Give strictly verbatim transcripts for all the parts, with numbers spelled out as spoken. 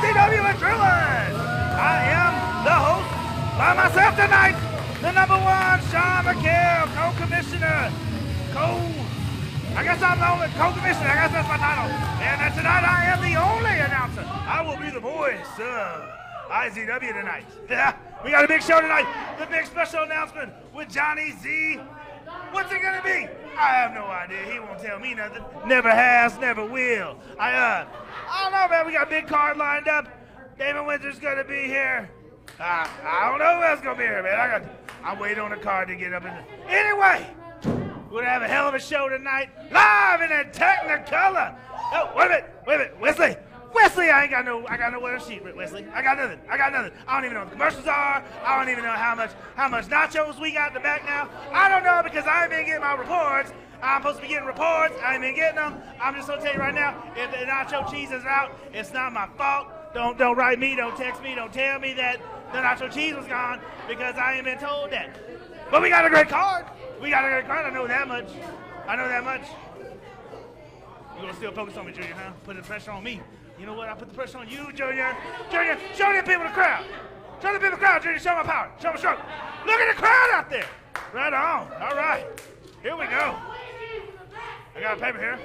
Z W Adrenaline. I am the host by myself tonight, the number one, Sean McHale, co-commissioner, co, I guess I'm the only co-commissioner, I guess that's my title. And uh, tonight I am the only announcer. I will be the voice of I Z W tonight. We got a big show tonight, the big special announcement with Johnny Z. What's it gonna be? I have no idea. He won't tell me nothing. Never has, never will. I uh, I don't know, man. We got a big card lined up. Damon Windsor's gonna be here. Uh, I don't know who else gonna be here, man. I got, I'm waiting on the card to get up in the... Anyway, we're gonna have a hell of a show tonight, live and in Technicolor. Oh, wait a minute, wait a minute, Wesley. Wesley, I ain't got no, I got no wear sheet, Wesley. I got nothing. I got nothing. I don't even know what the commercials are. I don't even know how much, how much nachos we got in the back now. I don't know because I ain't been getting my reports. I'm supposed to be getting reports. I ain't been getting them. I'm just gonna tell you right now, if the nacho cheese is out, it's not my fault. Don't, don't write me. Don't text me. Don't tell me that the nacho cheese was gone because I ain't been told that. But we got a great card. We got a great card. I know that much. I know that much. You gonna still focus on me, Junior, huh? Put the pressure on me. You know what? I put the pressure on you, Junior. Junior, show the people the crowd. Show the people the crowd, Junior. Show my power. Show my stroke. Look at the crowd out there. Right on. All right. Here we go. I got a paper here.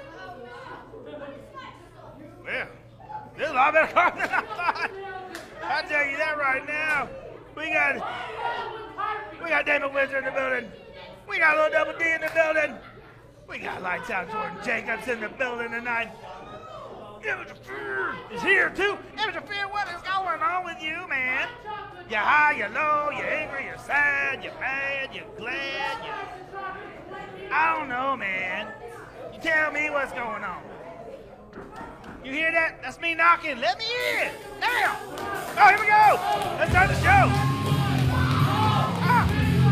Well, this is a lot better card than I thought. I tell you that right now. We got, we got Damon Windsor in the building. We got a little Double D in the building. We got Lights Out Jordan Jacobs in the building tonight. Image of Fear is here too. Image of Fear, what is going on with you, man? You're high, you're low, you're angry, you're sad, you're mad, you're glad, you're... I don't know, man. You tell me what's going on. You hear that? That's me knocking. Let me in. Now. Oh, here we go. Let's start the show. Ah.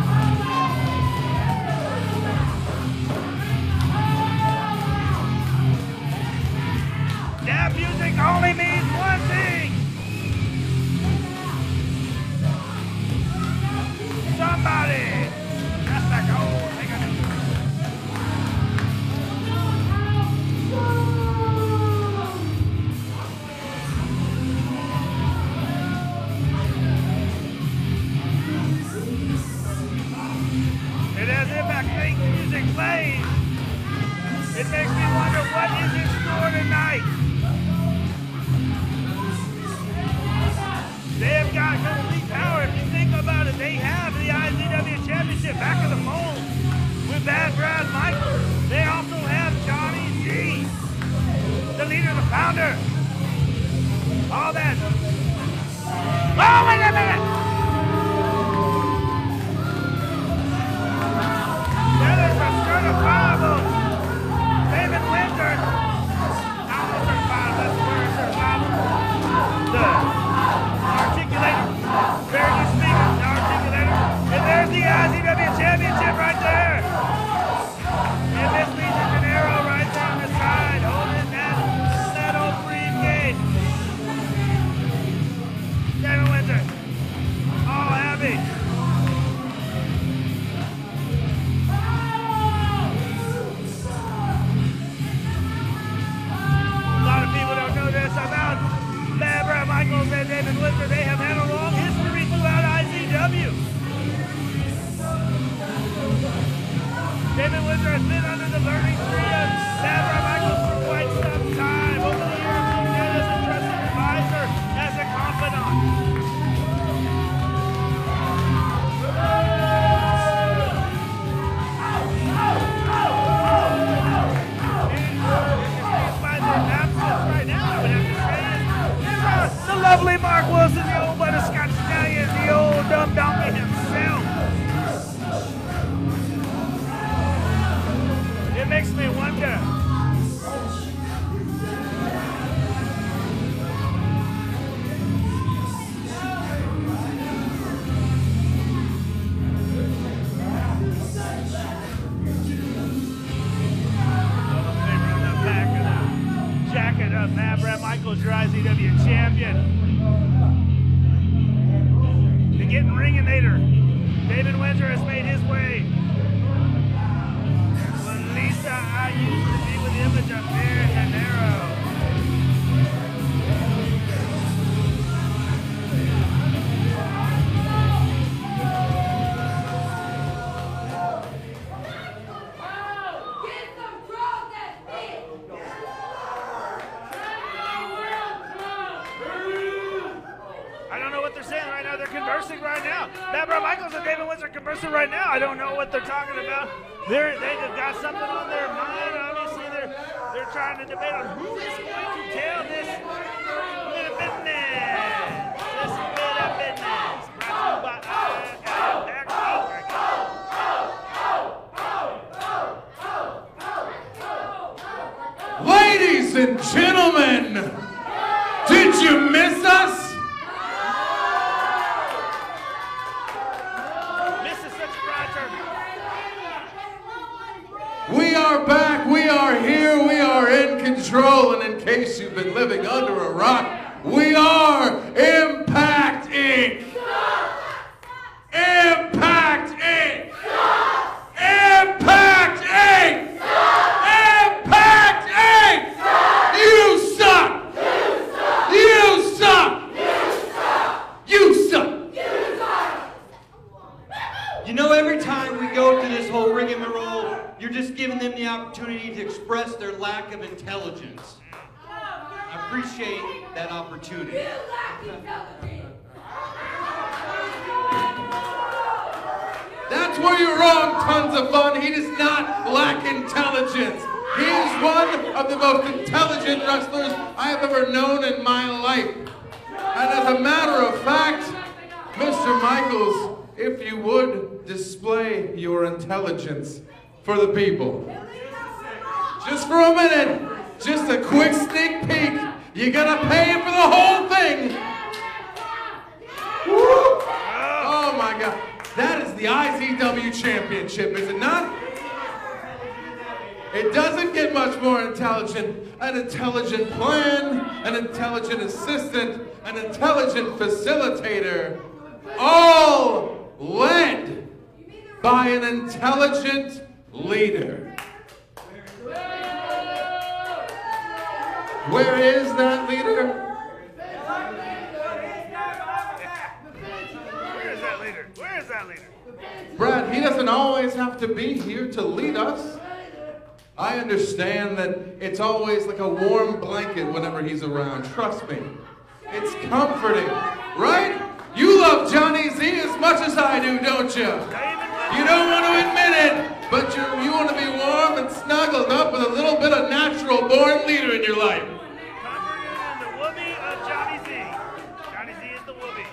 That music only means one thing. Somebody. That's that goal. They got it. And as Impact Fake music plays, it makes me wonder what is in store tonight. They have got complete power. If you think about it, they have the I Z W Championship back in the fold with Bad Brad Michaels. They also have Johnny Z, the leader, the founder. All that. Oh, wait a minute! That is a certifiable David Windsor. Not the certifiable, that's the word certifiable. The articulator. Very good speaker, the articulator. And there's the I Z W Championship right there. And Miss Lisa Gennaro right there on the side, holding that, that old briefcase. David Windsor, all happy. About Bad Brad Michaels and David Windsor. They have had a long history throughout I Z W. David Windsor has been under the learning tree of Bad Brad Michaels for quite some time. Over the years, he's been as a trusted advisor, as a confidant. The lovely Mark Wilson, the old butterscotch stallion, the old dumb donkey himself. It makes me wonder. Jacket of Bad Brad Michaels, your I Z W champion. The Getting Ringinator. David Windsor has made his way. But Lisa, I used to be with Image of Fear and Arrow. Barbara Michaels and David Windsor conversing right now. I don't know what they're talking about. They're, they've got something on their mind. Obviously, they're they're trying to debate on who is going to tell this bit of business. This bit of business. Brought to you by Impact. Ladies and gentlemen, did you miss us? We are back, we are here, we are in control, and in case you've been living under a rock, we are Impact Incorporated. Impact Incorporated. Impact Incorporated. Impact Incorporated. You suck. You suck. You suck. You know, every time we go through this whole rigmarole, you're just giving them the opportunity to express their lack of intelligence. I appreciate that opportunity. That's where you're wrong, Tons of Fun. He does not lack intelligence. He is one of the most intelligent wrestlers I have ever known in my life. And as a matter of fact, Mister Michaels, if you would display your intelligence for the people. Just for a minute, just a quick sneak peek. You gotta pay for the whole thing. Woo! Oh my God. That is the I Z W Championship, is it not? It doesn't get much more intelligent. An intelligent plan, an intelligent assistant, an intelligent facilitator, all led by an intelligent leader. Where is that leader? Where is that leader? Where is that leader? Brad, he doesn't always have to be here to lead us. I understand that it's always like a warm blanket whenever he's around. Trust me. It's comforting, right? You love Johnny Z as much as I do, don't you? You don't want to admit it, but you you want to be warm and snuggled up with a little bit of natural born leader in your life. Comforted in the whoopee of Johnny Z. Johnny Z is the whoopee.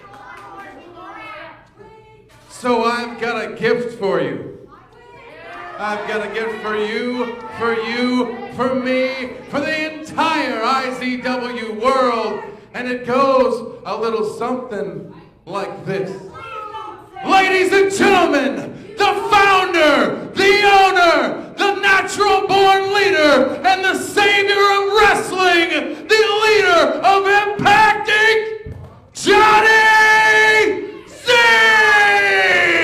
So I've got a gift for you. I've got a gift for you, for you, for me, for the entire I Z W world. And it goes a little something like this. Ladies and gentlemen, the founder, the owner, the natural born leader, and the savior of wrestling, the leader of Impact Incorporated, Johnny Z!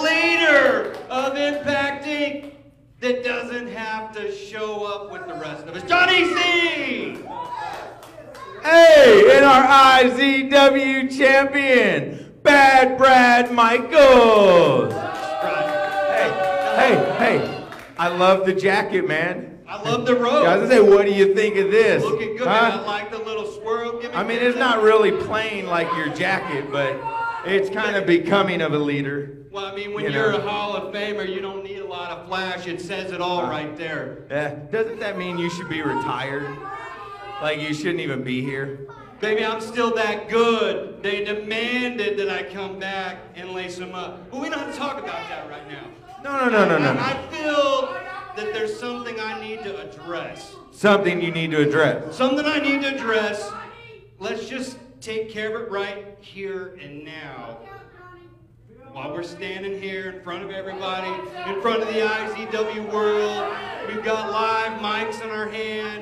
leader of Impact Incorporated that doesn't have to show up with the rest of us, Johnny C! Hey, and our I Z W champion, Bad Brad Michaels. Hey, hey, hey, I love the jacket, man. I love the robe. I was gonna say, what do you think of this? Looking good, huh? man. I like the little swirl gimmick. I mean, it's not really plain like your jacket, but it's kind of becoming of a leader. Well, I mean, when you you're know. a Hall of Famer, you don't need a lot of flash. It says it all right there. Yeah, doesn't that mean you should be retired? Like you shouldn't even be here? Baby, I'm still that good. They demanded that I come back and lace them up. But we don't have to talk about that right now. No, no, no, no, no. I, I feel that there's something I need to address. Something you need to address. Something I need to address. Let's just take care of it right here and now. While we're standing here in front of everybody, in front of the I Z W world, we've got live mics in our hand.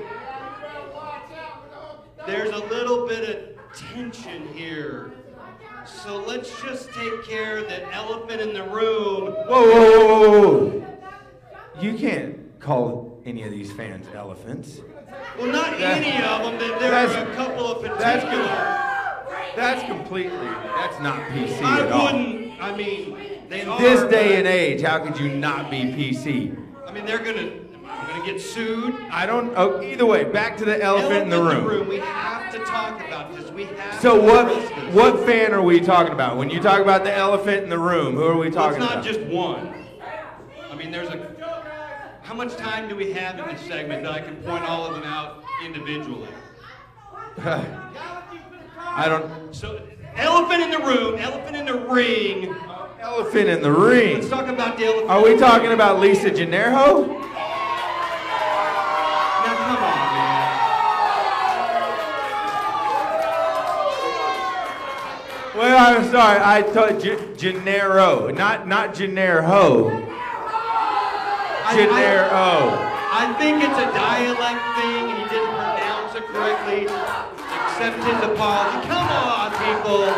There's a little bit of tension here. So let's just take care of the elephant in the room. Whoa, whoa, whoa, whoa, whoa. You can't call any of these fans elephants. Well, not That- any of them, but there that's- are a couple of that's particular. That's completely, that's not P C I at all. wouldn't, I mean, they are. This day but- and age, how could you not be P C? I mean, they're gonna, I'm gonna get sued. I don't, oh, either way, back to the elephant in the room. We have to talk about this. We have So to what, address this. what fan are we talking about? When you talk about the elephant in the room, who are we Well, talking it's not about? just one. I mean, there's a. How much time do we have in this segment that I can point all of them out individually? I don't, So, elephant in the room, elephant in the ring. elephant in the ring. Let's talk about the elephant. Are we talking about Lisa Gennaro? Now, come on, man. Well, I'm sorry, I thought G- Gennaro, not not Gennaro. Gennaro. I think it's a dialect thing, and he didn't pronounce it correctly. Accept his apology. Come on, people.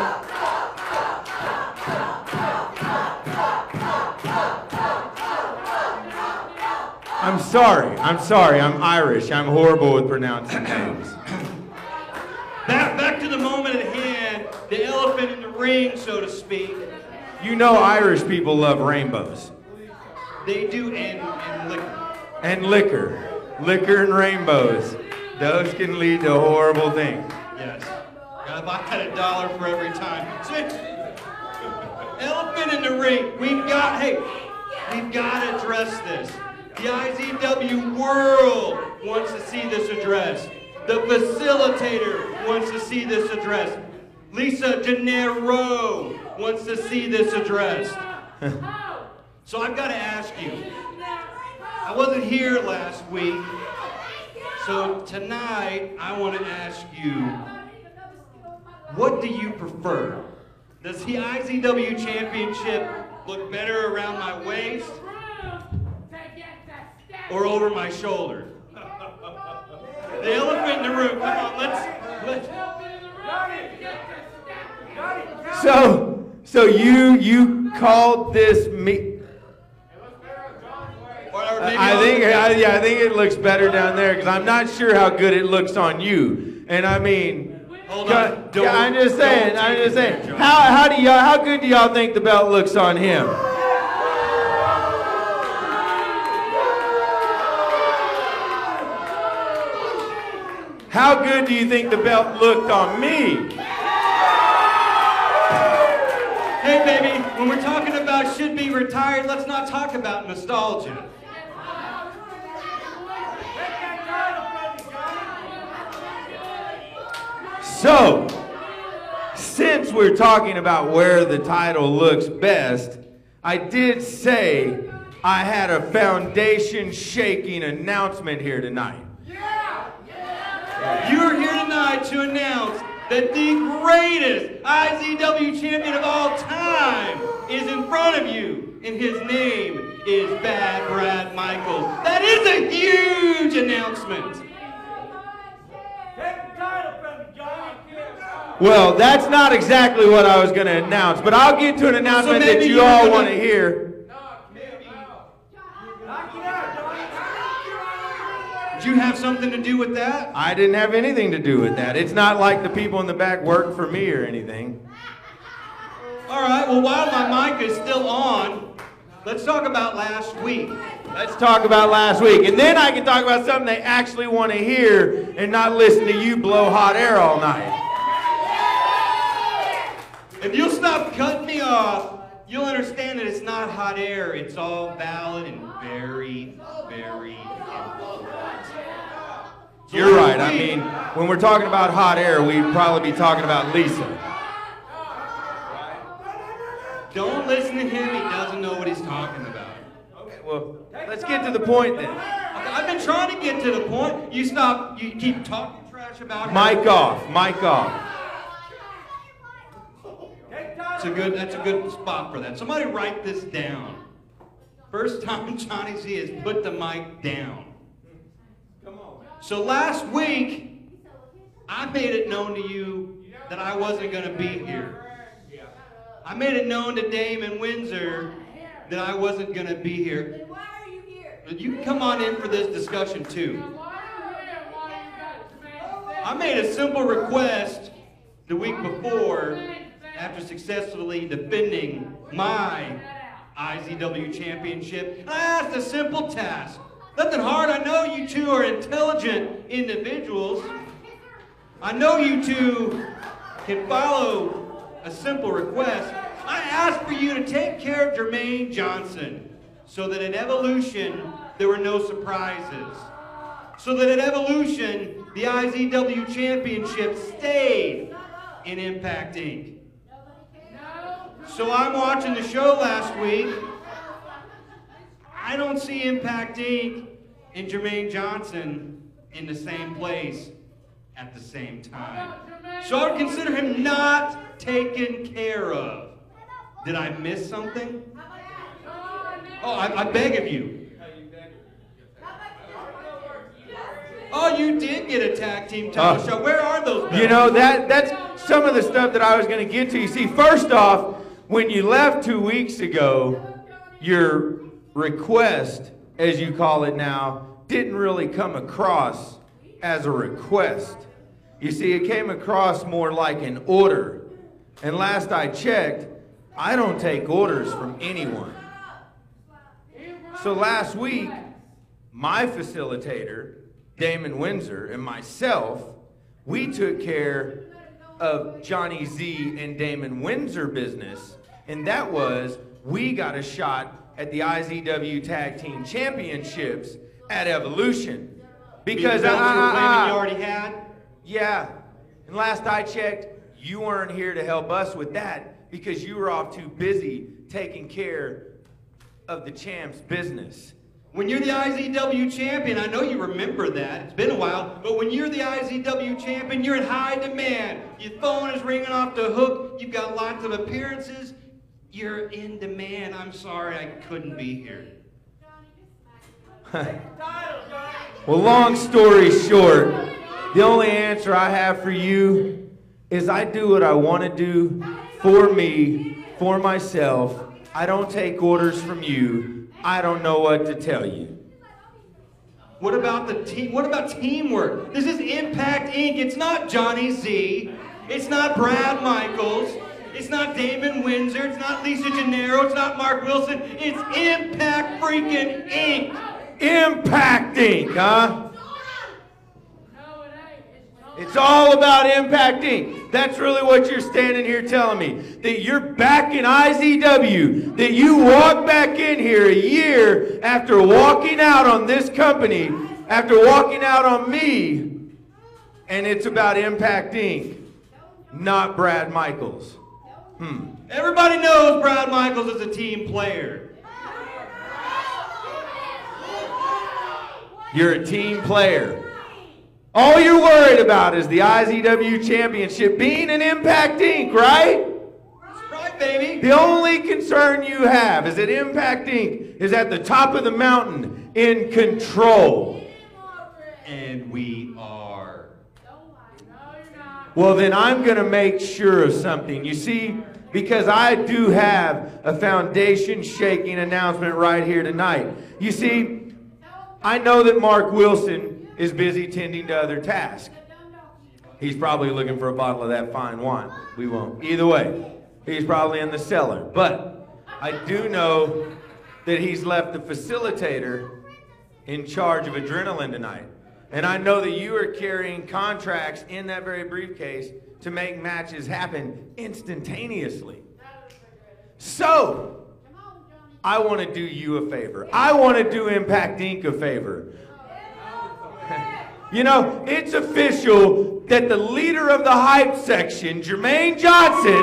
I'm sorry, I'm sorry, I'm Irish. I'm horrible with pronouncing names. Back, back to the moment at hand, the elephant in the ring, so to speak. You know Irish people love rainbows. They do, and, and liquor. And liquor. Liquor and rainbows. Those can lead to horrible things. Yes. God, if I had a dollar for every time. So, elephant in the ring. We've got, hey, we've got to address this. The I Z W world wants to see this addressed. The facilitator wants to see this addressed. Lisa Gennaro wants to see this addressed. So I've got to ask you. I wasn't here last week. So tonight, I want to ask you, what do you prefer? Does the I Z W Championship look better around my waist or over my shoulder? The elephant in the room, come on, let's, let's. So, so you you called this me? Or, or maybe I I'll- think I, yeah, I think it looks better down there because I'm not sure how good it looks on you. And I mean, Hold yeah, on, don't- yeah, I'm just saying, don't I'm take just it saying. there, John. How how do y'all how good do y'all think the belt looks on him? How good do you think the belt looked on me? Hey baby, when we're talking about should be retired, let's not talk about nostalgia. So, since we're talking about where the title looks best, I did say I had a foundation shaking announcement here tonight. You are here tonight to announce that the greatest I Z W champion of all time is in front of you, and his name is Bad Brad Michaels. That is a huge announcement. Well, that's not exactly what I was going to announce, but I'll get to an announcement maybe that you you're all gonna- want to hear. Did you have something to do with that? I didn't have anything to do with that. It's not like the people in the back work for me or anything. All right, well, while my mic is still on, let's talk about last week. Let's talk about last week, and then I can talk about something they actually want to hear and not listen to you blow hot air all night. If you'll stop cutting me off, you'll understand that it's not hot air. It's all valid and very, very important. So You're last right. I week- mean, when we're talking about hot air, we'd probably be talking about Lisa. Don't listen to him. He doesn't know what he's talking about. Okay, well, let's get to the point then. I've been trying to get to the point. You stop. You keep talking trash about him. Mic off. Mic off. That's a good. That's a good spot for that. Somebody write this down. First time Johnny Z has put the mic down. So last week, I made it known to you that I wasn't going to be here. I made it known to Damon Windsor that I wasn't going to be here. Then why are you here? You can come on in for this discussion too. I made a simple request the week before after successfully defending my I Z W championship. I asked a simple task. Nothing hard. I know you two are intelligent individuals. I know you two can follow a simple request. I asked for you to take care of Jermaine Johnson so that at Evolution there were no surprises. So that at Evolution the I Z W championship stayed in Impact Incorporated. So I'm watching the show last week. I don't see Impact Incorporated and Jermaine Johnson in the same place at the same time. So I would consider him not taken care of. Did I miss something? Oh, I, I beg of you. Oh, you did get a tag team title Uh, shot. Where are those belts? You know, that that's some of the stuff that I was going to get to. You see, first off, when you left two weeks ago, your request, as you call it now, didn't really come across as a request. You see, it came across more like an order. And last I checked, I don't take orders from anyone. So last week, my facilitator, Damon Windsor, and myself, we took care of Johnny Z and Damon Windsor business, and that was we got a shot at the I Z W Tag Team Championships at Evolution. Because the I, belts you were I, claiming I, you already had? yeah, and last I checked, you weren't here to help us with that because you were off too busy taking care of the champ's business. When you're the I Z W champion, I know you remember that. It's been a while. But when you're the I Z W champion, you're in high demand. Your phone is ringing off the hook. You've got lots of appearances. You're in demand. I'm sorry I couldn't be here. Well, long story short, the only answer I have for you is I do what I want to do for me, for myself. I don't take orders from you. I don't know what to tell you. What about the team? What about teamwork? This is Impact Incorporated. It's not Johnny Z. It's not Brad Michaels. It's not Damon Windsor. It's not Lisa Gennaro. It's not Mark Wilson. It's Impact freaking Incorporated. Impact Incorporated, huh? It's all about Impact Incorporated. That's really what you're standing here telling me. That you're back in I Z W. That you walked back in here a year after walking out on this company, after walking out on me, and it's about Impact Incorporated, not Brad Michaels. Hmm. Everybody knows Brad Michaels is a team player. You're a team player. All you're worried about is the I Z W Championship being an Impact Incorporated, right? That's right, baby. The only concern you have is that Impact Incorporated is at the top of the mountain in control. And we are. Well, then I'm going to make sure of something. You see, because I do have a foundation-shaking announcement right here tonight. You see, I know that Mark Wilson is busy tending to other tasks. He's probably looking for a bottle of that fine wine. We won't. Either way, he's probably in the cellar. But I do know that he's left the facilitator in charge of adrenaline tonight. And I know that you are carrying contracts in that very briefcase to make matches happen instantaneously. So, I want to do you a favor. I want to do Impact Incorporated a favor. You know, it's official that the leader of the hype section, Jermaine Johnson,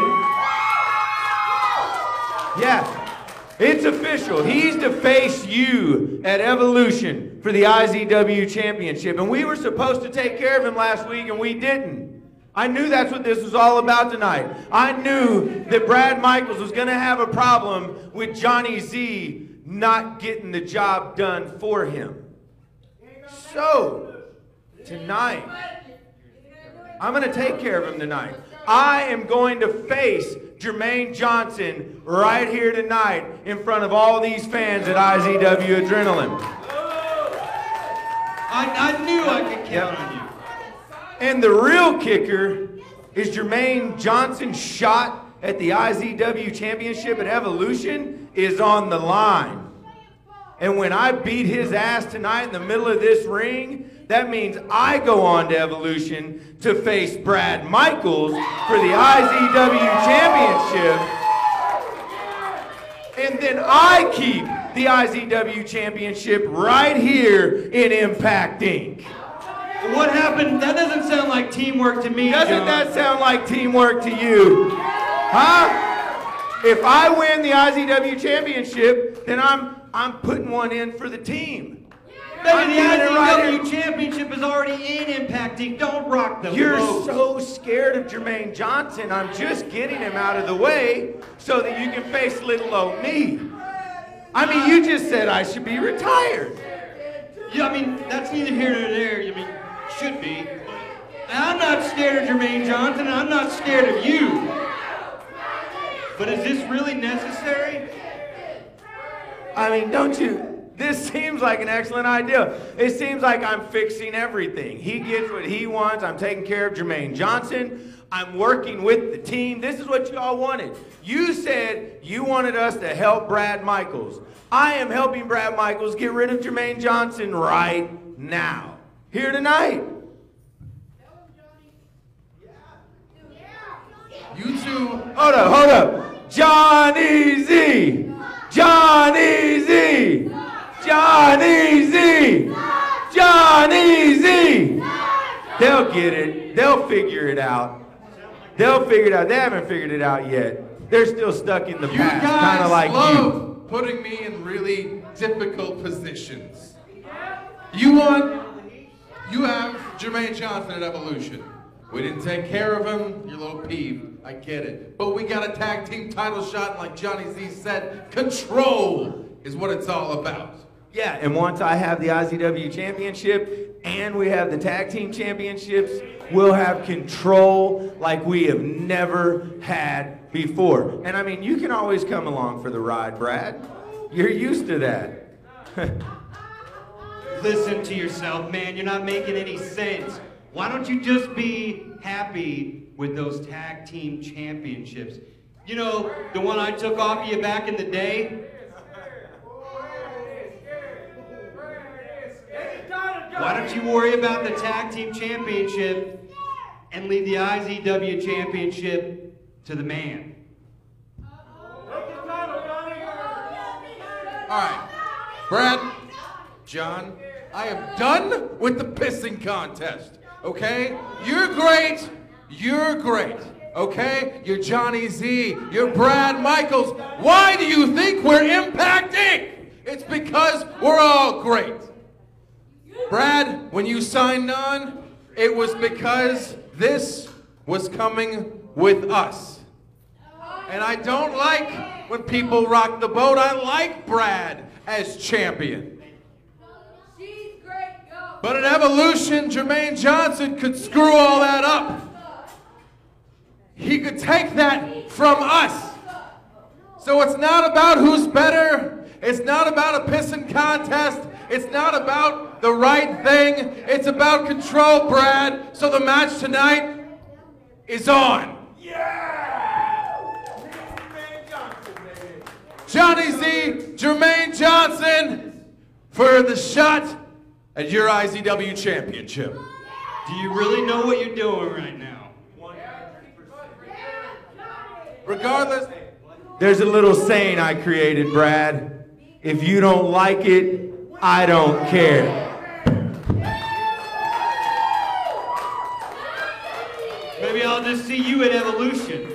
yeah, it's official. He's to face you at Evolution for the I Z W Championship. And we were supposed to take care of him last week, and we didn't. I knew that's what this was all about tonight. I knew that Brad Michaels was going to have a problem with Johnny Z not getting the job done for him. So, tonight, I'm going to take care of him tonight. I am going to face Jermaine Johnson right here tonight in front of all these fans at I Z W Adrenaline. I, I knew I could count on you. And the real kicker is Jermaine Johnson's shot at the I Z W Championship at Evolution is on the line. And when I beat his ass tonight in the middle of this ring, that means I go on to Evolution to face Brad Michaels for the I Z W Championship. And then I keep the I Z W Championship right here in Impact Incorporated. What happened? That doesn't sound like teamwork to me, Doesn't John. that sound like teamwork to you? Huh? If I win the I Z W Championship, then I'm I'm putting one in for the team. Baby, the I Z W right Championship is already in Impact Incorporated. Don't rock the You're boat. so scared of Jermaine Johnson. I'm just getting him out of the way so that you can face little old me. I mean, you just said I should be retired. Yeah, I mean, that's neither here nor there. I mean, should be. And I'm not scared of Jermaine Johnson, and I'm not scared of you. But is this really necessary? I mean, don't you? This seems like an excellent idea. It seems like I'm fixing everything. He gets what he wants. I'm taking care of Jermaine Johnson. I'm working with the team. This is what you all wanted. You said you wanted us to help Brad Michaels. I am helping Brad Michaels get rid of Jermaine Johnson right now. Here tonight. You two. Hold up, hold up. Johnny Z. Johnny Z. Johnny Z. Johnny Z. They'll get it. They'll figure it out. They'll figure it out. They haven't figured it out yet. They're still stuck in the You past, guys kind of like love you. putting me in really difficult positions. You want, you have Jermaine Johnson at Evolution. We didn't take care of him. You're a little peeved. I get it. But we got a tag team title shot, and like Johnny Z said, control is what it's all about. Yeah, and once I have the I Z W Championship and we have the Tag Team Championships, we'll have control like we have never had before. And I mean, you can always come along for the ride, Brad. You're used to that. Listen to yourself, man. You're not making any sense. Why don't you just be happy with those Tag Team Championships? You know, the one I took off you back in the day? Why don't you worry about the Tag Team Championship and leave the I Z W Championship to the man? All right, Brad, John, I am done with the pissing contest, okay? You're great, you're great, okay? You're Johnny Z, you're Brad Michaels. Why do you think we're Impact Incorporated? It's because we're all great. Brad, when you signed on, it was because this was coming with us. And I don't like when people rock the boat. I like Brad as champion. But at Evolution, Jermaine Johnson could screw all that up. he could take that from us. So it's not about who's better. It's not about a pissing contest. It's not about the right thing. It's about control, Brad. So the match tonight is on. Johnny Z, Jermaine Johnson for the shot at your I Z W championship. Do you really know what you're doing right now? Regardless, There's a little saying I created, Brad. If you don't like it, I don't care. Maybe I'll just see you at Evolution.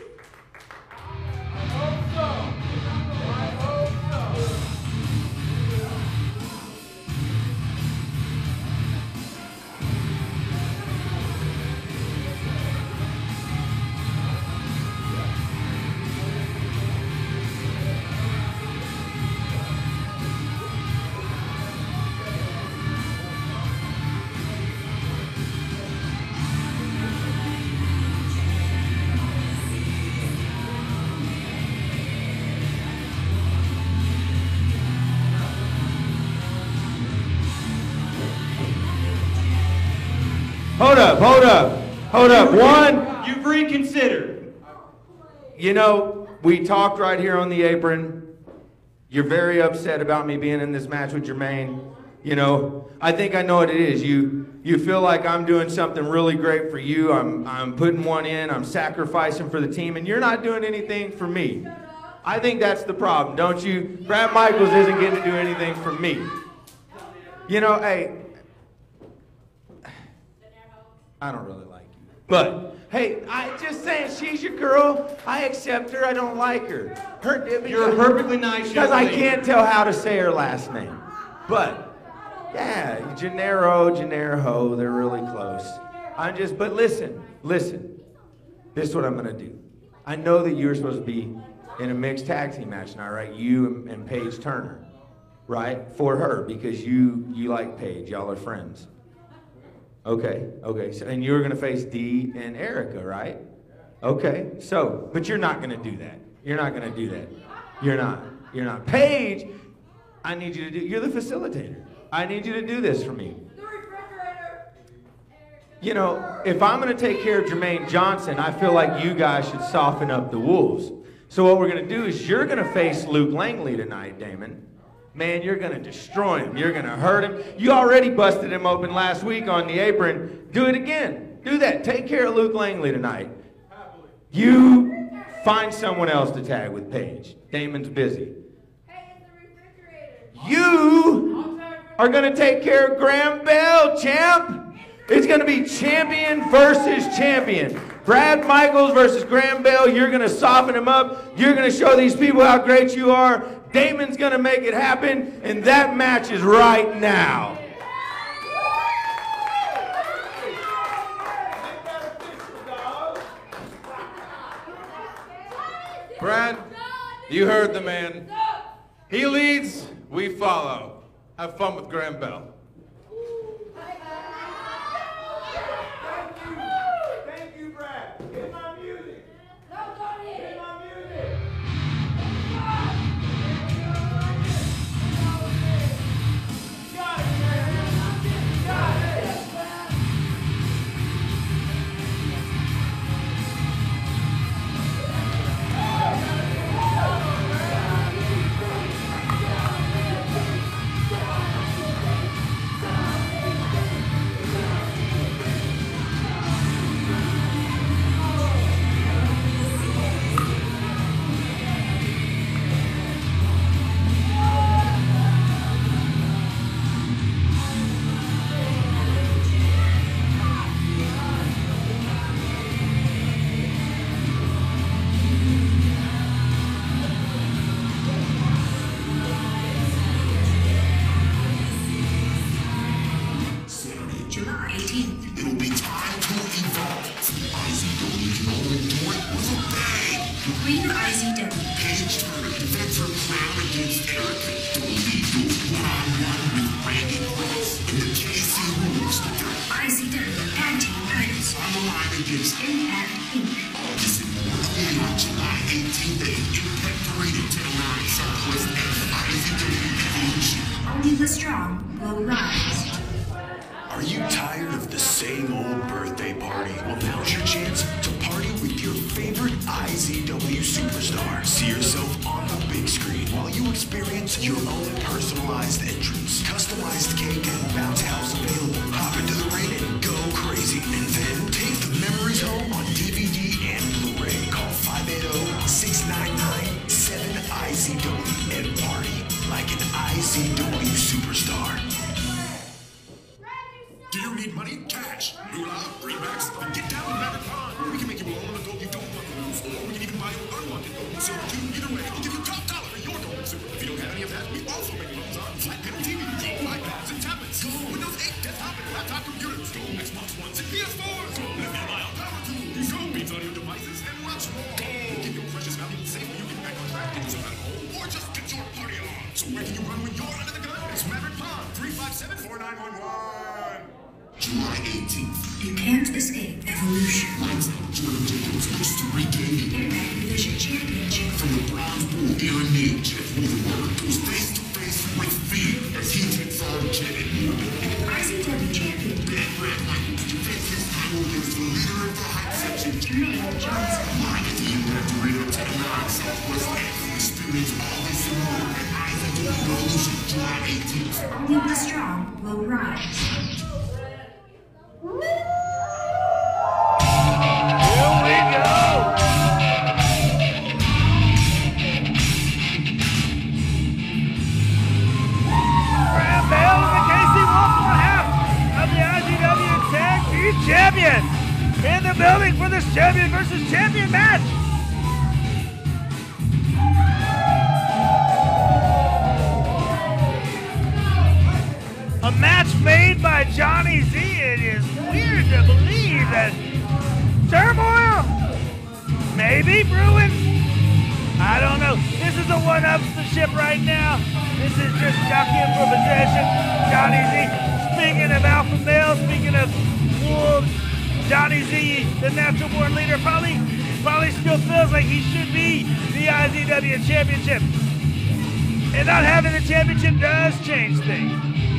Hold up, hold up, hold up. One, You've reconsidered. you know, we talked right here on the apron. You're very upset about me being in this match with Jermaine. You know, I think I know what it is. You you feel like I'm doing something really great for you. I'm I'm putting one in. I'm sacrificing for the team, and you're not doing anything for me. I think that's the problem, don't you? Brad Michaels isn't getting to do anything for me. You know, hey, I don't really like you. But, hey, I just saying, she's your girl. I accept her. I don't like her. her You're a perfectly nice young Because I lady. can't tell how to say her last name. But, yeah, Gennaro, Gennaro, they're really close. I'm just, but listen, listen. This is what I'm going to do. I know that you're supposed to be in a mixed tag team match now, right? You and, and Paige Turner, right? For her, because you, you like Paige. Y'all are friends. Okay, okay, so, and you're gonna face Dee and Erica, right? Okay, so, but you're not gonna do that. You're not gonna do that. You're not, you're not. Paige, I need you to do, you're the facilitator. I need you to do this for me. You know, if I'm gonna take care of Jermaine Johnson, I feel like you guys should soften up the wolves. So what we're gonna do is you're gonna face Luke Langley tonight, Damon. Man, you're going to destroy him. You're going to hurt him. You already busted him open last week on the apron. Do it again. Do that. Take care of Luke Langley tonight. You find someone else to tag with Paige. Damon's busy. You are going to take care of Graham Bell, champ. It's going to be champion versus champion. Brad Michaels versus Graham Bell. You're going to soften him up. You're going to show these people how great you are. Damon's going to make it happen, and that match is right now. Brad, you heard the man. He leads, we follow. Have fun with Graham Bell. Thank you, Brad. Get my music. Get my music. Only the strong will rise. Are you tired of the same old birthday party? Well, now's your chance to party with your favorite I Z W superstar. See yourself on the big screen while you experience your own personalized entrance. Customized cake and bounce house available. Hop into the ring and go crazy. And then take the memories home on D V D and Blu-ray. Call five eight zero, six nine nine, seven I Z W and party like an I Z W superstar. Do you need money? Cash. Moolah, greenbacks, then get down to Maverick Pond. We can make you a loan on gold you don't want to lose, or we can even buy you unwanted gold and silver too. Either way, we'll give you top dollar for your gold and silver. If you don't have any of that, we also make loans on flat panel T Vs, iPads, and tablets. Go Windows eight desktop and laptop computers. Go Xbox Ones and P S fours. Go lithium-ion power tools. Go beats audio devices and much more. Go keep your precious valuables safe when you can back on track and use them at home, or just get your party on. So where can you run when you're under the gun? It's Maverick Pond, three five seven, four nine one one. July eighteenth. You can't escape evolution. Lights out. Jordan Jacobs looks to regain the Impact Division Championship. from the bronze bull Aaron Nate. Jeff Witherwater goes face to face with Feed as he takes on Janet. I Z W Champion. Bad Brad Michaels defends his title against the leader of the hype section. Jermaine Johnson. Live at the Interactive Arena ten nine Southwest X. Experience all this and more at I Z W Revolution July eighteenth. Only the strong will rise. Here we go. Graham Bale and Casey Wolf, one half of the I Z W Tag Team Champions, in the building for this champion versus champion match. A match made by Johnny Z. It is weird to believe that turmoil may be brewing. I don't know. This is a one-upmanship right now. This is just jockeying for possession. Johnny Z. Speaking of alpha male, speaking of wolves, Johnny Z, the natural-born leader, probably probably still feels like he should be the I Z W Championship. And not having the championship does change things.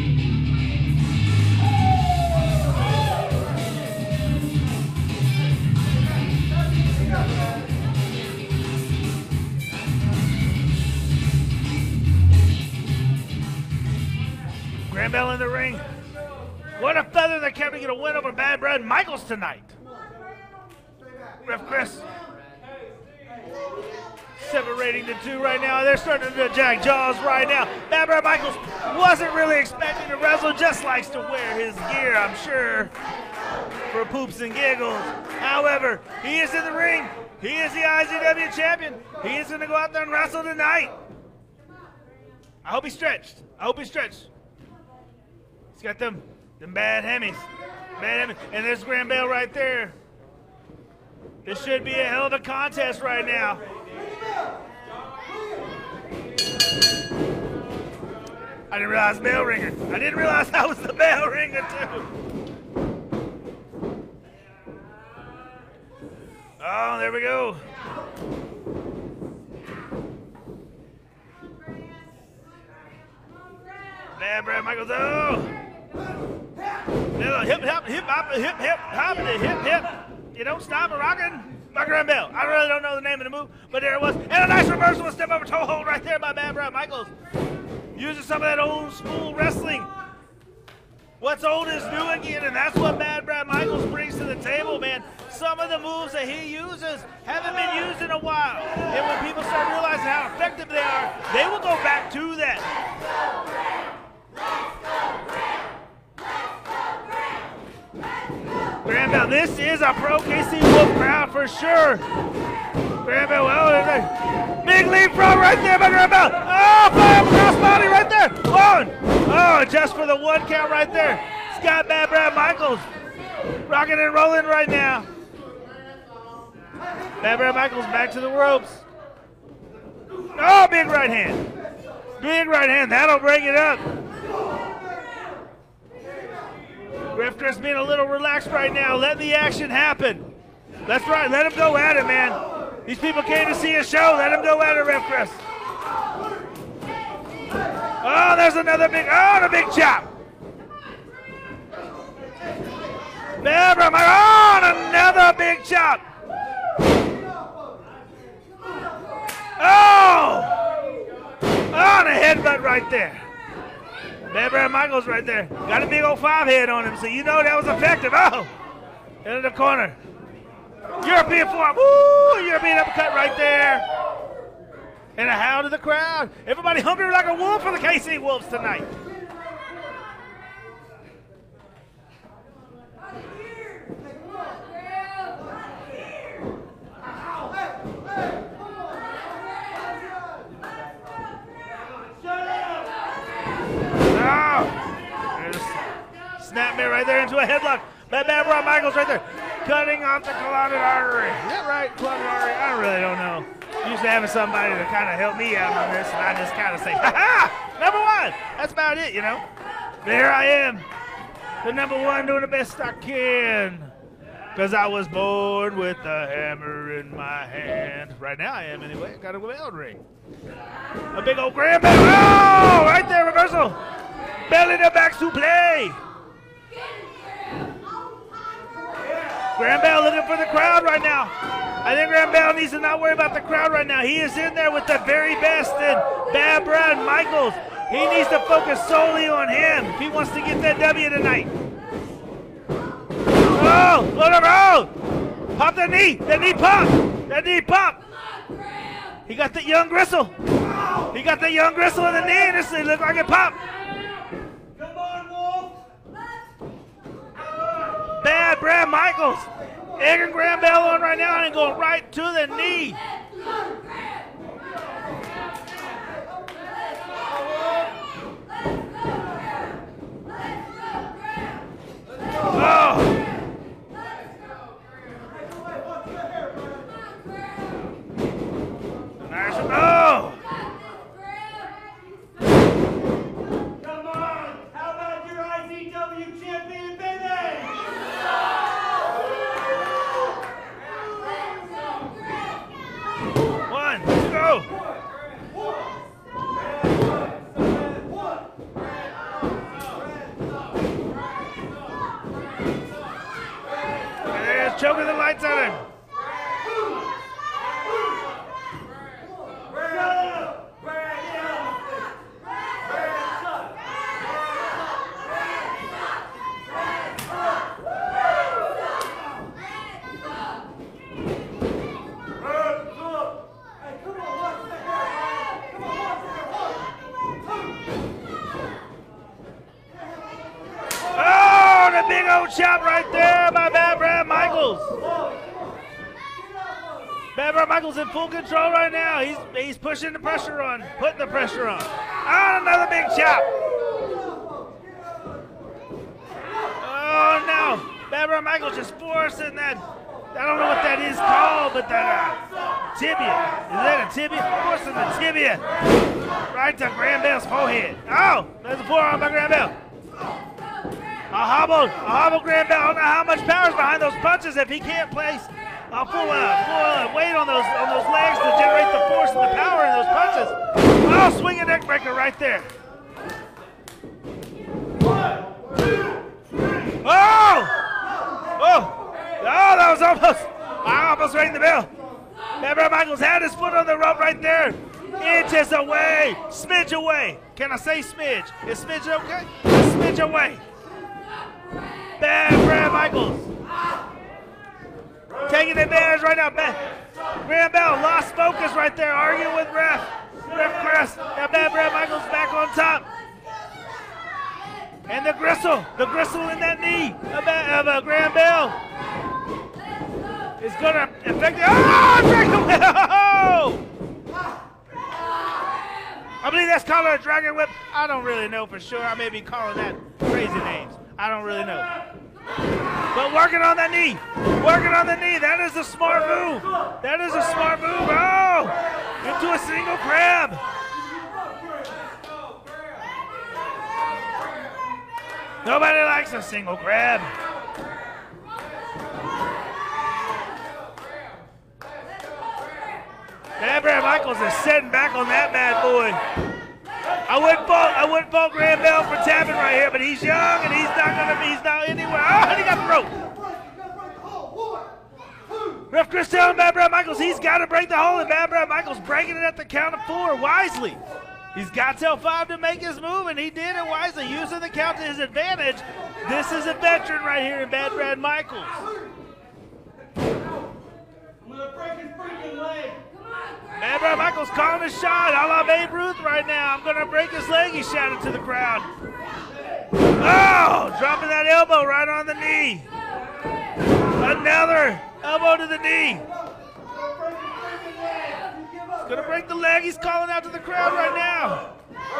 Graham Bell in the ring. What a feather that kept to get a win over Bad Brad Michaels tonight. Ref Chris. Separating the two right now. They're starting to jack jaws right now. Bad Brad Michaels wasn't really expecting to wrestle, just likes to wear his gear, I'm sure, for poops and giggles. However, he is in the ring. He is the I Z W champion. He is going to go out there and wrestle tonight. I hope he stretched. I hope he stretched. He's got them, them bad hemis. Bad hemis. And there's Graham Bale right there. This should be a hell of a contest right now. I didn't realize bell ringer. I didn't realize I was the bell ringer too. Oh, there we go. Bad Brad Michaels. Oh. Hip, hip, hip, hop, hip, hip, hop, hip, hip. You don't stop a rockin'. By Graham Bell. I really don't know the name of the move, but there it was. And a nice reversal, step over toe hold right there by Bad Brad Michaels. Using some of that old school wrestling. What's old is new again, and that's what Bad Brad Michaels brings to the table, man. Some of the moves that he uses haven't been used in a while. And when people start realizing how effective they are, they will go back to that. Graham Bell, this is a pro K C Wolf crowd for sure. Graham Bell, well, big leapfrog right there by Graham Bell. Oh, fire cross body right there. One. Oh, just for the one count right there. It's got Bad Brad Michaels rocking and rolling right now. Bad Brad Michaels back to the ropes. Oh, big right hand. Big right hand. That'll break it up. Ref Chris being a little relaxed right now. Let the action happen. That's right. Let him go at it, man. These people came to see a show. Let him go at it, Ref Chris. Oh, there's another big, oh, the big chop. Bad Bram Michaels, oh, another big chop. Oh! Oh, the headbutt right there. Bad Bram Michaels right there. Got a big old five head on him, so you know that was effective. Oh! Into the corner. European forearm. Woo! European uppercut right there. And a howl to the crowd. Everybody hungry like a wolf for the K C Wolves tonight. Snapmare right there into a headlock. Bad Bad Bram Michaels right there. Cutting off the carotid artery. Is that right? Carotid artery? I really don't know. Used to having somebody to kind of help me out on this, and I just kind of say, ha ha! Number one! That's about it, you know. There I am. The number one doing the best I can. Because I was born with a hammer in my hand. Right now I am anyway. Got a bell ring. A big old grand bell. Oh! Right there, reversal. Belly to back suplex. Graham Bell looking for the crowd right now. I think Graham Bell needs to not worry about the crowd right now. He is in there with the very best in Bad Bram Michaels. He needs to focus solely on him if he wants to get that W tonight. Oh, look at him. Pop that knee. That knee pop. That knee pop. He got the young Gristle. He got the young Gristle in the knee, and this thing look like it popped. Bad Bram Michaels. Egging Graham Bell on right now and going right to the knee. Oh. Nice. Oh. Come on. How about your I C W champion, baby? One, go. There's choking the lights on him. Chop right there by Bad Bram Michaels. Bad Bram Michaels in full control right now. He's he's pushing the pressure on, putting the pressure on. Oh, another big chop. Oh no, Bad Bram Michaels just forcing that. I don't know what that is called, but that uh, tibia. Is that a tibia? Forcing the tibia right to Graham Bell's forehead. Oh, there's a forearm by Graham Bell. A hobble, a hobble Graham Bell. I don't know how much power is behind those punches if he can't place a full, uh, full uh, weight on those on those legs to generate the force and the power in those punches. Oh, swing a neck breaker right there. One, two, three. Oh! Oh! Oh, that was almost, I almost rang the bell. Bad Bram Michaels had his foot on the rope right there. Inches away, smidge away. Can I say smidge? Is smidge okay? Smidge away. Bad Bram Michaels. Taking advantage right now. Bad. Graham Bell lost focus right there, arguing with ref. Ref Chris. Got Bad Bram Michaels back on top. And the gristle, the gristle in that knee of, of uh, Graham Bell is going to affect it. Oh, Dragon Whip! I believe that's called a Dragon Whip. I don't really know for sure. I may be calling that crazy names. I don't really know. But working on that knee. Working on the knee. That is a smart move. That is a smart move. Oh! Into a single crab. Nobody likes a single crab. Bad Bram Michaels is sitting back on that bad boy. I wouldn't fault, I wouldn't fault Graham Bell for tapping right here, but he's young and he's not gonna be, he's not anywhere. Oh, and he got the rope. Ref Chris telling Bad Brad Michaels he's got to break the hole, and Bad Brad Michaels breaking it at the count of four wisely. He's got till five to make his move, and he did it wisely, using the count to his advantage. This is a veteran right here in Bad Brad Michaels. I'm gonna break his freaking leg. Bad Brad Michaels calling his shot, a la Babe Ruth right now. I'm gonna break his leg, he shouted to the crowd. Oh, dropping that elbow right on the knee. Another elbow to the knee. He's gonna break the leg. He's calling out to the crowd right now.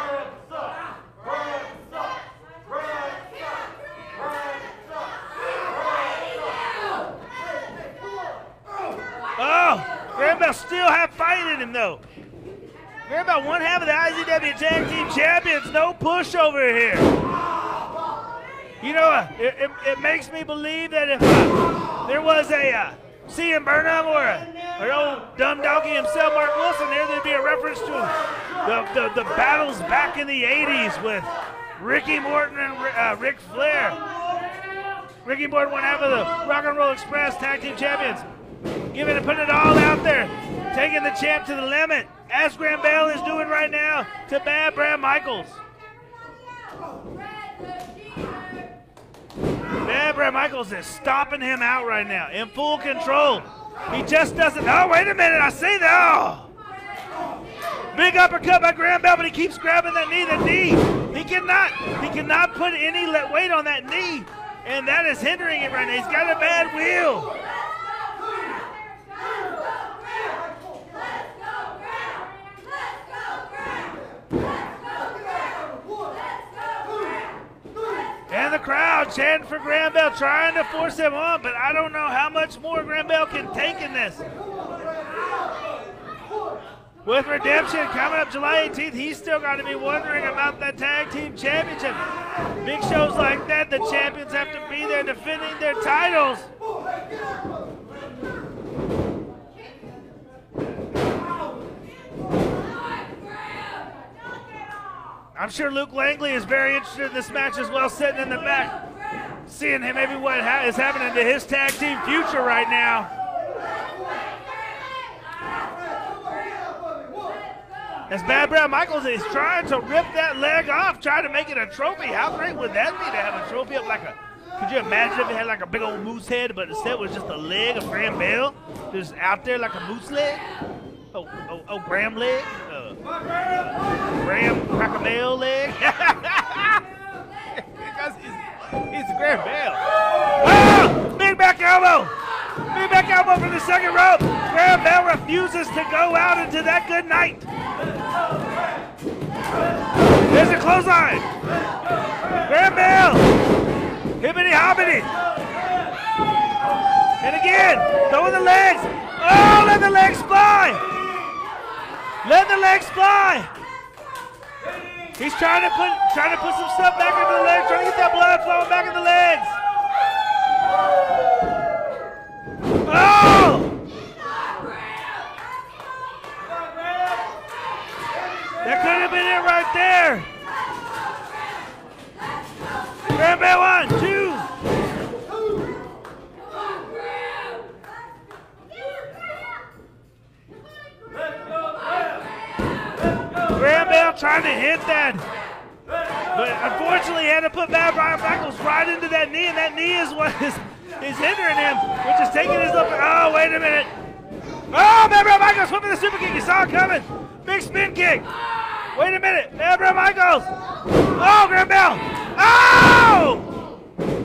Oh, Graham Bell still have fight in him though. Graham Bell one half of the I Z W Tag Team Champions. No pushover here. You know, uh, it, it, it makes me believe that if uh, there was a uh, C M Burnham or, a, or old dumb donkey himself, Mark Wilson, there there'd be a reference to the, the, the battles back in the eighties with Ricky Morton and uh, Ric Flair. Ricky Morton, one half of the Rock and Roll Express Tag Team Champions, giving it, putting it all out there, taking the champ to the limit, as Graham Bell is doing right now to Bad Brad Michaels. Bad Brad Michaels is stomping him out right now, in full control. He just doesn't, oh, wait a minute, I say that, oh. Big uppercut by Graham Bell, but he keeps grabbing that knee, the knee. He cannot, he cannot put any weight on that knee, and that is hindering it right now. He's got a bad wheel. And the crowd chanting for Graham Bell, trying to force him on, but I don't know how much more Graham Bell can take in this. With Redemption coming up July eighteenth, he's still got to be wondering about that Tag Team Championship. Big shows like that, the champions have to be there defending their titles. I'm sure Luke Langley is very interested in this match as well, sitting in the back, seeing him maybe what ha is happening to his tag team future right now. As Bad Brad Michaels is trying to rip that leg off, trying to make it a trophy. How great would that be to have a trophy up like a, could you imagine if it had like a big old moose head, but instead it was just a leg of Graham Bell, just out there like a moose leg? Oh, oh, oh, Graham leg? Uh, uh, Graham Cracker Bell leg? Because he's, he's Graham Bell. Oh! Big back elbow! Big back elbow from the second rope. Graham Bell refuses to go out into that good night. There's a clothesline. Graham Bell. Hibbity hobbity. And again, throwing the legs. Oh, let the legs fly. Let the legs fly. He's trying to put trying to put some stuff back into the legs, trying to get that blood flowing back in the legs. Oh! That could have been it right there. Graham Bell, one, two. Graham Bell trying to hit that, but unfortunately he had to put Bad Brad Michaels right into that knee, and that knee is what is, is hindering him, which is taking his up. Oh, wait a minute. Oh, Bad Brad Michaels flipping the super kick. You saw it coming. Big spin kick. Wait a minute. Bad Brad Michaels. Oh, Graham Bell. Oh!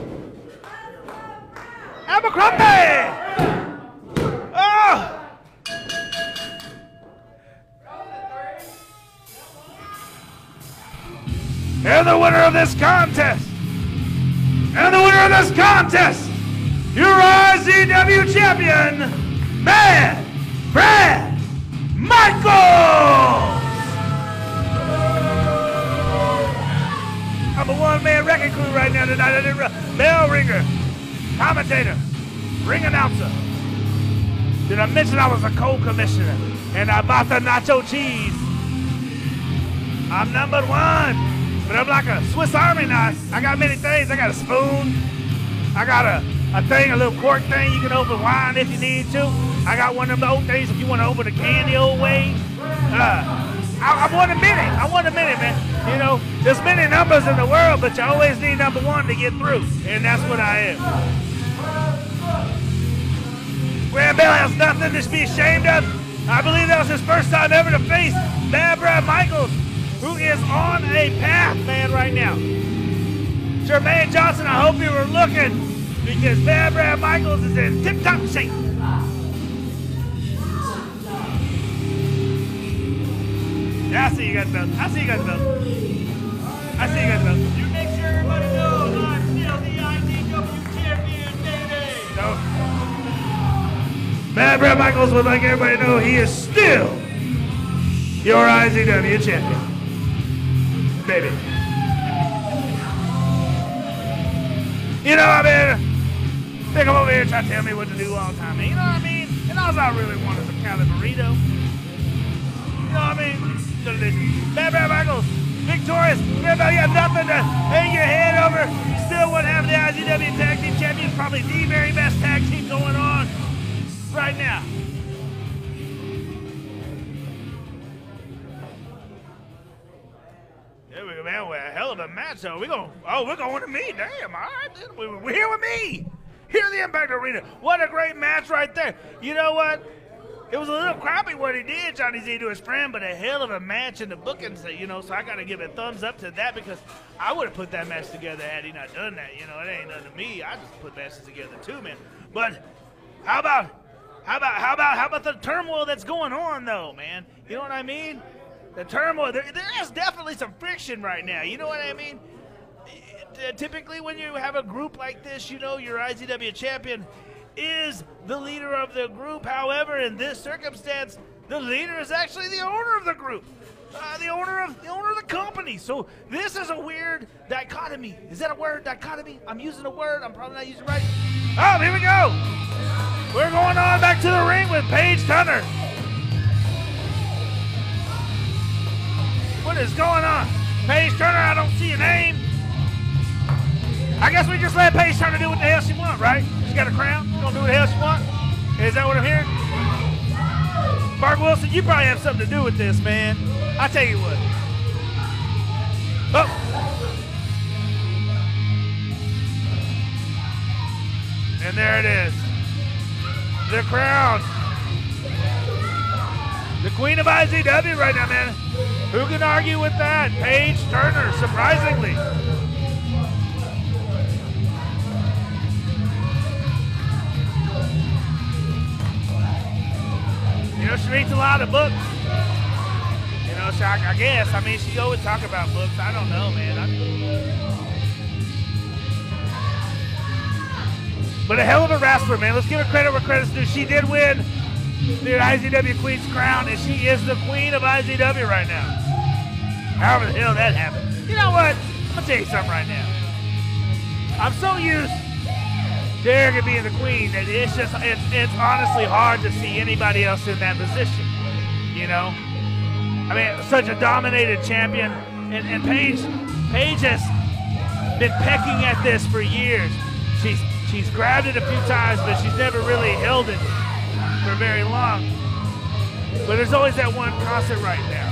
Abercrombie. Oh! And the winner of this contest, and the winner of this contest, your I Z W champion, Bad Brad Michaels! I'm a one-man wrecking crew right now tonight. I didn't re- bell ringer, commentator, ring announcer. Did I mention I was a co-commissioner and I bought the nacho cheese? I'm number one. But I'm like a Swiss Army knife. I got many things. I got a spoon. I got a, a thing, a little cork thing. You can open wine if you need to. I got one of them old things if you want to open a can the old way. Uh, I, I want a minute. I want a minute, man. You know, there's many numbers in the world, but you always need number one to get through. And that's what I am. Graham Bell has nothing to be ashamed of. I believe that was his first time ever to face Bad Brad Michaels, who is on a path, man, right now. Jermaine Johnson, I hope you were looking, because Bad Brad Michaels is in tip-top shape. Yeah, I see you got the belt. I see you got the belt. I see you got the belt. You make sure everybody knows I'm still the I Z W champion, baby. No. Bad Brad Michaels would like everybody to know he is still your I Z W champion. Baby. You know, I mean, they come over here and try to tell me what to do all the time. You know what I mean? And all I really want is a Cali burrito. You know what I mean? Bad Brad Michaels, victorious. Remember, you have nothing to hang your head over. You still wouldn't have the I Z W Tag Team Champions, probably the very best tag team going on right now. There we go, man. We're a hell of a match, though. We're going, oh, we're going to me. Damn, all right. We're here with me. Here at the Impact Arena. What a great match right there. You know what? It was a little crappy what he did, Johnny Z, to his friend, but a hell of a match in the booking, you know, so I got to give a thumbs up to that, because I would have put that match together had he not done that. You know, it ain't nothing to me. I just put matches together too, man. But how about, how about, how about, how about the turmoil that's going on, though, man? You know what I mean? The turmoil, there, there is definitely some friction right now. You know what I mean? Typically when you have a group like this, you know, your I Z W champion is the leader of the group. However, in this circumstance, the leader is actually the owner of the group, uh, the owner of the owner of the company. So this is a weird dichotomy. Is that a word? Dichotomy? I'm using a word. I'm probably not using it right. Oh, here we go. We're going on back to the ring with Paige Turner. What is going on? Paige Turner, I don't see a name. I guess we just let Paige Turner do what the hell she wants, right? She got a crown. She's gonna do what the hell she wants. Is that what I'm hearing? Mark Wilson, you probably have something to do with this, man. I'll tell you what. Oh. And there it is. The crown. The queen of I Z W right now, man. Who can argue with that? Paige Turner, surprisingly. You know, she reads a lot of books. You know, so I, I guess. I mean, she always talk about books. I don't know, man. I, but a hell of a wrestler, man. Let's give her credit where credit's due. She did win the I Z W Queen's crown, and she is the queen of I Z W right now. However the hell that happened. You know what? I'm going to tell you something right now. I'm so used to Erica being the queen that it's just, it's, it's honestly hard to see anybody else in that position. You know? I mean, such a dominated champion. And, and Paige, Paige has been pecking at this for years. She's, she's grabbed it a few times, but she's never really held it for very long. But there's always that one constant right now.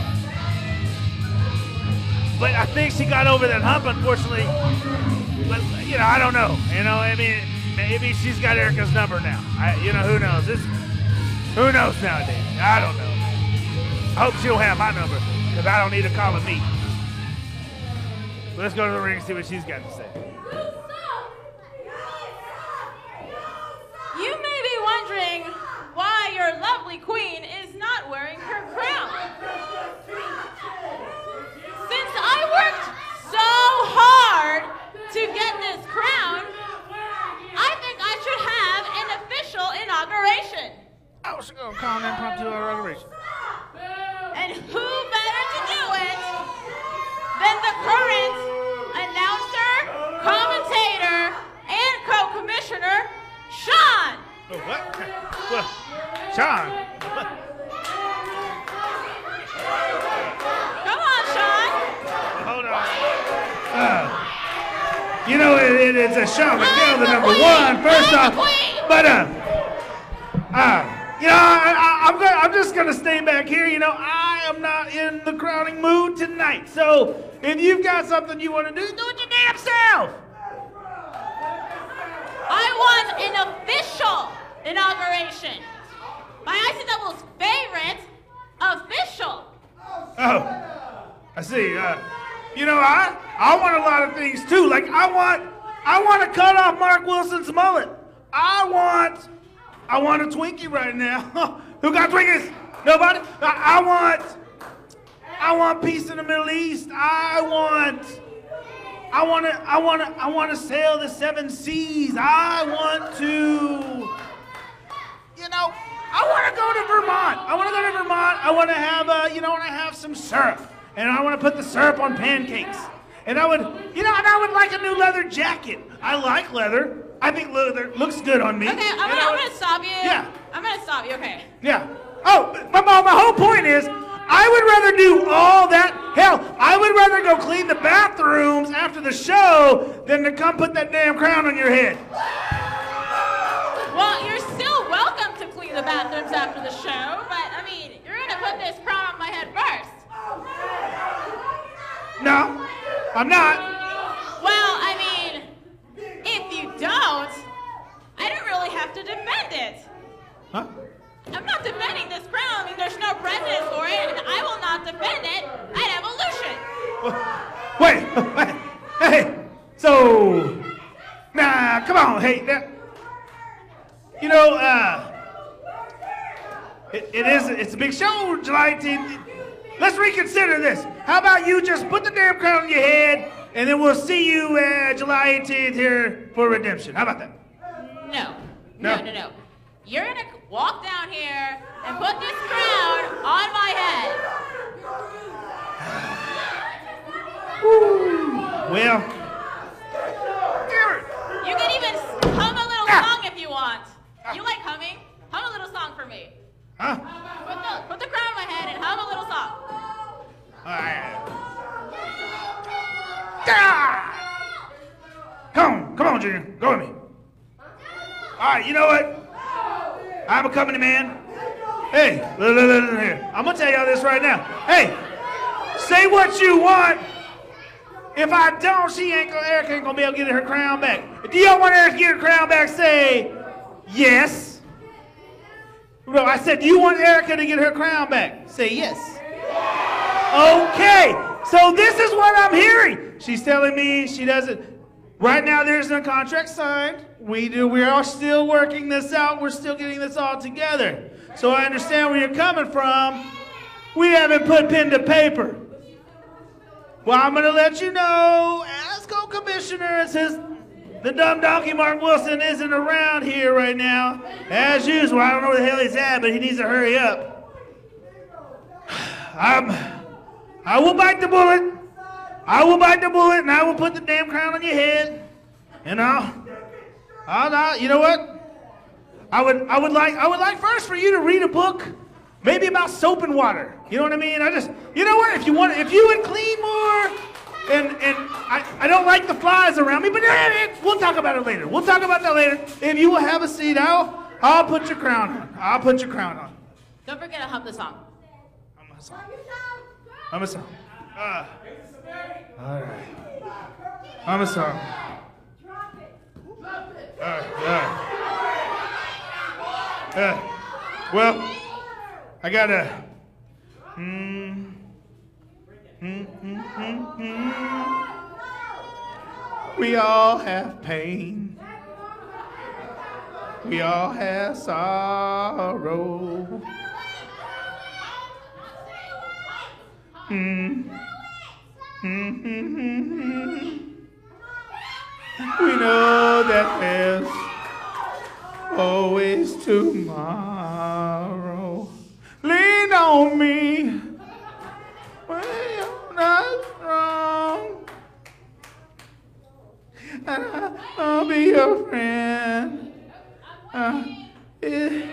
But I think she got over that hump, unfortunately. But, you know, I don't know. You know, I mean, maybe she's got Erica's number now. I, you know, who knows? This, who knows nowadays? I don't know. I hope she'll have my number, because I don't need her calling me. But let's go to the ring and see what she's got to say. You may be wondering why your lovely queen is not wearing her crown. Since I worked so hard to get this crown, I think I should have an official inauguration. I was going to call an impromptu inauguration. And who better to do it than the current announcer, commentator, and co-commissioner, Sean. Oh, what? What? Sean? What? Come on, Sean. Uh, you know, it, it, it's a Shawn Michaels, the number one, first off. But, uh, uh, you know, I, I, I'm, gonna, I'm just going to stay back here. You know, I am not in the crowning mood tonight. So if you've got something you want to do, do it your damn self. I want an official inauguration. My I C W's favorite official. Oh, I see. Uh, you know, I I want a lot of things too. Like I want I want to cut off Mark Wilson's mullet. I want I want a Twinkie right now. Who got Twinkies? Nobody? I, I want I want peace in the Middle East. I want I want to I want to I want to sail the seven seas. I want to you know, I want to go to Vermont. I want to go to Vermont. I want to have uh, you know, I want to have some syrup. And I want to put the syrup on pancakes. And I would, you know, and I would like a new leather jacket. I like leather. I think leather looks good on me. Okay, I'm gonna, I'm gonna stop you. Yeah. I'm gonna stop you, okay. Yeah. Oh, but my, my whole point is, I would rather do all that. Hell, I would rather go clean the bathrooms after the show than to come put that damn crown on your head. Well, you're still welcome to clean the bathrooms after the show, but I mean, you're gonna put this crown on my head first. No, I'm not. Well, I mean, if you don't, I don't really have to defend it. Huh? I'm not defending this crown. I mean, there's no precedent for it, and I will not defend it at Evolution. Wait, wait, hey, so, nah, come on, hey, that, you know, uh, it, it is, it's a big show, July eighteenth. Let's reconsider this. How about you just put the damn crown on your head, and then we'll see you uh, July eighteenth here for Redemption. How about that? No. No? No, no, no. You're going to walk down here and put this crown on my head. Well, You can even hum a little Ah. song if you want. You like humming? Hum a little song for me. huh? Put the, put the crown on my head and hum a little song. All right. Ah! Come on, come on, Junior. Go with me. All right, you know what? I'm a company man. Hey, listen, listen here. I'm gonna tell y'all this right now. Hey, say what you want. If I don't, she ain't gonna, Erica ain't gonna be able to get her crown back. Do y'all want Erica to get her crown back? Say yes. No, I said, do you want Erica to get her crown back? Say yes. Okay, so this is what I'm hearing. She's telling me she doesn't. Right now, there's no contract signed. We do. We are still working this out. We're still getting this all together. So I understand where you're coming from. We haven't put pen to paper. Well, I'm going to let you know, as co-commissioner, it says the dumb donkey Mark Wilson isn't around here right now. As usual, I don't know where the hell he's at, but he needs to hurry up. I'm, I will bite the bullet. I will bite the bullet, and I will put the damn crown on your head. And I'll, I'll, I'll, you know what? I would, I would like, I would like first for you to read a book, maybe about soap and water. You know what I mean? I just, you know what? If you want, if you would clean more, and and I, I don't like the flies around me, but eh, we'll talk about it later. We'll talk about that later. If you will have a seat, I'll, I'll put your crown on. I'll put your crown on. Don't forget to hum the song. I'm a song. I'm a song. Uh, all right. I'm a song. All right. All right. Uh, well, I gotta. Mm, mm, mm, mm, mm. We all have pain. We all have sorrow. Mm. Mm, mm, mm, mm. We know that there's always tomorrow. Lean on me when you're not wrong, and I'll be your friend. Uh, is,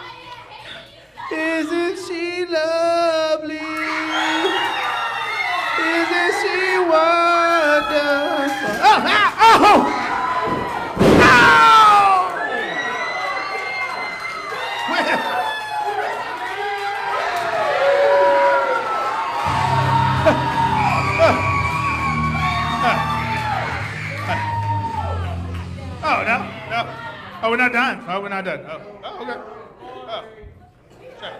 isn't she lovely? Isn't she wonderful? Oh, we're not done. Oh, we're not done. Oh, oh okay. Oh, sure.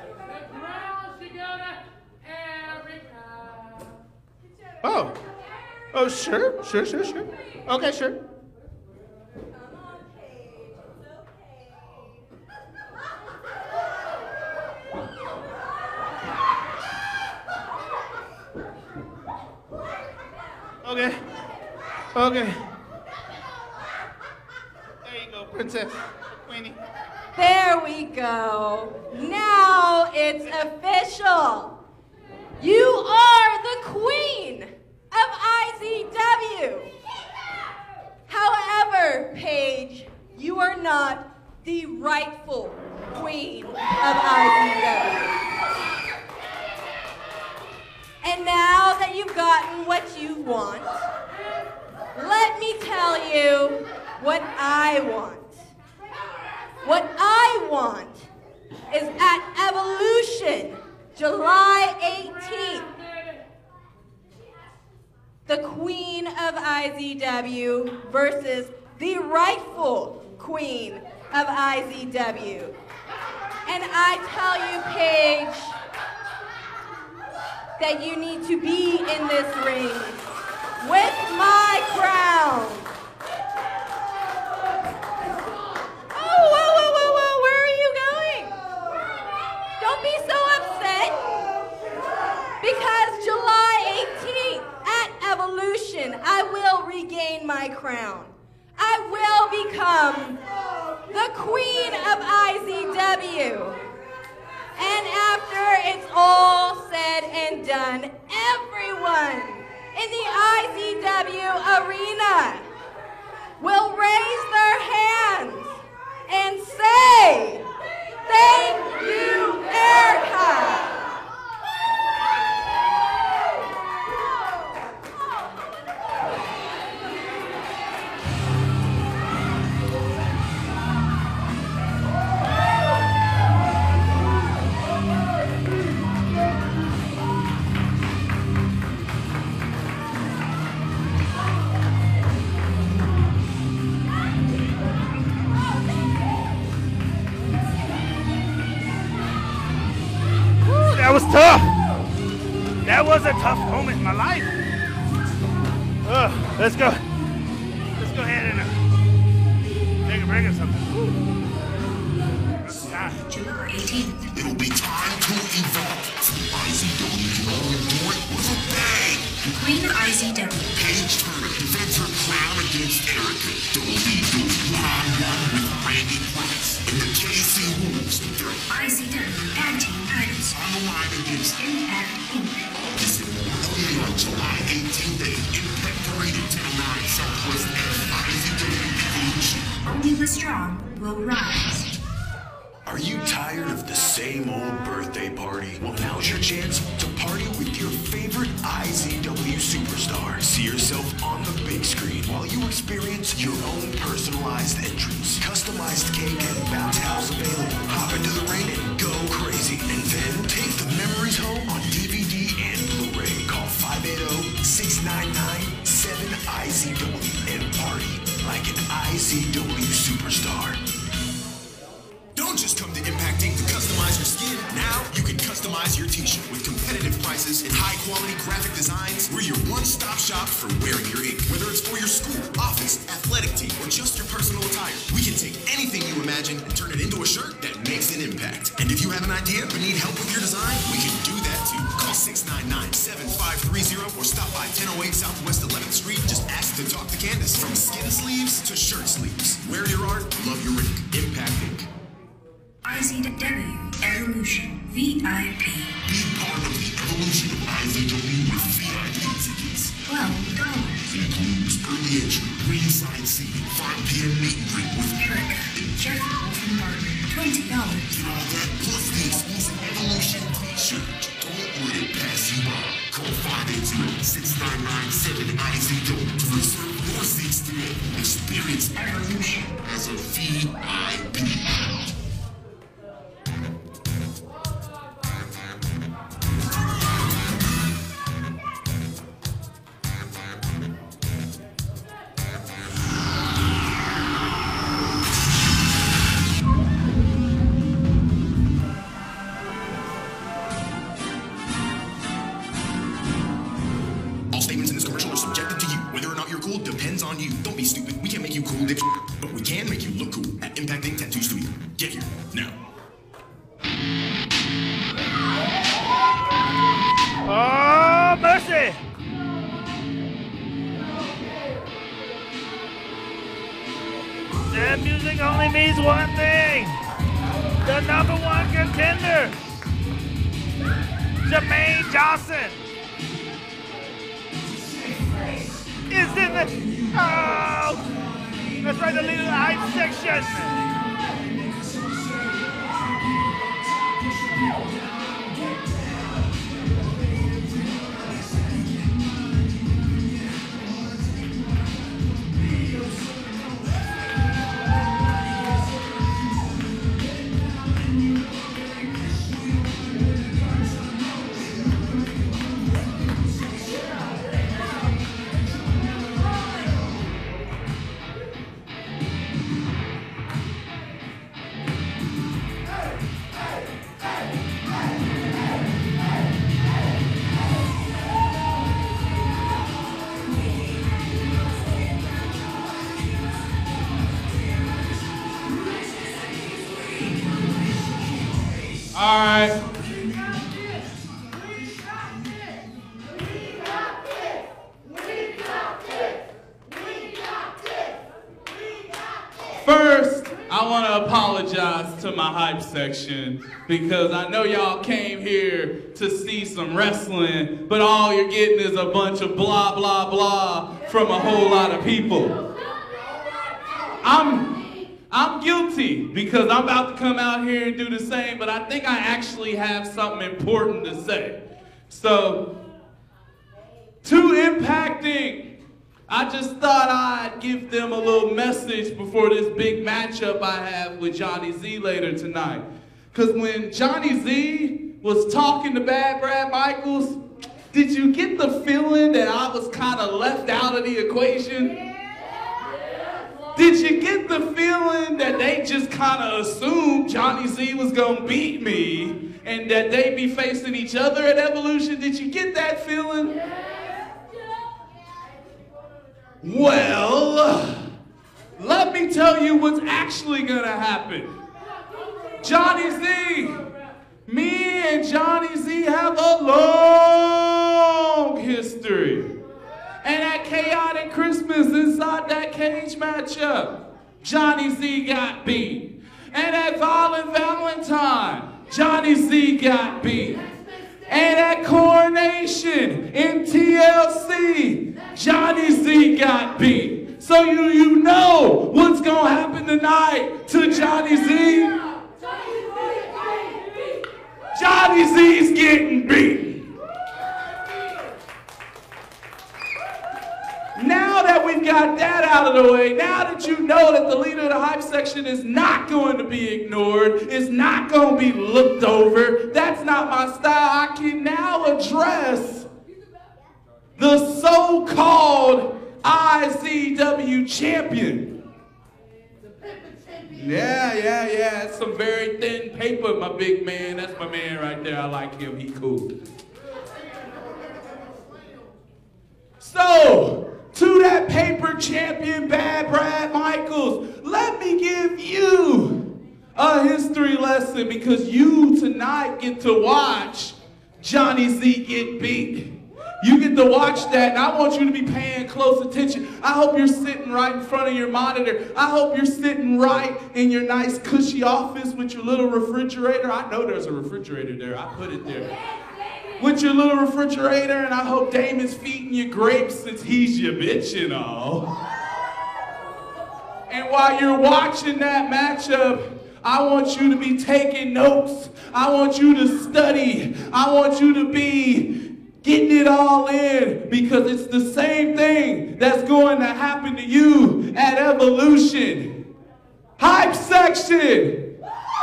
Oh, oh, sure, sure, sure, sure. Okay, sure. Okay. Okay. There you go, princess, Queenie. There we go. Now it's official. You are the queen of I Z W. However, Paige, you are not the rightful queen of I Z W. And now that you've gotten what you want, let me tell you what I want. What I want is at Evolution, July eighteenth, the queen of I Z W versus the rightful queen of I Z W. And I tell you, Paige, that you need to be in this ring with my crown. Oh, whoa, whoa, whoa, whoa, where are you going? Don't be so upset, because July eighteenth at Evolution, I will regain my crown. I will become the queen of I Z W. And after it's all said and done, everyone in the I Z W arena will raise their hands and say, "Thank you, Erica." That was tough. That was a tough moment in my life. Uh, let's go. Let's go ahead and uh, take a break or something. July eighteenth. It'll be time to evolve. I Z W can only do it with a bang. The queen of I Z W. Paige Turner defends her crown against Erica. Don't need no one-on-one with Randy Price and the K C Wolves with their I Z W Tag Team titles. on the line against Impact Incorporated. Listen only on July eighteenth at Impact Arena, ten oh nine Southwest F. I Z W Evolution. Only the strong will rise. Are you tired of the same old birthday party? Well, now's your chance to party with your favorite I Z W superstar. See yourself on the big screen while you experience your own personalized entrance. Customized cake and bounce house available. Hop into the ring and go crazy. And then take the memories home on D V D and Blu-ray. Call five eight zero, six nine nine, seven I Z W and party like an I Z W superstar. Don't just come to Impact Ink to customize your skin. Now you can customize your t-shirt with competitive prices and high-quality graphic designs. We're your one-stop shop for wearing your ink. Whether it's for your school, office, athletic team, or just your personal attire, we can take anything you imagine and turn it into a shirt that makes an impact. And if you have an idea but need help with your design, we can do that too. Call six nine nine, seven five three zero or stop by ten oh eight Southwest eleventh Street. Just ask to talk to Candace. From skin sleeves to shirt sleeves. Wear your art, love your ink. Impact Ink. I Z W Evolution V I P. Be part of the evolution of I Z W with V I P tickets. twelve dollars. Includes early entry, ringside seating, five p m meet and greet with Erica. Jeff Wolfenbarger. twenty dollars. Get all that plus the exclusive evolution t-shirt. Don't let it pass you by. Call five eight zero, six nine nine, seven I Z W to reserve your seats today. Experience evolution as a V I P. cool depends on you. Don't be stupid. We can't make you cool, dick, but we can make you look cool at Impact Ink Tattoo Studio. Get here now. Oh, mercy! That music only means one thing. The number one contender, Jermaine Johnson, is in the, oh, that's right, the leader of the hype section. All right. First, I want to apologize to my hype section because I know y'all came here to see some wrestling, but all you're getting is a bunch of blah, blah, blah from a whole lot of people. I'm... I'm guilty because I'm about to come out here and do the same, but I think I actually have something important to say. So, to Impacting, I just thought I'd give them a little message before this big matchup I have with Johnny Z later tonight. Because when Johnny Z was talking to Bad Brad Michaels, did you get the feeling that I was kind of left out of the equation? Did you get the feeling that they just kind of assumed Johnny Z was going to beat me and that they'd be facing each other at Evolution? Did you get that feeling? Well, let me tell you what's actually going to happen. Johnny Z, me and Johnny Z have a long history. And at Chaotic Christmas, inside that cage matchup, Johnny Z got beat. And at Violent Valentine, Johnny Z got beat. And at Coronation in T L C, Johnny Z got beat. So you, you know what's going to happen tonight to Johnny Z? Johnny Z's getting beat. Now that we've got that out of the way, now that you know that the leader of the hype section is not going to be ignored, is not going to be looked over, that's not my style, I can now address the so-called I Z W champion. Yeah, yeah, yeah, it's some very thin paper, my big man. That's my man right there. I like him, he cool. So, to that paper champion, Bad Brad Michaels, let me give you a history lesson because you tonight get to watch Johnny Z get beat. You get to watch that, and I want you to be paying close attention. I hope you're sitting right in front of your monitor. I hope you're sitting right in your nice cushy office with your little refrigerator. I know there's a refrigerator there. I put it there. With your little refrigerator, and I hope Damon's feeding you grapes since he's your bitch and all. And while you're watching that matchup, I want you to be taking notes. I want you to study. I want you to be getting it all in because it's the same thing that's going to happen to you at Evolution. Hype section.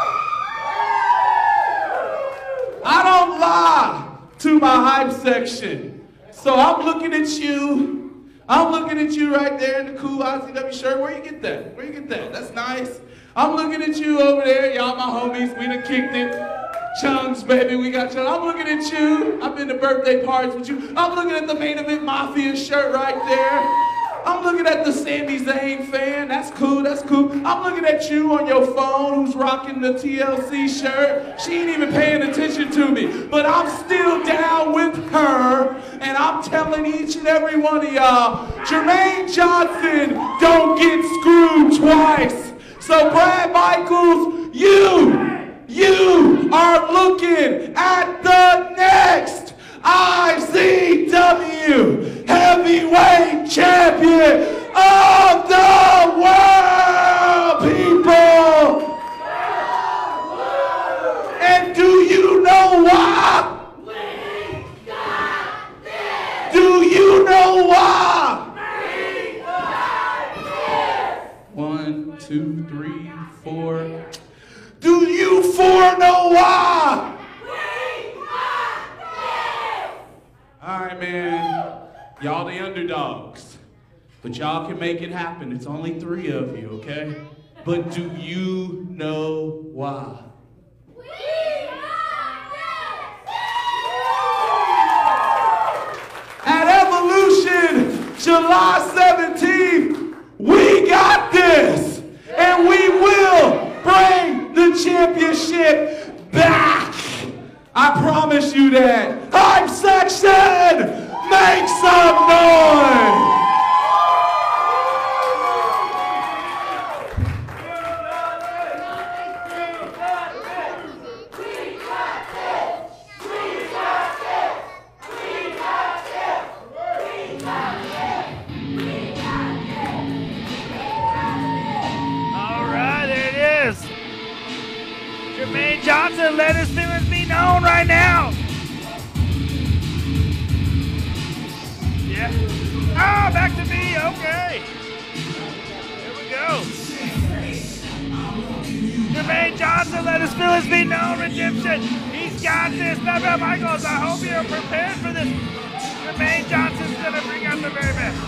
I don't lie to my hype section. So I'm looking at you. I'm looking at you right there in the cool I Z W shirt. Where you get that? Where you get that? That's nice. I'm looking at you over there. Y'all my homies. We done kicked it. Chunks, baby. We got Chunks. I'm looking at you. I've been to birthday parties with you. I'm looking at the Main Event Mafia shirt right there. I'm looking at the Sami Zayn fan. That's cool, that's cool. I'm looking at you on your phone who's rocking the T L C shirt. She ain't even paying attention to me. But I'm still down with her. And I'm telling each and every one of y'all, Jermaine Johnson don't get screwed twice. So Brad Michaels, you, you are looking at the next I C W Heavyweight Champion of the world, people! And do you know why? Do you know why? One, two, three, four. Do you four know why? All right, man. Y'all the underdogs. But y'all can make it happen. It's only three of you, okay? But do you know why? At Evolution, July seventeenth, we got this. And we will bring the championship back. I promise you that. Hype section, make some noise. Jermaine Johnson, let his feelings be known right now. Yeah. Ah, back to me. Okay. Here we go. Jermaine Johnson, let his feelings be known. Redemption. He's got this. Brad Michaels, I hope you're prepared for this. Jermaine Johnson's going to bring out the very best.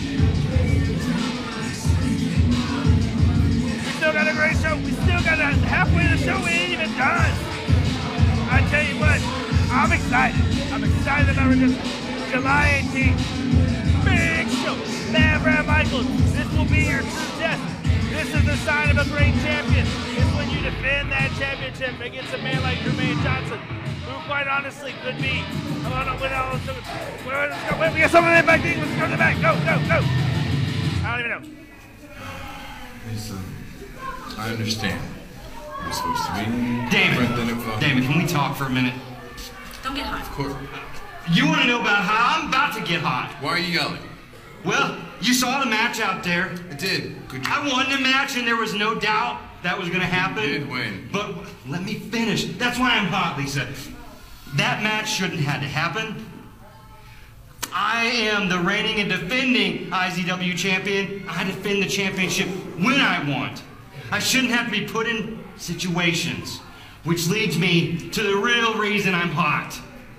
We still got a great show. We still got a halfway to the show. We ain't even done. I tell you what, I'm excited. I'm excited about Redemption. July eighteenth, big show. Man, Brad Michaels, this will be your true test. This is the sign of a great champion. It's when you defend that championship against a man like Jermaine Johnson, who quite honestly could be. Oh, no, wait, no, let's go. Wait, we got something in the back. Let's go to the back. Go, go, go. I don't even know. Listen. I understand. You're supposed to be Damon, Damon, can we talk for a minute? Don't get hot. Of course. You want to know about how I'm about to get hot? Why are you yelling? Well, you saw the match out there. I did. Good job. I won the match, and there was no doubt that was going to happen. You did win. But let me finish. That's why I'm hot, Lisa. That match shouldn't have had to happen. I am the reigning and defending I Z W champion. I defend the championship when I want. I shouldn't have to be put in situations, which leads me to the real reason I'm hot.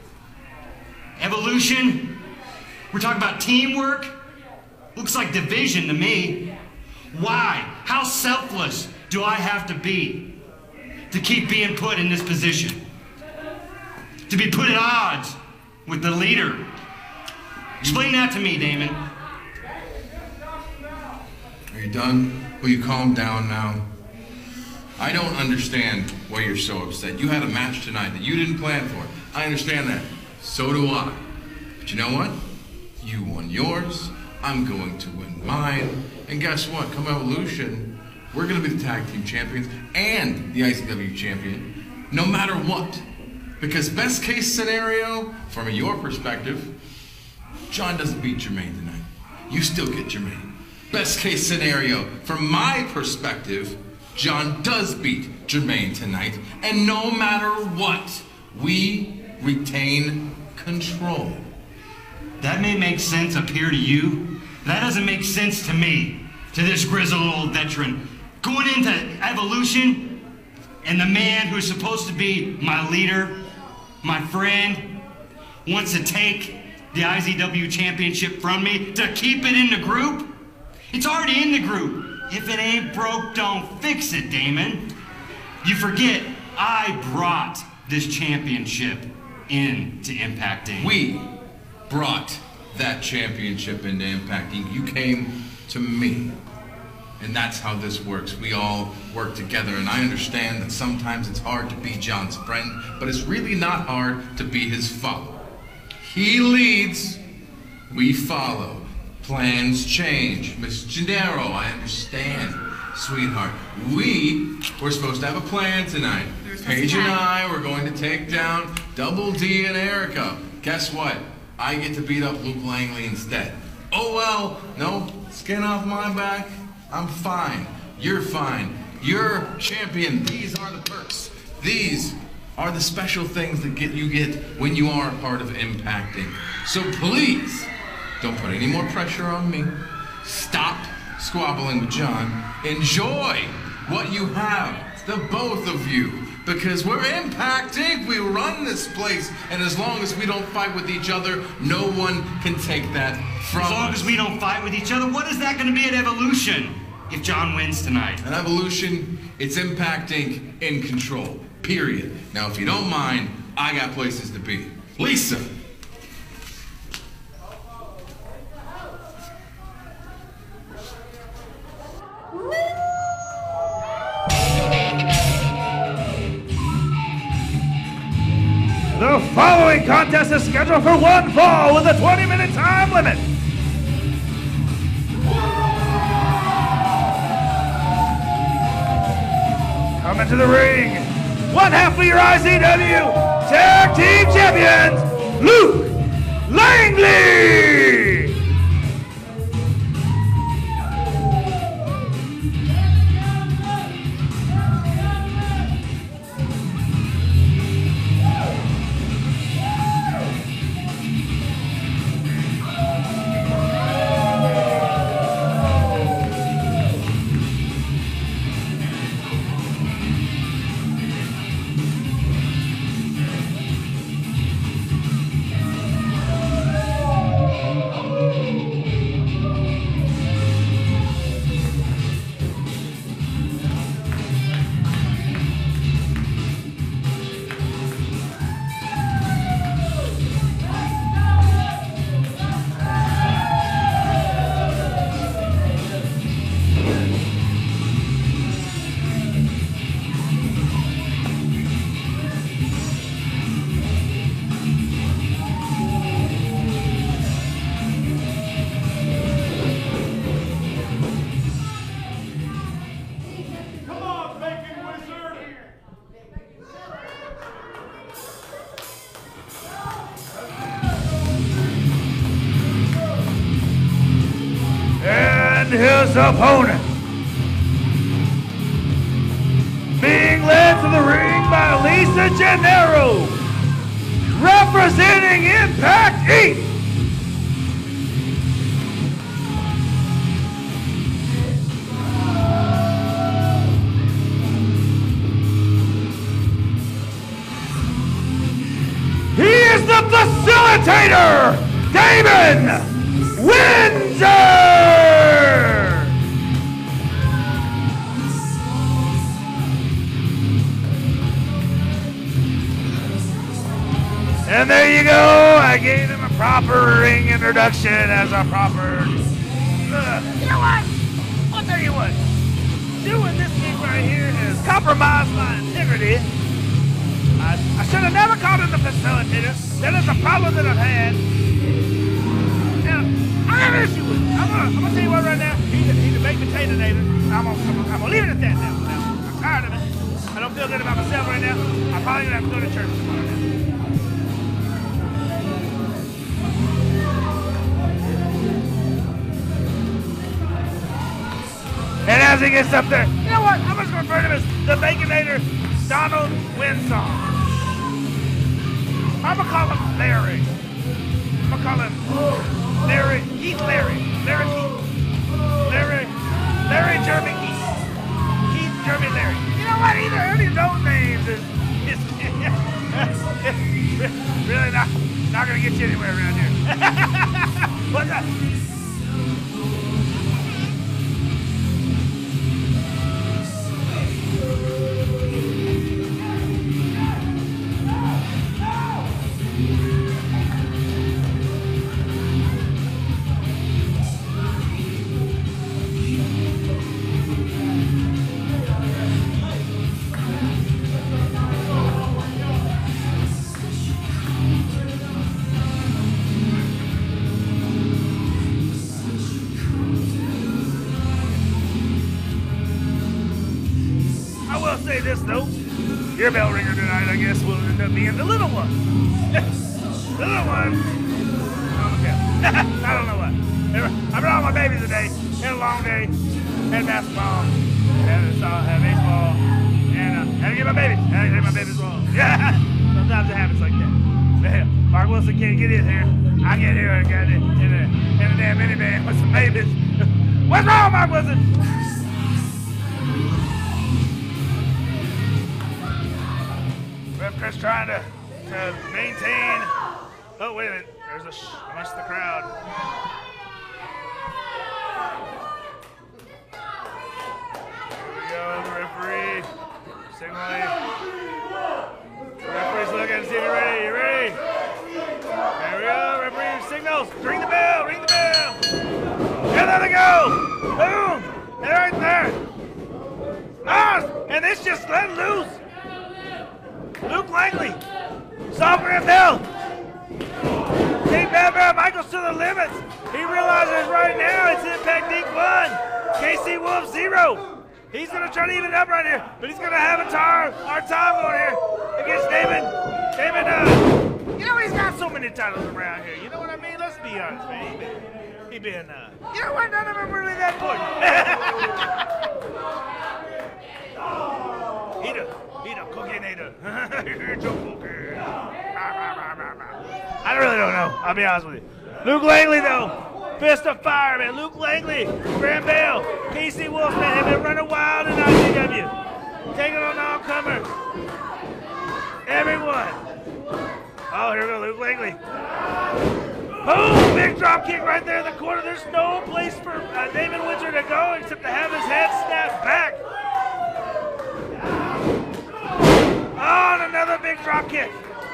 Evolution, we're talking about teamwork. Looks like division to me. Why? How selfless do I have to be to keep being put in this position? To be put at odds with the leader? Explain that to me, Damon. Are you done? Will you calm down now? I don't understand why you're so upset. You had a match tonight that you didn't plan for. I understand that. So do I. But you know what? You won yours. I'm going to win mine. And guess what? Come Evolution, we're going to be the tag team champions and the I C W champion, no matter what. Because best case scenario, from your perspective, John doesn't beat Jermaine tonight. You still get Jermaine. Best case scenario, from my perspective, John does beat Jermaine tonight, and no matter what, we retain control. That may make sense up here to you. That doesn't make sense to me, to this grizzled old veteran. Going into Evolution, and the man who's supposed to be my leader, my friend, wants to take the I Z W championship from me to keep it in the group? It's already in the group. If it ain't broke, don't fix it, Damon. You forget, I brought this championship into Impacting. We brought that championship into Impacting. You came to me. And that's how this works. We all work together, and I understand that sometimes it's hard to be John's friend, but it's really not hard to be his follower. He leads, we follow. Plans change. Miss Gennaro, I understand, sweetheart. We were supposed to have a plan tonight. Paige and I were going to take down Double D and Erica. Guess what? I get to beat up Luke Langley instead. Oh well, no skin off my back. I'm fine. You're fine. You're champion. These are the perks. These are the special things that get you get when you are a part of Impacting. So please, don't put any more pressure on me. Stop squabbling with John. Enjoy what you have, the both of you. Because we're Impacting, we run this place, and as long as we don't fight with each other, no one can take that from us. As long as we don't fight with each other, what is that going to be at Evolution if John wins tonight? At Evolution, it's Impacting in control, period. Now, if you don't mind, I got places to be. Lisa! The following contest is scheduled for one fall with a twenty minute time limit. Coming to the ring, one half of your I Z W Tag Team Champions, Luke Langley! His opponent, being led to the ring by Lisa Gennaro, representing Impact East. He is the facilitator, Damon Windsor! And there you go. I gave him a proper ring introduction as a proper... Uh, you know what? I'll tell you what. Doing this thing right here has compromised my integrity. I, I should have never called him the facilitator. That is a problem that I've had. Now, I have an issue with it. I'm gonna, I'm gonna tell you what right now. He's a, he's a baked potato nader. I'm gonna, I'm, gonna, I'm gonna leave it at that now. now. I'm tired of it. I don't feel good about myself right now. I'm probably gonna have to go to church tomorrow now. And as he gets up there, you know what? I'm just going to refer to him as the Baconator Donald Winsong. I'm going to call him Larry. I'm going to call him Larry, Heath Larry. Larry Heath. Larry, Larry Jeremy Heath. Heath Jeremy Larry. You know what? Either of these old names is, is really not, not going to get you anywhere around here. What's that? say this though. Your bell ringer tonight, I guess, will end up being the little one. The little one. I don't know what. I brought all my babies today. Had a long day. Had basketball. Had, uh, had baseball. And uh, had to get my babies. Had to get my babies along. Yeah. Sometimes it happens like that. Yeah. Mark Wilson can't get in here. I get here and got it in a, in a damn minivan with some babies. What's wrong, Mark Wilson? Ref Chris trying to, to maintain. Oh, wait a minute. There's a sh amongst the crowd. Here we go. The referee signaling. The referee's looking to see if you're ready. You ready? There we go. Referee signals. Ring the bell. Ring the bell. And there they go. Boom. They're right there. Ah, and this just let loose. Luke Langley. Soft Red Bell. King Bad Bear Michaels to the limits. He realizes right now it's Impact Inc one. K C Wolf zero. He's going to try to even it up right here, but he's going to have a tar, hard time going here against David. David, uh, you know, he's got so many titles around here. You know what I mean? Let's be honest, man. He been, he been uh, you know what? None of them really that important. Eat a, eat a cookie, Nada. Joe Cookie. I really don't know. I'll be honest with you. Luke Langley, though. Fist of Fire, man. Luke Langley, Graham Bale, K C Wolf, man, have been running wild in I C W. Taking on all-comers. Everyone. Oh, here we go, Luke Langley. Boom! Big drop kick right there in the corner. There's no place for uh, Damon Windsor to go except to have his head snapped back. Oh, and another big drop kick.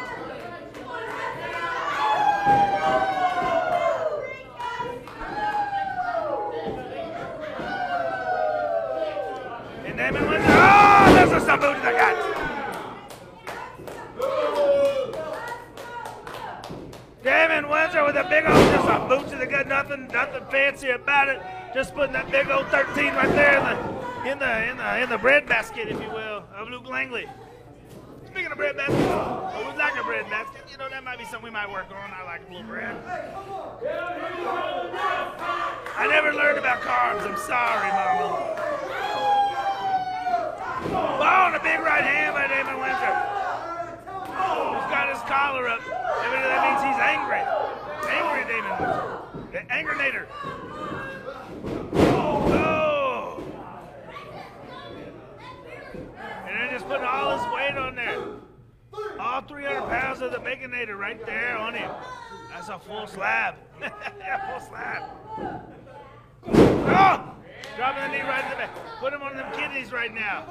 And Damon Windsor, oh, there's a boot to the gut. Damon Windsor with a big old, just a boot to the gut, nothing, nothing fancy about it. Just putting that big old thirteen right there in the, in the, in the, in the bread basket, if you will, of Luke Langley. Speaking of bread basket, I would like a bread basket. You know, that might be something we might work on. I like a little bread. I never learned about carbs. I'm sorry, Mama. Oh, and a big right hand by Damon Windsor. He's got his collar up. That means he's angry. Angry Damon Windsor. Angernator. Oh. And then just putting all his weight on there. All three hundred pounds of the Baconator right there on him. That's a full slab. Yeah, full slab. Oh! Dropping the knee right in the back. Put him on them kidneys right now.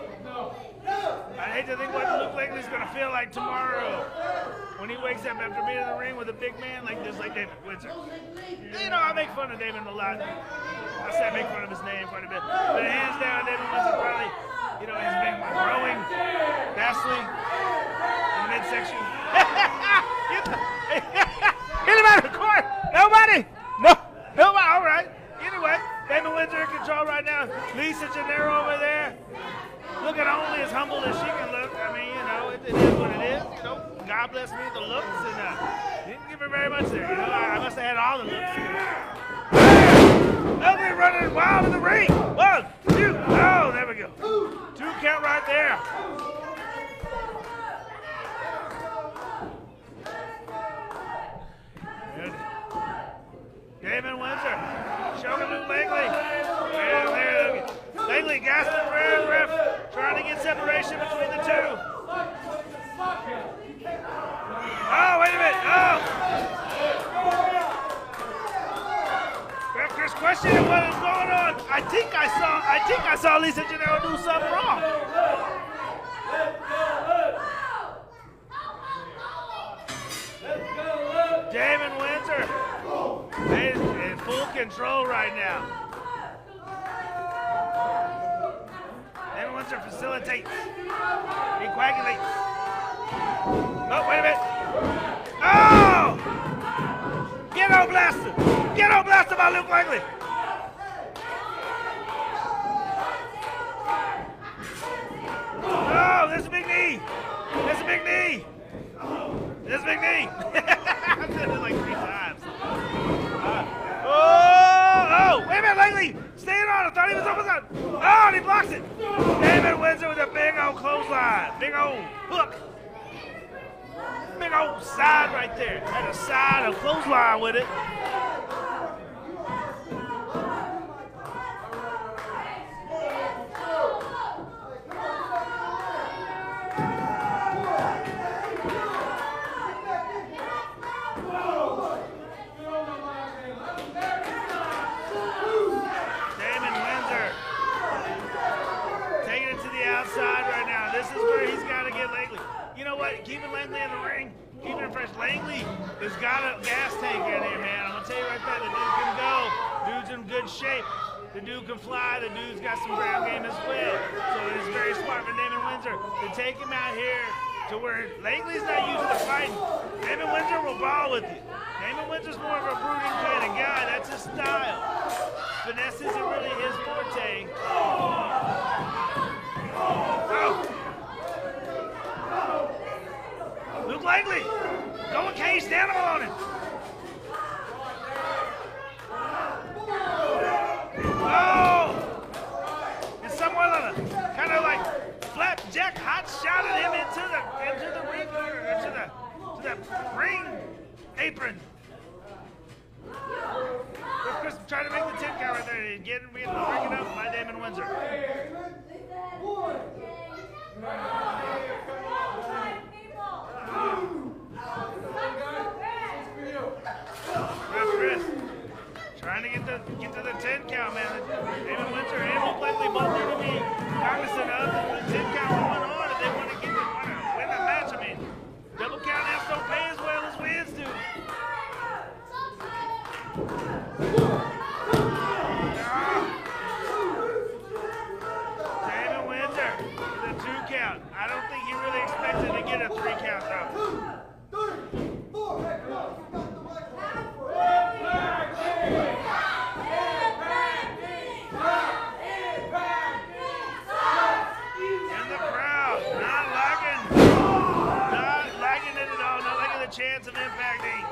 I hate to think what Luke Langley's going to feel like tomorrow when he wakes up after being in the ring with a big man like this, like David Windsor. You know, I make fun of Damon a lot. I say I make fun of his name quite a bit. But hands down, David Windsor probably, you know, he's been growing vastly in the midsection. Get him out of the court! Nobody! No! Nobody! All right. Anyway, Damon Windsor in control right now. Lisa Gennaro over there. Looking only as humble as she can look. I mean, you know, it, it is what it is. You know, God bless me the looks, and uh, didn't give her very much there. You know, I, I must have had all the looks. Ugly running wild in the ring. One, two, oh, there we go. Two count right there. Good. Damon Windsor, showing Luke Langley. Yeah, there. Langley gasping for air, ref, trying to get separation between the two. Oh, wait a minute. Oh. Ref Chris questioning what is going on. I think I saw. I think I saw Lisa Gennaro do something wrong. Damon Windsor is in full control right now. Damon Windsor facilitates. He coagulates. Oh, wait a minute. Oh! Ghetto blaster! Ghetto blaster by Luke Langley. Langley staying on. I thought he was almost out. Oh, and he blocks it. Damon Windsor with a big old clothesline. Big old hook. Big old side right there. Had a side of clothesline with it. Keeping Langley in the ring, keeping it fresh. Langley has got a gas tank in there, man. I'm gonna tell you right there, the dude can go. Dude's in good shape. The dude can fly. The dude's got some ground game as well. So it's very smart for Damon Windsor to take him out here to where Langley's not used to fighting. Damon Windsor will ball with you. Damon Windsor's more of a brooding kind of guy. That's his style. Finesse isn't really his forte. Oh. Luke Langley, going cage down on him. Oh! And somewhere like a kind of like flapjack hot shotted him into the into the ring into the to the ring apron. Of course, trying to make the ten count right there. Getting getting bring it up by Damon Windsor. Chris, trying to get to get to the ten count, man. Damon Windsor and Luke Langley both need to be cognizant of the ten count going on if they want to get the, want to win the match. I mean, double count outs don't pay as well as wins do. Damon Windsor with a two count. I don't think he really expected to get a three count though. Chance of impacting.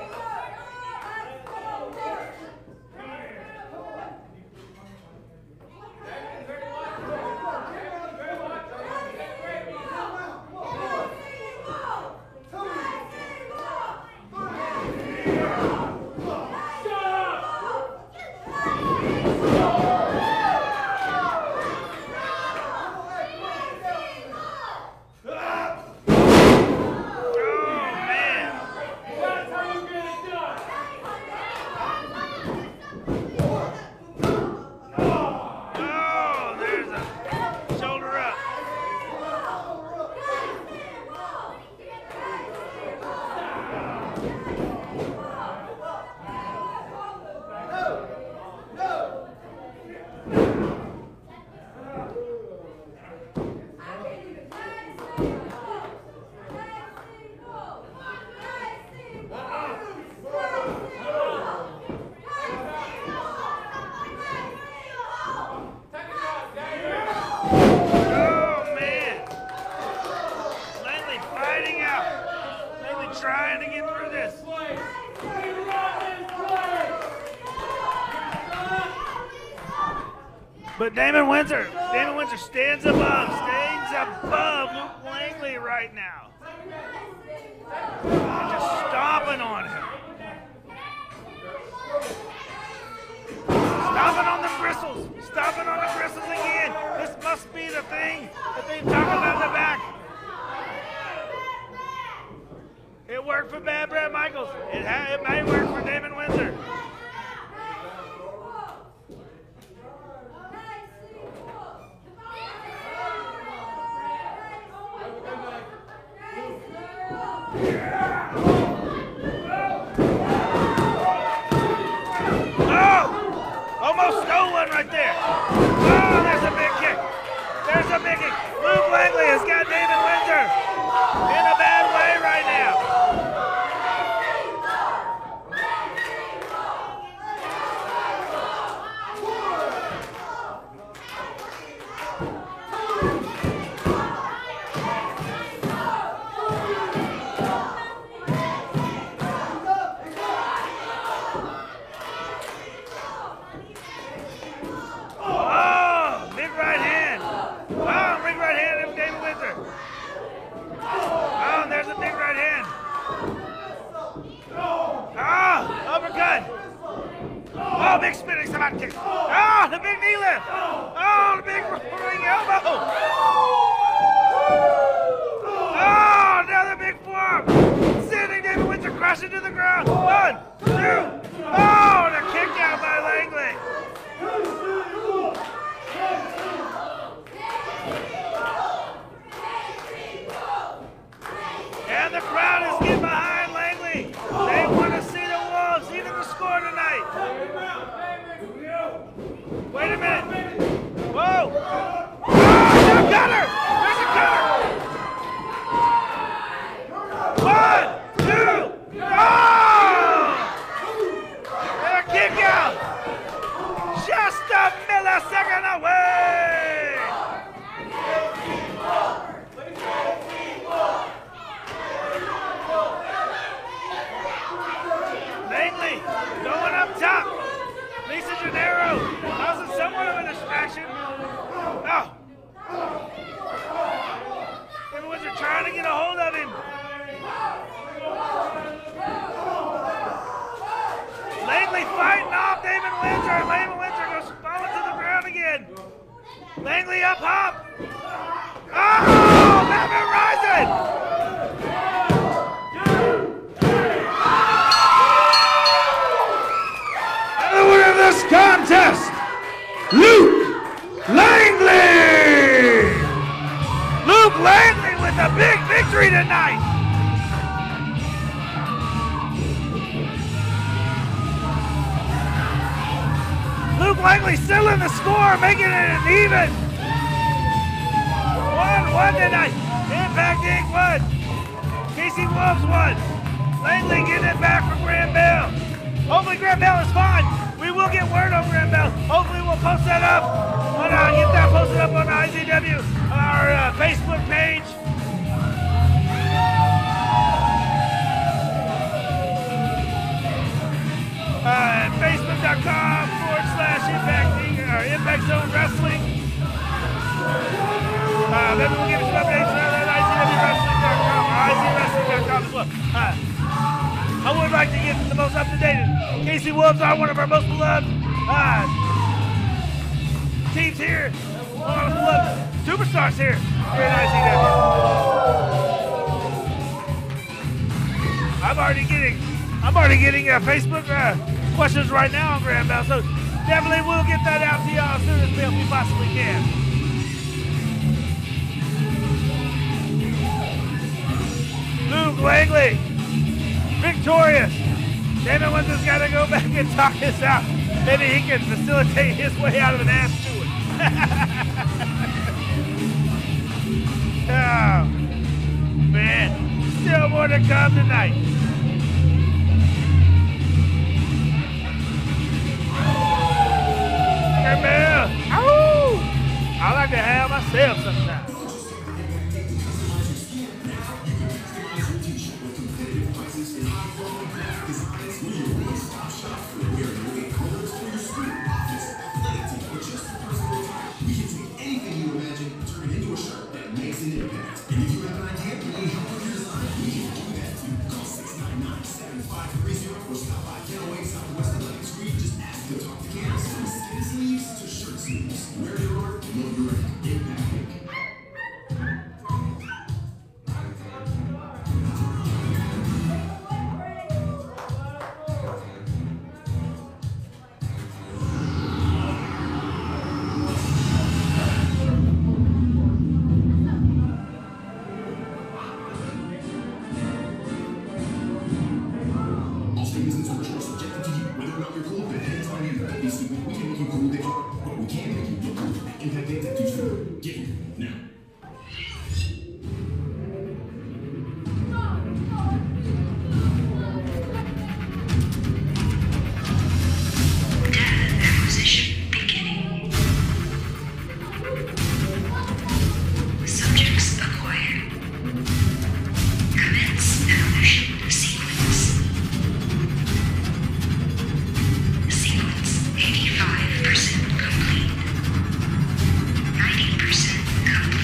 But Damon Windsor, Damon Windsor stands above, stands above Luke Langley right now. And just stomping on him. Stomping on the bristles, stomping on the bristles again. This must be the thing that they've talked about in the back. It worked for Bad Brad Michaels. It, ha it may work for Damon Windsor. Almost stole one right there. Oh, there's a big kick. There's a big kick. Luke Langley has got Damon Windsor in a bad way right now. Oh, big spinning spot kick. Oh, the big knee lift. Oh, the big running elbow. Oh, another big forearm. Sending David Windsor crashing to the ground. One, two. Oh, and a kick out by Langley. And the crowd is getting behind Langley. They want to see the Wolves, even the score tonight. Wait a minute. Whoa. Oh, no cutter. There's a cutter. One, two. Oh! And a kick out. Just a millisecond away. Langley going up top. Lisa Gennaro causing somewhat of a distraction. Oh. David Windsor trying to get a hold of him. Langley fighting off David Windsor. David Windsor goes falling to the ground again. Langley up hop. Oh, Mountain Rising. The winner of this contest, Luke Langley! Luke Langley with a big victory tonight. Luke Langley still in the score, making it an even. one one tonight. Impact Incorporated won. Casey Wolves won. Langley getting it back for Graham Bell. Hopefully Graham Bell is fine. We will get word on Graham Bell. Hopefully we'll post that up. On, uh, get that posted up on I Z W, our uh, Facebook page. Uh, Facebook.com forward slash Impact, or Impact Zone Wrestling. Uh, maybe we'll give you some updates on that I Z W Wrestling dot com or I Z Wrestling dot com as well. Uh, I would like to get the most up-to-date. Casey Wolves are one of our most beloved uh, teams here. One of our most beloved superstars here, here at I Z W. I'm already getting, I'm already getting uh, Facebook uh, questions right now on Graham Bell, so definitely we'll get that out to y'all as soon as we possibly can. Luke Langley, victorious. David Windsor's got to go back and talk this out. Maybe he can facilitate his way out of an ass to it. Oh, man. Still more to come tonight. Bell. Ow! I like to have myself sometimes. eighty-five percent complete. ninety percent complete.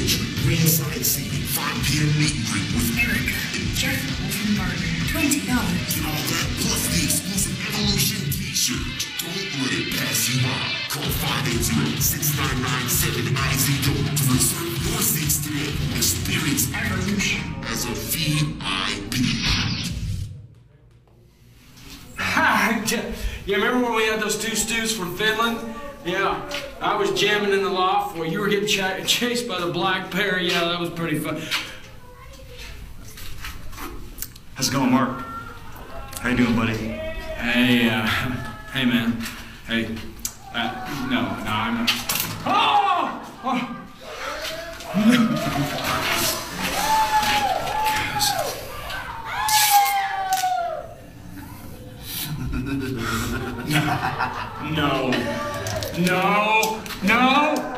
Stage, ringside seating, five p m meet and greet with Erica, Jeff Wolfenbarger, twenty dollars. and all that, plus the exclusive Evolution t-shirt. Don't let it pass you by. Call five eight zero, six nine nine seven I Z W to reserve your seats today. Experience Evolution as a V I P. Hi, you remember when we had those two stews from Finland? Yeah, I was jamming in the loft while you were getting ch chased by the black bear. Yeah, that was pretty fun. How's it going, Mark? How you doing, buddy? Hey, uh, hey, man. Hey, uh, no, no, I'm not. Oh! Oh! No, no, no.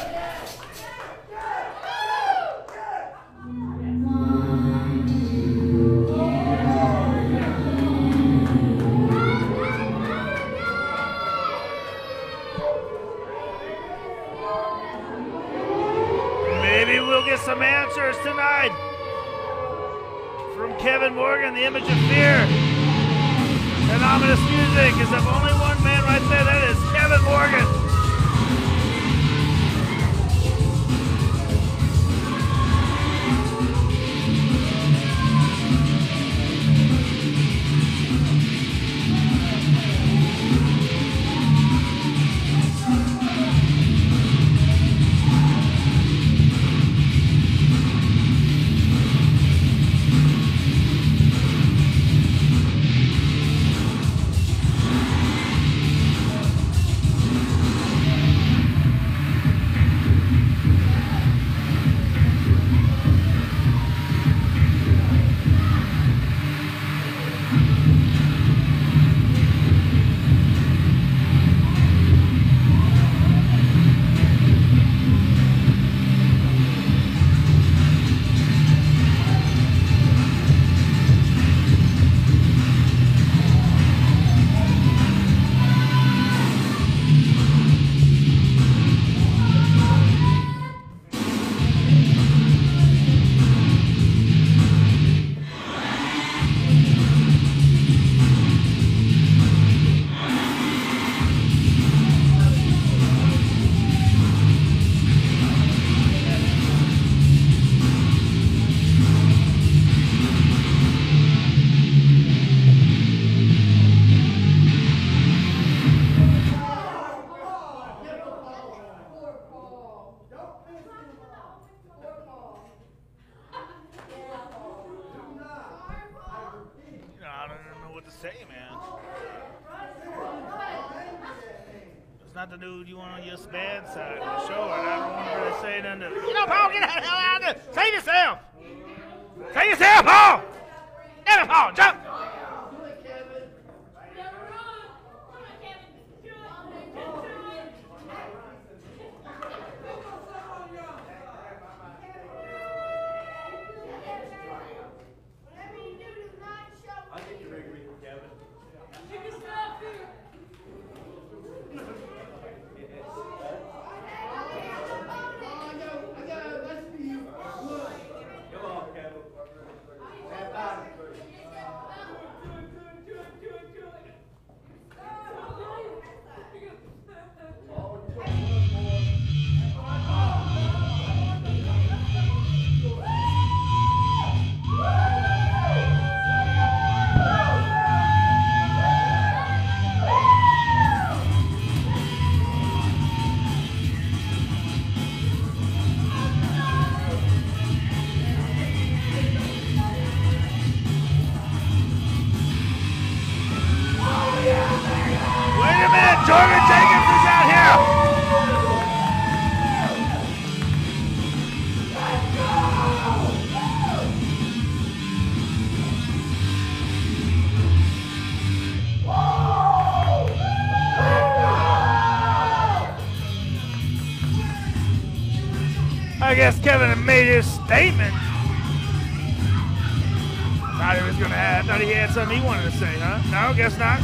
Maybe we'll get some answers tonight from Kevin Morgan, the Image of Fear. And ominous music is of only one man right there. That is Kevin Morgan. Not the dude you want on your bad side for sure. I don't want to really say nothing. To, you know, Paul, get the hell out of there. Save yourself. Save yourself, Paul. Get him, Paul. Jump. Jordan Jacobs is out here. I guess Kevin had made his statement. Thought he was gonna have, thought he had something he wanted to say, huh? No, guess not.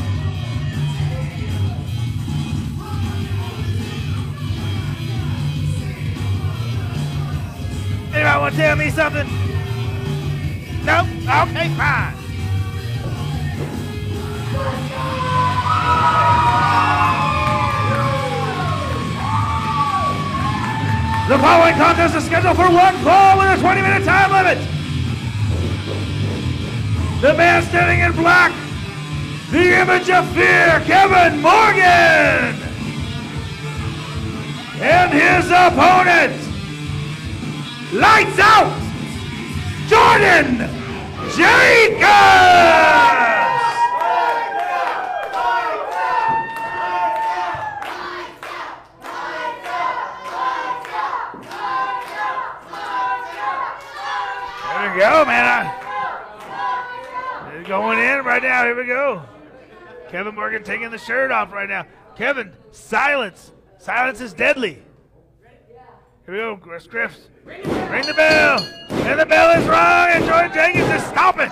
Someone tell me something? Nope. Okay, fine. The following contest is scheduled for one fall with a twenty minute time limit. The man standing in black, the image of fear, Kevin Morgan. And his opponent, lights out, Jordan Jacobs. There we go, man. I, it's going in right now. Here we go. Kevin Morgan taking the shirt off right now. Kevin, silence. Silence is deadly. Here we go, Griffs. Ring the bell. And the bell is rung, and Jordan Jenkins is stomping.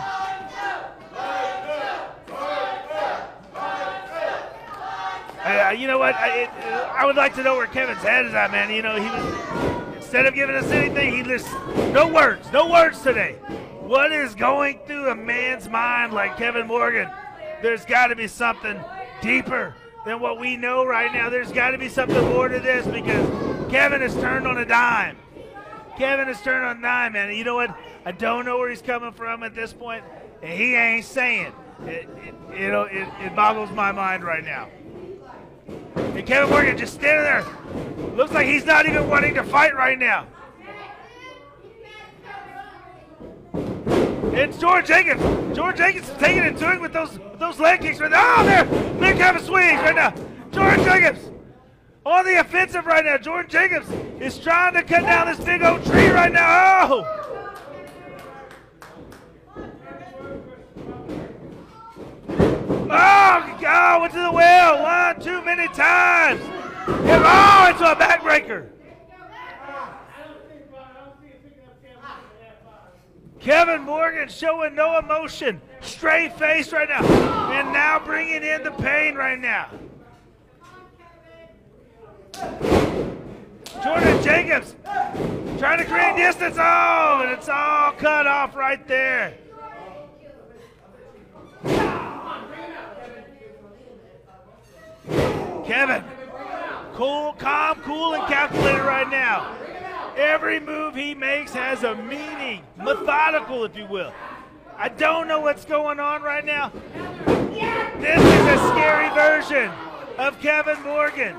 Uh, you know what? I, it, uh, I would like to know where Kevin's head is at, man. You know, he was, instead of giving us anything, he just, no words, no words today. What is going through a man's mind like Kevin Morgan? There's got to be something deeper than what we know right now. There's got to be something more to this because Kevin has turned on a dime. Kevin has turned on a dime, man. And you know what? I don't know where he's coming from at this point, and he ain't saying. It, it, you know, it, it boggles my mind right now. And Kevin Morgan just standing there. Looks like he's not even wanting to fight right now. It's George Jenkins. George Jenkins is taking it to it with those with those leg kicks right now. Oh, there! Big Kevin swings right now. George Jenkins on the offensive right now. George Jenkins is trying to cut down this big old tree right now. Oh! Oh, God, went to the well. One, too many times. And oh, it's a backbreaker. Kevin Morgan showing no emotion, straight face right now, and now bringing in the pain right now. Jordan Jacobs trying to create distance, oh, and it's all cut off right there. Kevin, cool, calm, cool, and calculated right now. Every move he makes has a meaning, methodical, if you will. I don't know what's going on right now. This is a scary version of Kevin Morgan.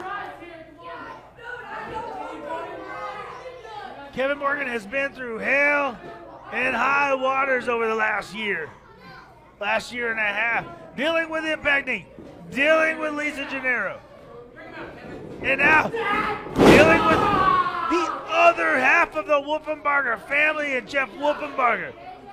Kevin Morgan has been through hell and high waters over the last year, last year and a half, dealing with impacting, dealing with Lisa Gennaro, and now dealing with the other half of the Wolfenbarger family and Jeff Wolfenbarger.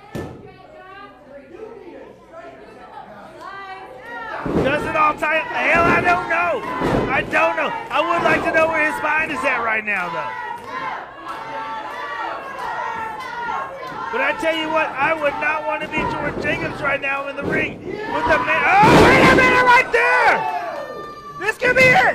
Does it all tie? Hell, I don't know. I don't know. I would like to know where his mind is at right now, though. But I tell you what, I would not want to be George Jacobs right now in the ring with the man. Oh, wait a minute, right there! This could be it.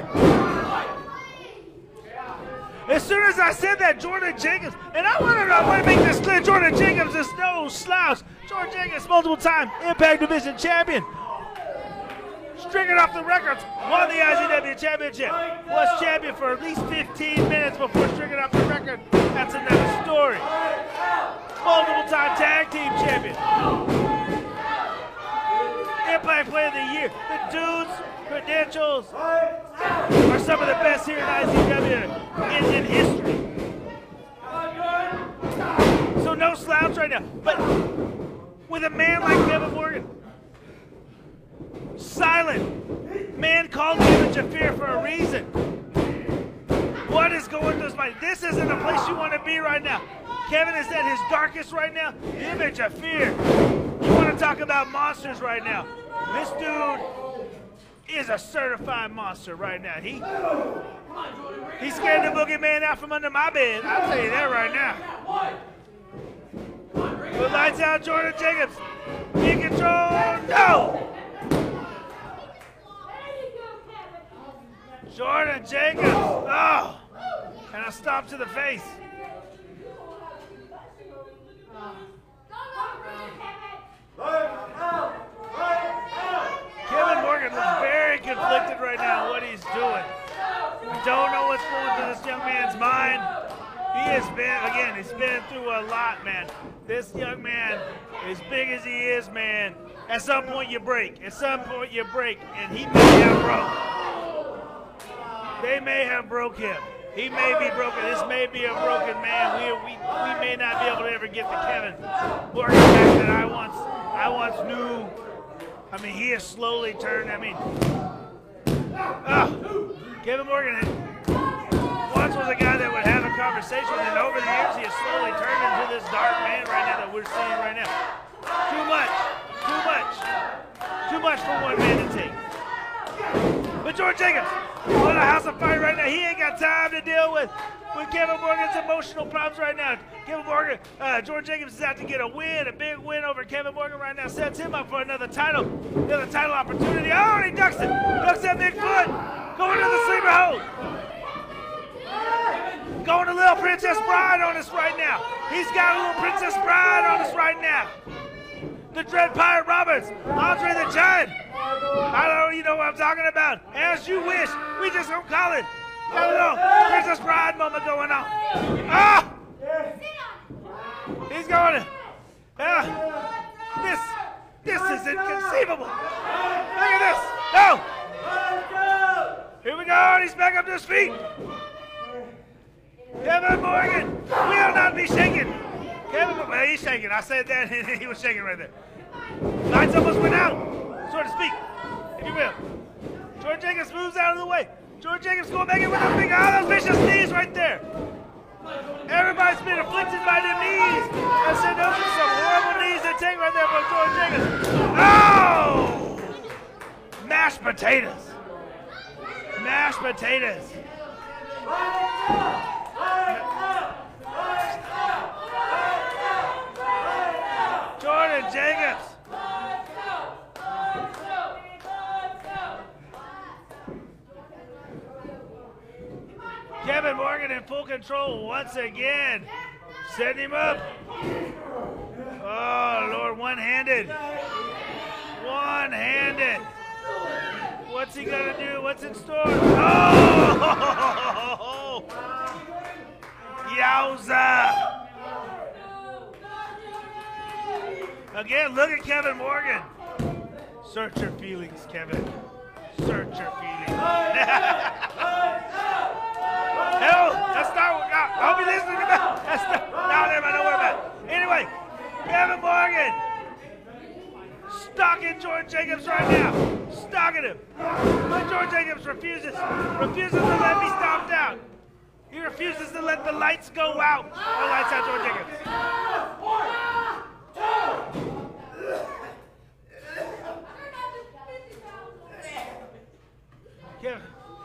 As soon as I said that, Jordan Jacobs, and I want to, I want to make this clear, Jordan Jacobs is no slouch. Jordan Jacobs, multiple-time Impact Division champion. Stringing off the records, won the I Z W Championship. Was champion for at least fifteen minutes before stringing off the record. That's another story. Multiple-time Tag Team champion. Impact Player of the Year. The dude's credentials are some of the best here in I Z W in, in history. So no slouch right now. But with a man like Kevin Morgan, silent, man called the image of fear for a reason. What is going through his mind? This isn't a place you want to be right now. Kevin is at his darkest right now. The image of fear. You want to talk about monsters right now. This dude is a certified monster right now. He He scared the boogeyman out from under my bed. I'll tell you that right now. But lights out, Jordan Jacobs. In control. No! Jordan Jacobs. Oh! And a stomp to the face. Kevin Morgan looks very conflicted right now what he's doing. I don't know what's going through this young man's mind. He has been, again, he's been through a lot, man. This young man, as big as he is, man, at some point you break. At some point you break, and he may have broke. They may have broke him. He may be broken. This may be a broken man. We, we, we may not be able to ever get the Kevin Morgan back that I once, I once knew. I mean, he has slowly turned. I mean, oh, Kevin Morgan once was a guy that would have a conversation, and over the years he has slowly turned into this dark man right now that we're seeing right now. Too much, too much, too much for one man to take. But George Jacobs on a house of fire right now. He ain't got time to deal with with Kevin Morgan's emotional problems right now. Kevin Morgan, uh, George Jacobs is out to get a win, a big win over Kevin Morgan right now. Sets him up for another title, another title opportunity. Oh, and he ducks it, ducks that big foot, going to the sleeper hold. Going to Little Princess Bride on us right now. He's got a Little Princess Bride on us right now. The Dread Pirate Roberts, Andre the Giant. I don't know, you know what I'm talking about. As you wish, we just don't call it. Got a little Princess Bride moment going on. Ah! He's going to, ah, this, this is inconceivable. Look at this. No. Here we go, and he's back up to his feet. Kevin Morgan will not be shaken. Kevin, well, he's shaking. I said that, and he was shaking right there. Lights almost went out, so to speak, if you will. George Jacobs moves out of the way. George Jacobs going back in with those big, oh, those vicious knees right there. Everybody's been afflicted by their knees. I said those are some horrible knees to take right there from George Jacobs. Oh! Mashed potatoes. Mashed potatoes. Jordan Jacobs. Kevin Morgan in full control once again. Setting him up. Oh, Lord, one-handed. One-handed. What's he going to do? What's in store? Oh! Yowza! Again, look at Kevin Morgan. Search your feelings, Kevin. Search your feelings. Hell, that's not what I'll be listening to that. That's not, no, never mind, don't worry about it. Anyway, Kevin Morgan stalking George Jacobs right now. Stalking him. But George Jacobs refuses, refuses to let me stomped out. He refuses to let the lights go out. The lights out George Jacobs. Kevin.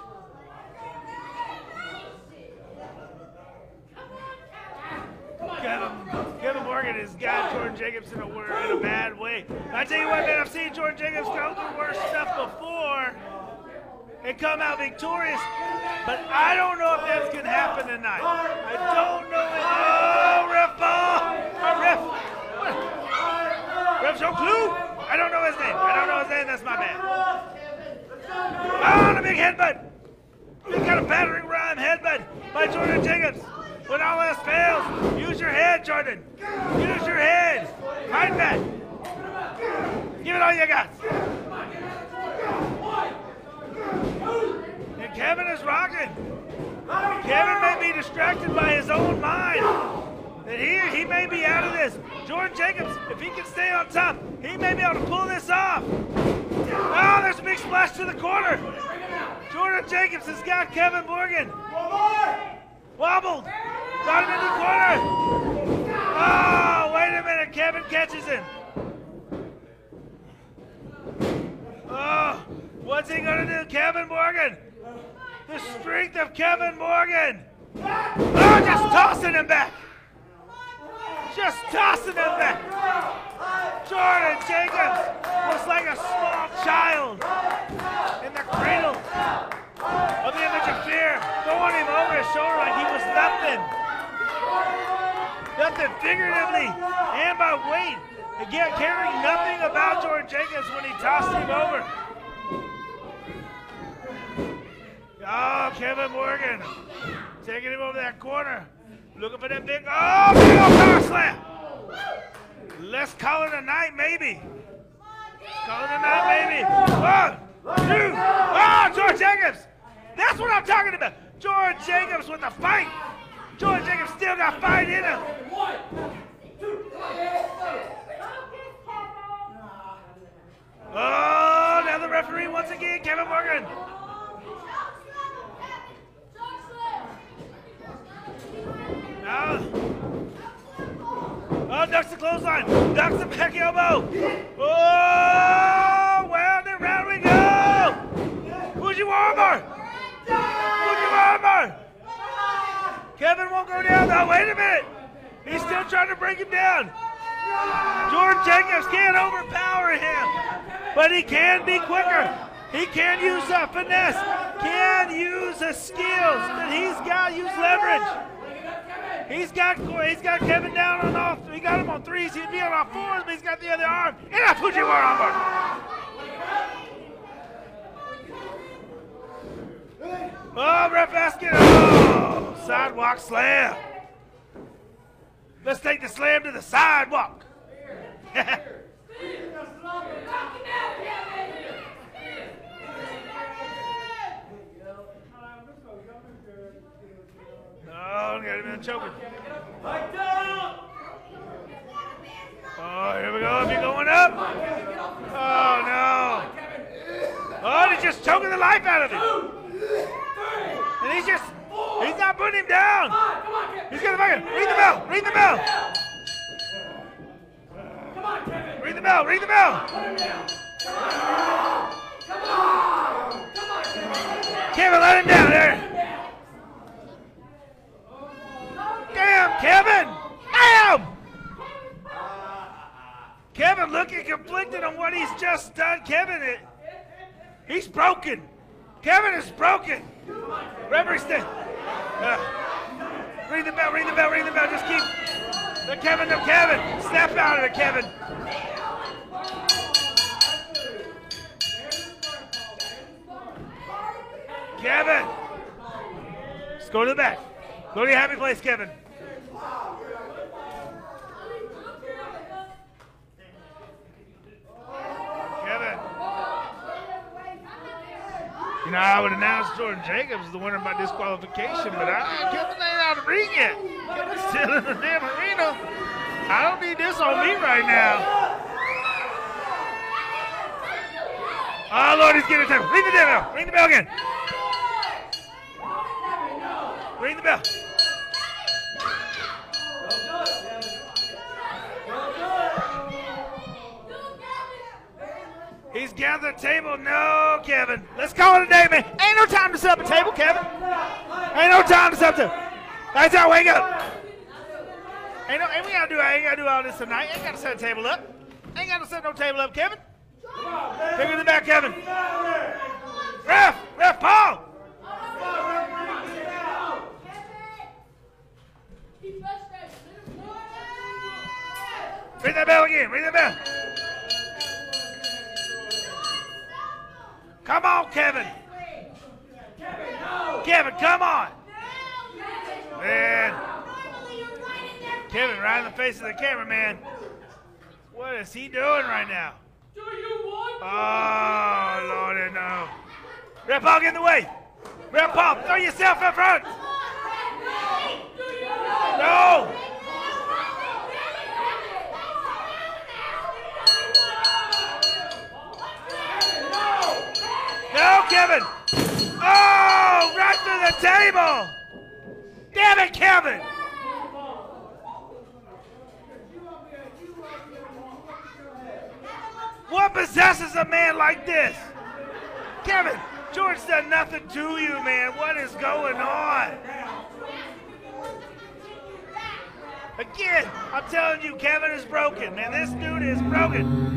Kevin, Kevin Morgan has got George Jacobs in a, in a bad way. I tell you what, man, I've seen George Jacobs go through worse stuff before and come out victorious, but I don't know if that's going to happen tonight. I don't know if, oh, ref ball, oh, ref, ref, no clue. I don't know his name. I don't know his name, that's my bad. Oh, the big headbutt. Big kind of battering ram headbutt by Jordan Jacobs. When all else fails, use your head, Jordan. Use your head. Fight back. Give it all you got. And Kevin is rocking. Kevin may be distracted by his own mind. That he, he may be out of this. Jordan Jacobs, if he can stay on top, he may be able to pull this off. Oh, there's a big splash to the corner. Jordan Jacobs has got Kevin Morgan. Wobbled. Got him in the corner. Oh, wait a minute. Kevin catches him. Oh, what's he going to do? Kevin Morgan. The strength of Kevin Morgan. Oh, just tossing him back. Just tossing him back. Jordan Jacobs was like a small child in the cradle of the image of fear, throwing him over his shoulder like he was nothing. Nothing figuratively and by weight. Again, caring nothing about Jordan Jacobs when he tossed him over. Oh, Kevin Morgan taking him over that corner. Looking for that big, oh, big old power slam. Let's call it a night, maybe. Let's call it a night, maybe. One, two, oh, Jordan Jacobs. That's what I'm talking about. Jordan Jacobs with the fight. Jordan Jacobs still got fight in him. Oh, now the referee once again, Kevin Morgan. Now, oh, ducks the clothesline, ducks the back elbow. Oh, well, then round we go. Fuji Warmer. Fuji Warmer. Kevin won't go down though. Wait a minute. He's still trying to break him down. Jordan Jacobs can't overpower him, but he can be quicker. He can use a finesse, can use the skills that he's got, use leverage. He's got he's got Kevin down on all, he got him on threes, he'd be on all fours, but he's got the other arm. And a Fujiwara on board. Oh, ref asking, oh, sidewalk slam. Let's take the slam to the sidewalk. Oh, got him in choking. Oh, here we go. If you're going up. Oh, no. Oh, he's just choking the life out of him. And he's just, he's not putting him down. He's got the bucket. Ring the bell. Ring the bell. Ring the bell. Ring the bell. Kevin, let him down there. Damn, Kevin! Damn! Kevin looking conflicted on what he's just done. Kevin, it, he's broken. Kevin is broken. Referee stand. Uh, ring the bell, ring the bell, ring the bell. Just keep the Kevin, no Kevin. Snap out of it, Kevin. Kevin! Let's go to the back. Go to your happy place, Kevin. Kevin. You know, I would announce Jordan Jacobs as the winner by disqualification, but I, Kevin ain't out of the ring yet. Kevin's still in the damn arena. I don't need this on me right now. Oh, Lord, he's getting a table. Ring the bell. Ring the bell again. Ring the bell. He's gathered a table. No, Kevin. Let's call it a day, man. Ain't no time to set up a table, Kevin. Ain't no time to set up a table. That's how, wake up. Ain't no, ain't we gotta do, I ain't gotta do all this tonight. Ain't gotta set a table up. Ain't gotta set no table up, Kevin. Take it in the back, Kevin. Ref, ref, Paul. Ring that bell again. Ring that bell. Come on, Kevin. Kevin, come on. Man. Kevin, right in the face of the cameraman. What is he doing right now? Oh, Lordy, no. Rep Paul, get in the way. Rep Paul, throw yourself in front. No. No, Kevin! Oh, right through the table! Damn it, Kevin! What possesses a man like this? Kevin, George done nothing to you, man. What is going on? Again, I'm telling you, Kevin is broken, man. This dude is broken.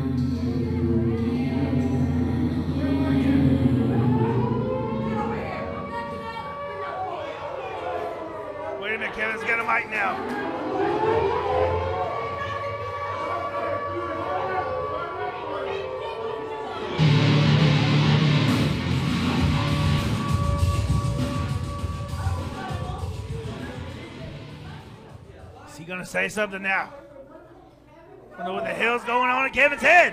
Wait a minute, Kevin's got a mic now. Is he gonna say something now? I don't know what the hell's going on in Kevin's head.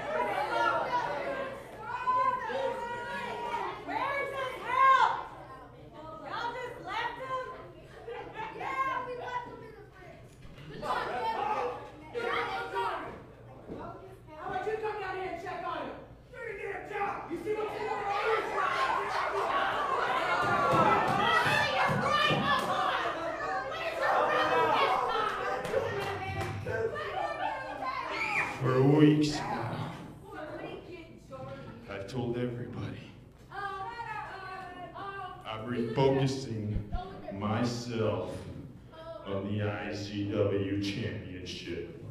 For weeks now, I've told everybody I'm refocusing myself on the I Z W Championship.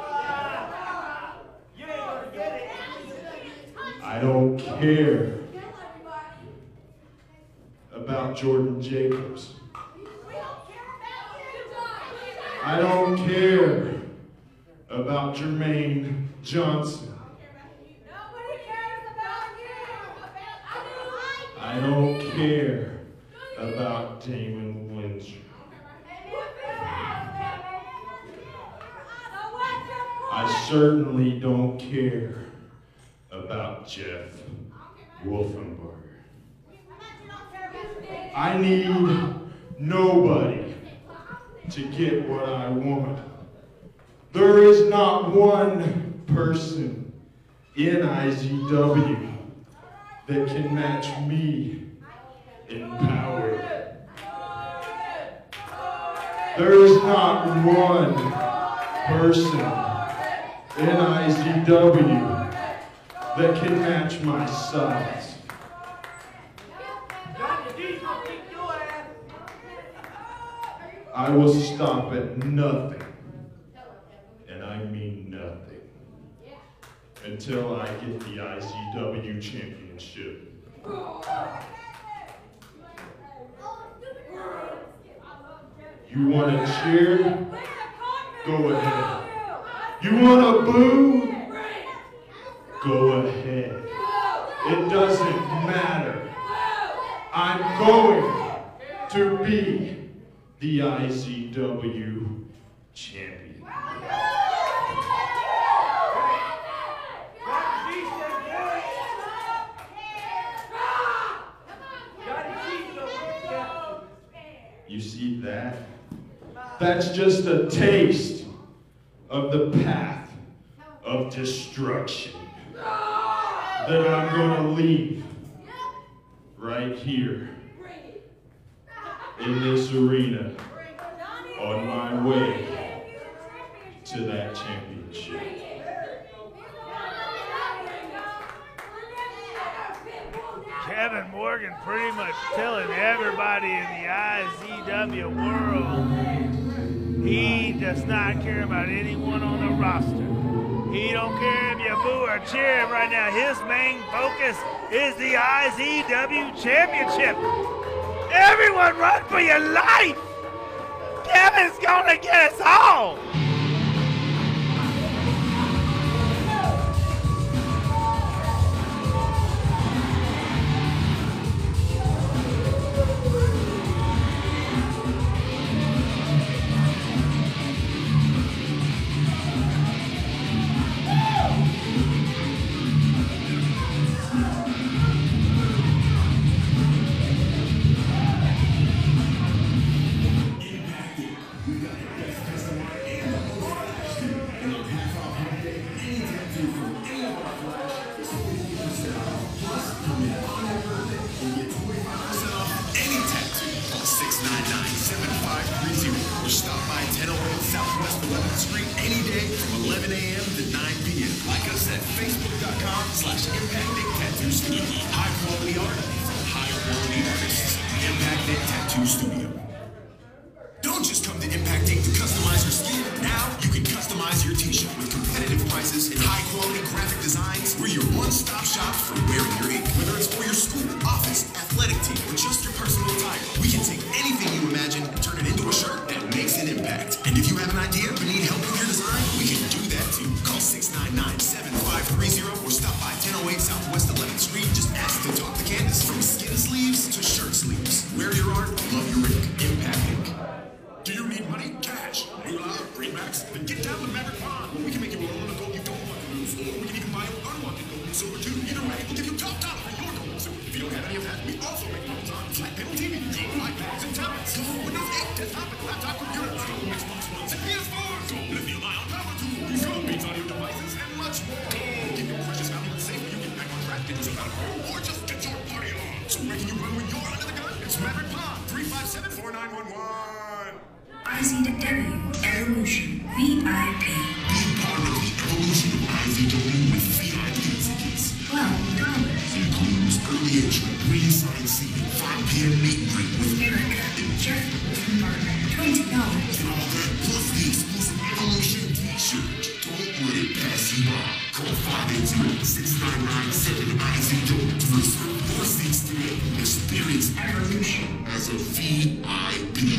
I don't care about Jordan Jacobs. I don't care about Jermaine Johnson. I don't care about Damon Winter. I certainly don't care about Jeff Wolfenbarger. I need nobody to get what I want. There is not one person in I Z W that can match me in power. There is not one person in I Z W that can match my size. I will stop at nothing. And I mean nothing, until I get the I Z W Championship. You want to cheer? Go ahead. You want to boo? Go ahead. It doesn't matter. I'm going to be the I Z W champion. You see that? That's just a taste of the path of destruction that I'm going to leave right here in this arena on my way to that championship. Kevin Morgan pretty much telling everybody in the I Z W world he does not care about anyone on the roster. He don't care if you boo or cheer him right now. His main focus is the I Z W Championship. Everyone run for your life. Kevin's gonna get us all. Do you need money? Cash. Moolah, greenbacks. Remax, then get down to Maverick Pond, where we can make you a loan on a gold you don't want to lose, or we can even buy you unwanted gold and silver too. Either way, we'll give you top dollar for your gold and silver. If you don't have any of that, we also make loans on flat panel T Vs, iPads, and tablets, Windows eight, desktop, and laptop computers, Xbox Ones, and P S fours, lithium-ion power tools, phone beats audio devices, and much more. Keep your precious valuables safe when you get back on track, get yourself out of home, or just get your party on. So making you run when you're under the gun, it's Maverick Pond, three five seven, four nine one one. I Z W Evolution V I P. Be part of the evolution of I Z W with V I P tickets. twelve dollars. Includes early entry, ringside seating, five p m meet and greet with Erica and Jeff Barber. twenty dollars. And all that plus the exclusive Evolution t-shirt. Don't let it pass you by. Call five eight zero, six nine nine seven I Z W to reserve your seats today. Experience Evolution as a V I P.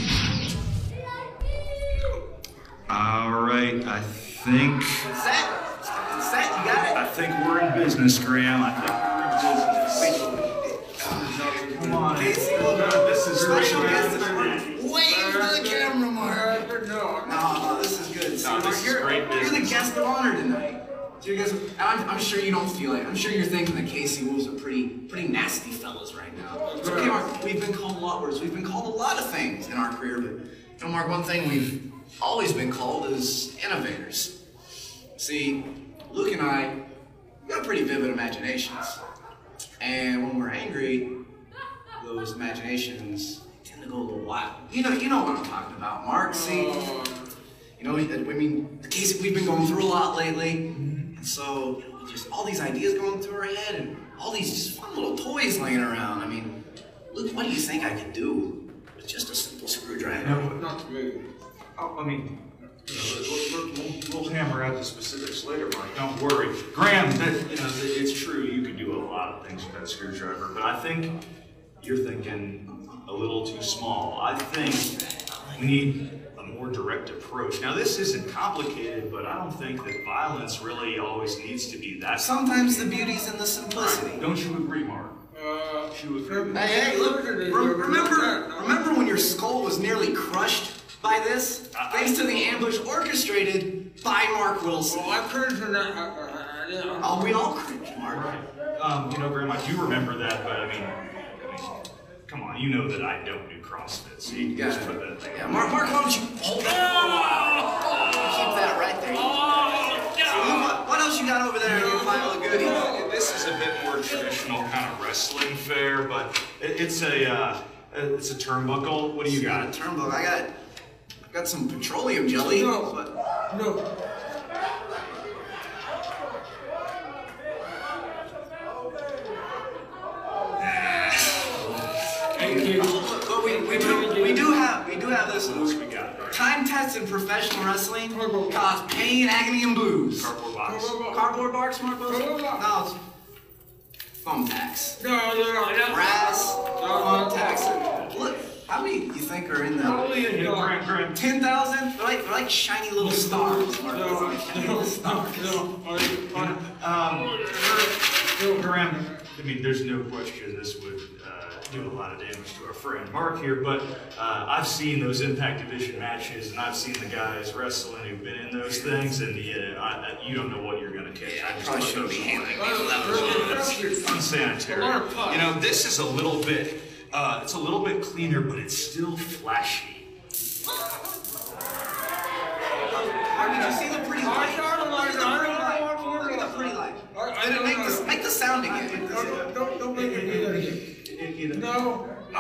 All right, I think. Set. Set, you got it? I think we're in business, Graham. I think we're in business. Come on. Casey, look, this is special great. guest. Wave for the camera, Mark. No, this is good. See, No, Mark, this is you're, great you're the business. guest of honor tonight. So you guys, I'm, I'm sure you don't feel it. I'm sure you're thinking that Casey Wolves are pretty, pretty nasty fellas right now. It's okay, Mark. We've been called a lot worse. We've been called a lot of things in our career, but you know, Mark, one thing we've always been called is innovators. See, Luke and I, we got pretty vivid imaginations. And when we're angry, those imaginations tend to go a little wild. You know, you know what I'm talking about, Mark. See, you know, I mean, Casey, we've been going through a lot lately. And so, you know, just all these ideas going through our head and all these just fun little toys laying around. I mean, Luke, what do you think I could do with just a simple screwdriver? No, not really. Oh, I mean, you know, we'll, we'll, we'll hammer out the specifics later, Mike. Don't worry. Graham, that, you know, it's true. You can do a lot of things with that screwdriver, but I think you're thinking a little too small. I think we need a more direct approach. Now, this isn't complicated, but I don't think that violence really always needs to be that. Sometimes the beauty's in the simplicity. Don't you agree, Mark? Uh, you agree? Hey, hey, look, re remember, remember when your skull was nearly crushed by this? Thanks to the ambush orchestrated by Mark Wilson. Oh, I cringed for that. Oh, we all cringe, Mark. Um, you know, Graham, I do remember that, but I mean, I mean, come on, you know that I don't do CrossFit, so you can just put that thing. Yeah, Mark, Mark, why don't you hold that? Oh, keep that right there. Oh, so, what, what else you got over there in your pile of goodies? This is a bit more traditional kind of wrestling fare, but it, it's a uh, it's a turnbuckle. What do you got? A turnbuckle. I got I got some petroleum jelly. No, but... no. But we, we, do, we do have we do have this. What else we got? Right. Time-tested professional wrestling cause pain, agony, and blues. Cardboard box. Cardboard box, Mark Wilson? No, it's thumbtacks. No, no, no, no. Brass, thumbtacks. Look, how many do you think are in there? ten thousand? They're like, they're like shiny little stars, Mark Wilson. Like shiny little stars. Um, Graham, I mean, there's no question this would uh, do a lot of damage to our friend Mark here, but uh, I've seen those Impact Division matches, and I've seen the guys wrestling who've been in those things, and yeah, I, I, you don't know what you're going to catch. Yeah, I just probably shouldn't be handling It's unsanitary. You know, this is a little bit, uh, it's a little bit cleaner, but it's still flashy. Mark, did you see the pretty light? Look at the pretty light. Look at the pretty light. Did it make the, make the sound again? Don't, don't make it do that again. No. No!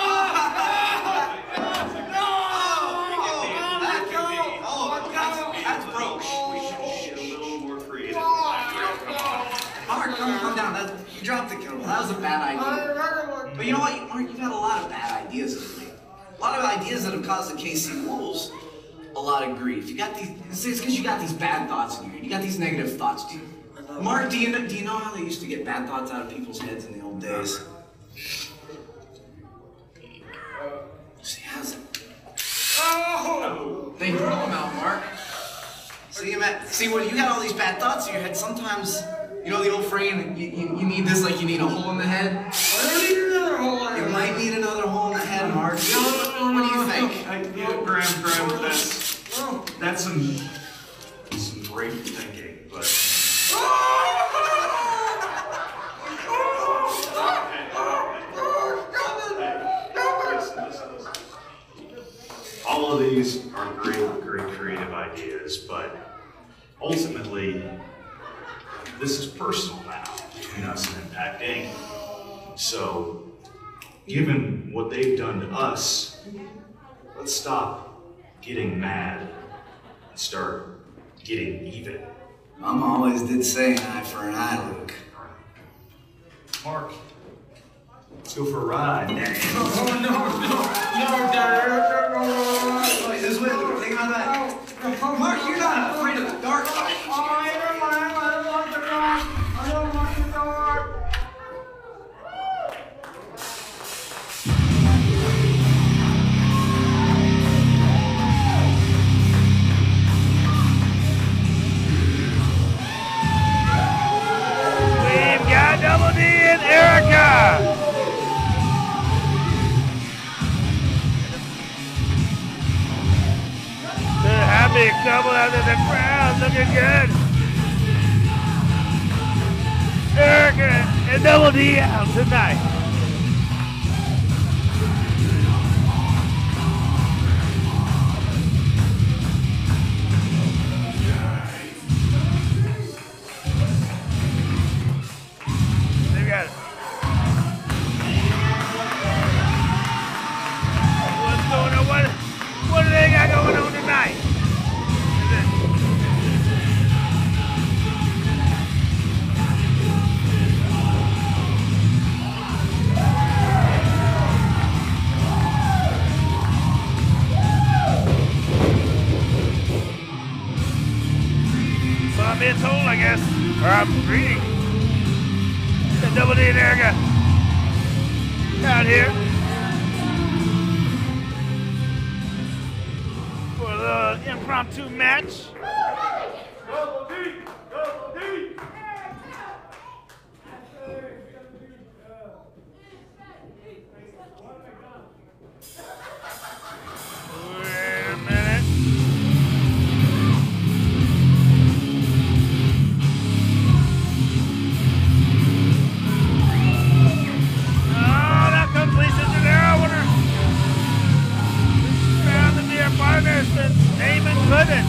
That's broke. We should get a little more creative. Mark, come, come down. That, you dropped the kettle. That was a bad idea. But you know what, Mark? You've had a lot of bad ideas lately. A lot of ideas that have caused the K C Wolves a lot of grief. You got these. It's because you got these bad thoughts in your head. You got these negative thoughts. Do you, Mark, do you know? Do you know how they used to get bad thoughts out of people's heads in the old days? See, how's it? Oh! They throw them out, Mark. See, Matt. See, when you got all these bad thoughts in your head, sometimes, you know the old phrase, you, you, you need this like you need a hole in the head? You might need another hole in the head, Mark. What do you think? I, you know, Graham, Graham, that's, that That's some, some great thinking, but... All of these are great, great creative ideas, but ultimately, this is personal now between us and Impact Incorporated. So, given what they've done to us, let's stop getting mad and start getting even. Mama always did say an eye for an eye, Luke. Mark, let's go for a ride. Oh, no, no, no, Dad. Wait, this way, Luke. Think about that. Mark, you're not afraid of the dark. We've got Double D and Erica. The happy couple out in the crowd, looking good. Erica and Double D out tonight. They got it. What's going on? What, what do they got going on tonight? So I'm being told, I guess, or I'm reading, that Double D and Erica out here for the impromptu match. Double D, Double D. Wait a minute. Partners and Damon Gooden.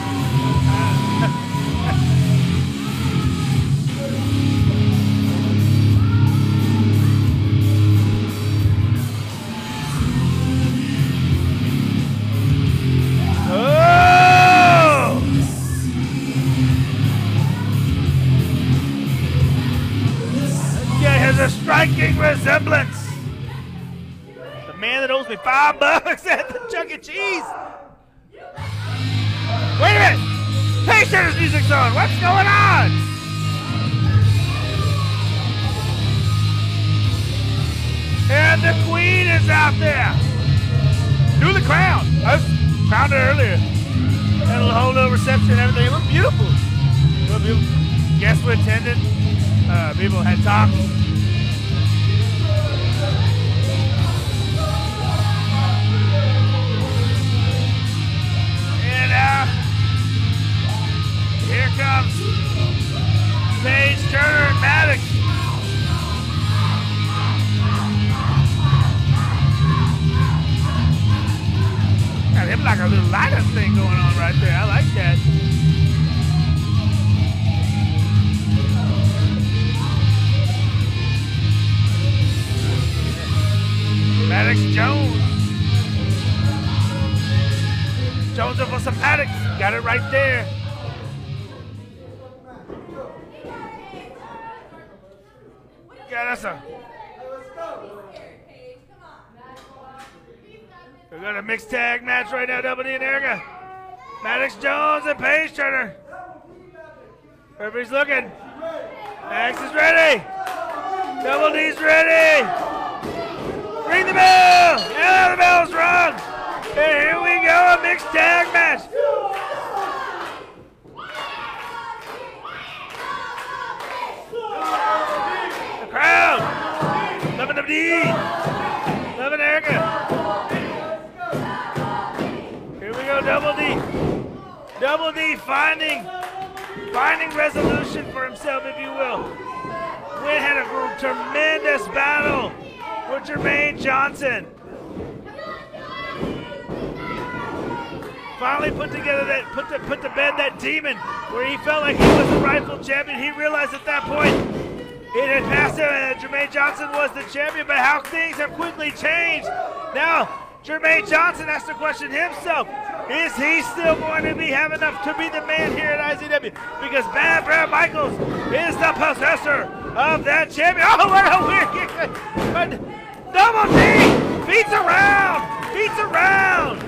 Oh! This guy has a striking resemblance. The man that owes me five bucks at the Chuck E. Cheese. Wait a minute! Payshirt's music's on! What's going on? And the Queen is out there! Do the crown! I was crowned her earlier. Had a whole little reception and everything. It looked beautiful. It looked beautiful. Guests were attending. Uh, people had talked. And uh, here comes Paige Turner and Maddox. Got him like a little light-up thing going on right there. I like that. Maddox Jones. Jones up for some Maddox. Got it right there. Yeah, that's a. We got a mixed tag match right now, Double D and Erica. Maddox Jones and Paige Turner. Everybody's looking. Max is ready. Double D's ready. Ring the bell. Yeah, the bell's rung. And here we go, a mixed tag match. The crowd. Loving Double D. Loving Erica. Here we go, Double D. Double D finding, finding resolution for himself, if you will. Quinn had a tremendous battle with Jermaine Johnson. Finally put together that, put to, put to bed that demon where he felt like he was the rightful champion. He realized at that point it had passed him and Jermaine Johnson was the champion, but how things have quickly changed. Now, Jermaine Johnson has to question himself. Is he still going to be have enough to be the man here at I Z W? Because Bad Brad Michaels is the possessor of that champion. Oh, what a weird kick. But Double D beats around, beats around.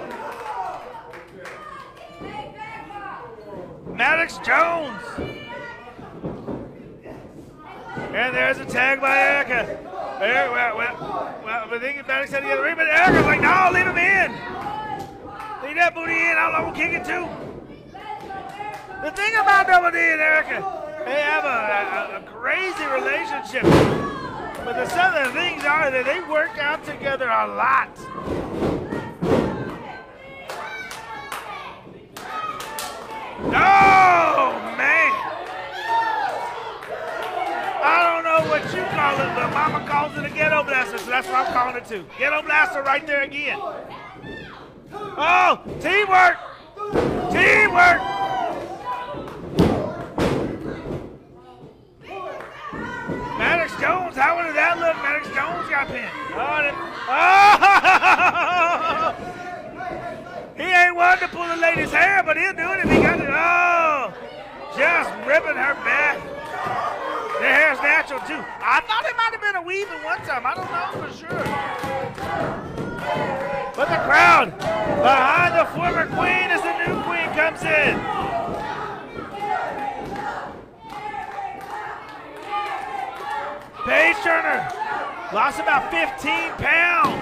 Maddox Jones. And there's a tag by Erica. Erica, well, well, well, I think Maddox had the other ring, but Erica's like, no, leave him in. Leave that booty in. I don't know, we'll kick it too. The thing about Double D and Erica, they have a, a, a crazy relationship. But the some of the things are that they work out together a lot. Oh, man. I don't know what you call it, but Mama calls it a ghetto blaster, so that's what I'm calling it too. Ghetto blaster right there again. Oh, teamwork. Teamwork. Maddox Jones, how did that look? Maddox Jones got pinned. Oh, he ain't one to pull the lady's hair, but he'll do it if he got it. Oh, just ripping her back. Their hair's natural too. I thought it might have been a weave at one time. I don't know for sure. But the crowd behind the former queen as the new queen comes in. Paige Turner lost about fifteen pounds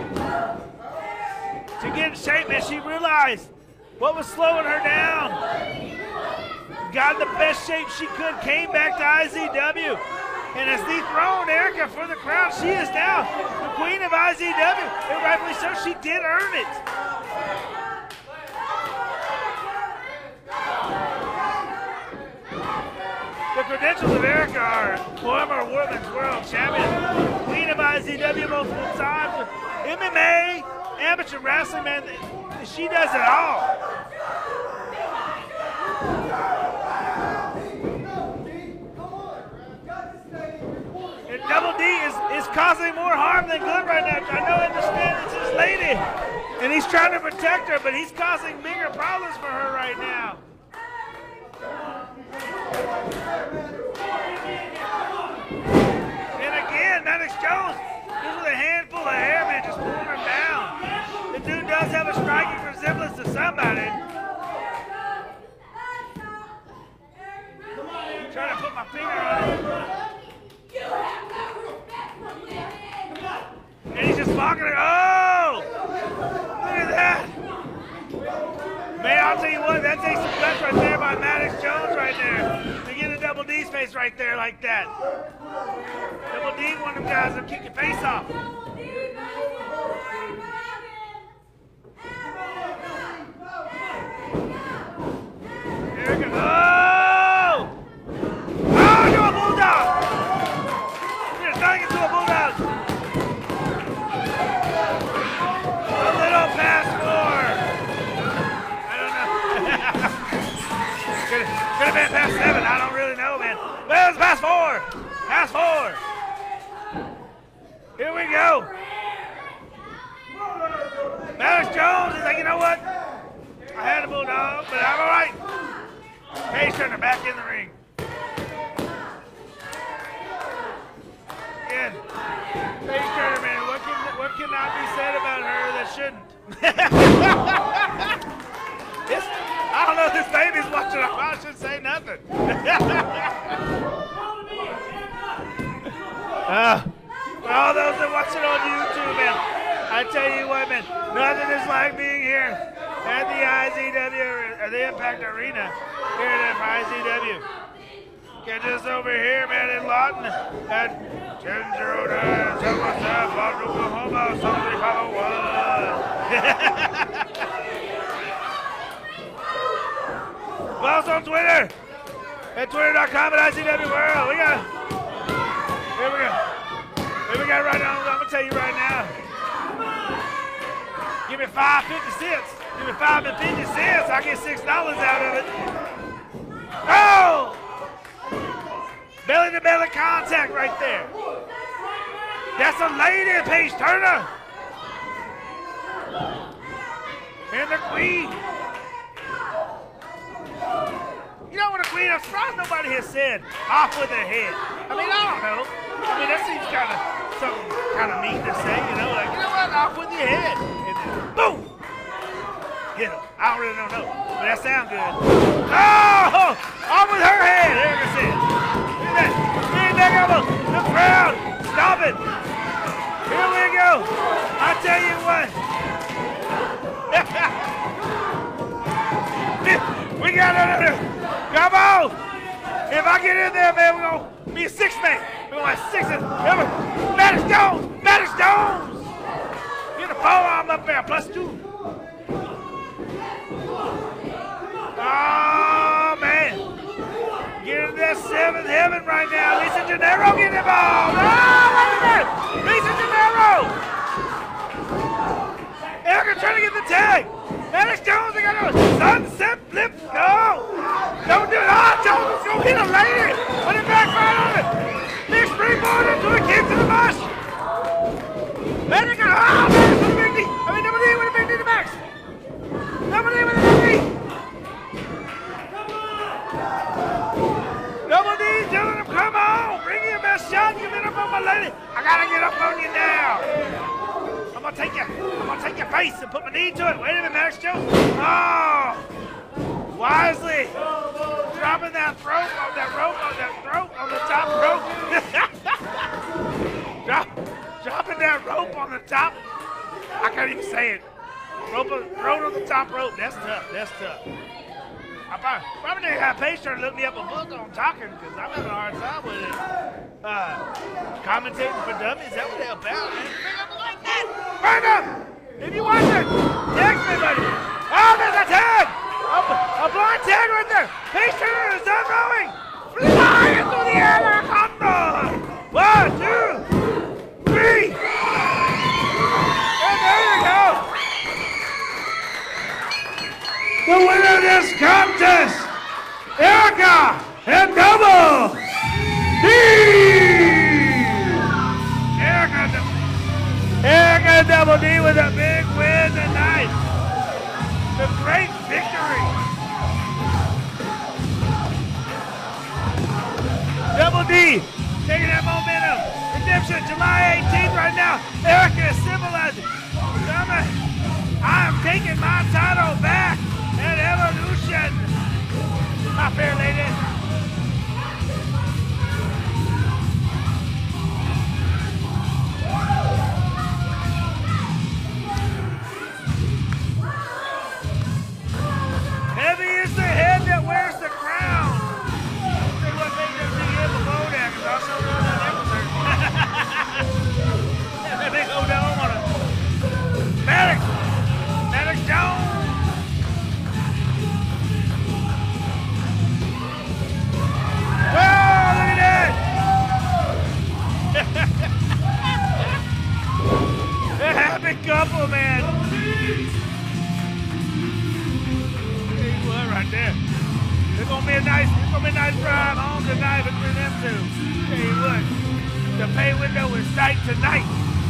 to get in shape, and she realized what was slowing her down. Got in the best shape she could, came back to I Z W, and has dethroned Erica for the crowd. She is now the queen of I Z W, and rightfully so, she did earn it. The credentials of Erica are former Women's World Champion, queen of I Z W multiple times, M M A, amateur wrestling, man, she does it all. And Double D is, is causing more harm than good right now. I know, I understand it's his lady, and he's trying to protect her, but he's causing bigger problems for her right now. And again, Maddox Jones, just with a handful of hair, man, just pulling her down. The dude does have a striking resemblance to somebody. I'm trying to put my finger on it. And he's just mocking her. Oh! Look at that. Man, I'll tell you what, that takes some guts right there by Maddox Jones right there. To get a Double D's face right there like that. Double D, one of them guys that'll kick your face off. Here we go. Oh! Oh, do a bulldog! You're turning into a bulldog. A little pass forward. Could have been past seven. I don't really know, man. But it's past four. Past four. Here we go. Maddox Jones is like, you know what? I had a bulldog, but I'm all right. Paige Turner back in the ring. Again, Paige Turner, man, what can what cannot be said about her that shouldn't? It's, I don't know if this baby's watching. I should say nothing. uh, for all those that watch it on YouTube, man, I tell you what, man, nothing is like being here at the I Z W, or the Impact Arena, here at I Z W. Catch us over here, man, in Lawton at ten oh nine Southwest Ave, Lawton, Oklahoma, seven three five oh one. Also on Twitter at twitter dot com at I C W World. We got, here we go. Here we got right now. I'm gonna tell you right now. Give me five fifty cents. Give me five and fifty cents. I get six dollars out of it. Oh! Belly to belly contact right there. That's a lady, Paige Turner. And the Queen. You know what a Queen, I'm surprised nobody has said off with her head. I mean, I don't know. I mean, that seems kind of something kind of mean to say, you know, like, you know what, off with your head. And then, boom! Hit him. I don't really don't know, but that sounds good. Oh! Off with her head, there it is. Look at that. Big back elbow. The crowd. Stop it. Here we go. I tell you what. We got another. Come on. If I get in there, man, we're going to be a six man. We're going to have six. Maddox Jones. Maddox Jones. Get the forearm up there. Plus two. Oh, man. Get in that seventh heaven right now. Lisa Gennaro getting involved. Oh, wait a minute. Lisa Gennaro. Erica trying to get the tag. Maddox Jones, they got a sunset flip. No. Don't do it. Oh, Jones is going to hit a lady. Put it back right on it. Big springboard into a kick to the bush. Maddox, oh, Maddox with a big knee. I mean, double D with a big knee to Max. Double D with a big knee. Double D telling him, come on, bring your best shot, give it up on my lady. I gotta get up on you now. I'm gonna take you, I'm gonna take your face and put my knee to it. Wait a minute, Maddox Jones. Oh, wisely dropping that rope on that rope on that throat on the top rope. Drop, dropping that rope on the top. I can't even say it. Rope, throat on the top rope. That's tough. That's tough. I probably, probably didn't have Paige trying to look me up a book on talking because I'm having a hard time with it. Uh, commentating for dummies, is that what they're about, man? Bring up like that! Bring up! If you watch it, text me, buddy. Oh, there's a tag! A, a blind tag right there. Paige Turner is done rowing. Flying through the air like a condor. One, two, three. And there you go. The winner of this contest, Erica and Double D! Erica, Erica Double D with a big win tonight. The great victory. Double D taking that momentum. Redemption, July eighteenth right now. Erica is symbolizing. I am taking my title back. And Evolution, my fair lady. Heavy is the head that wears the crown. See what made them see him below there, because I showed up that episode. That big old dome on it. Maddox, Maddox Jones. Oh, look at that! A happy couple, man. Tell you what, right there. It's gonna be a nice, it's gonna be a nice drive home tonight between them two. Tell you what, the pay window is tight tonight.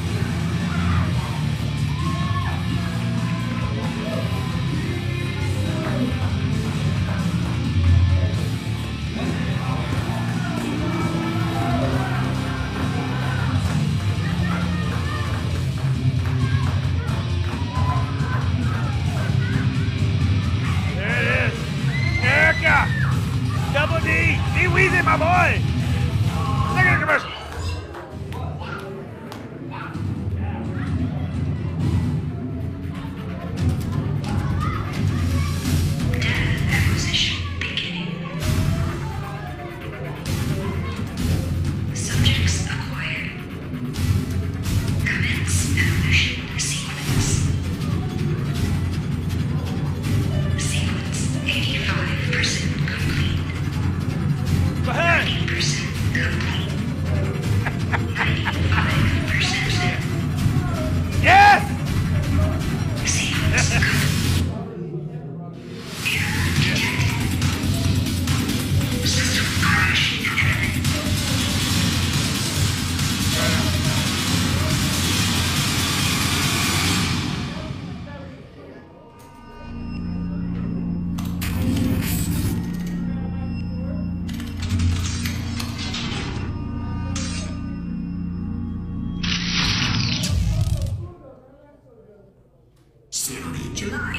Double D, D-Weezy, my boy. Second commercial. Acquisition beginning. Subjects acquired. Commence evolution sequence. Sequence eighty-five percent.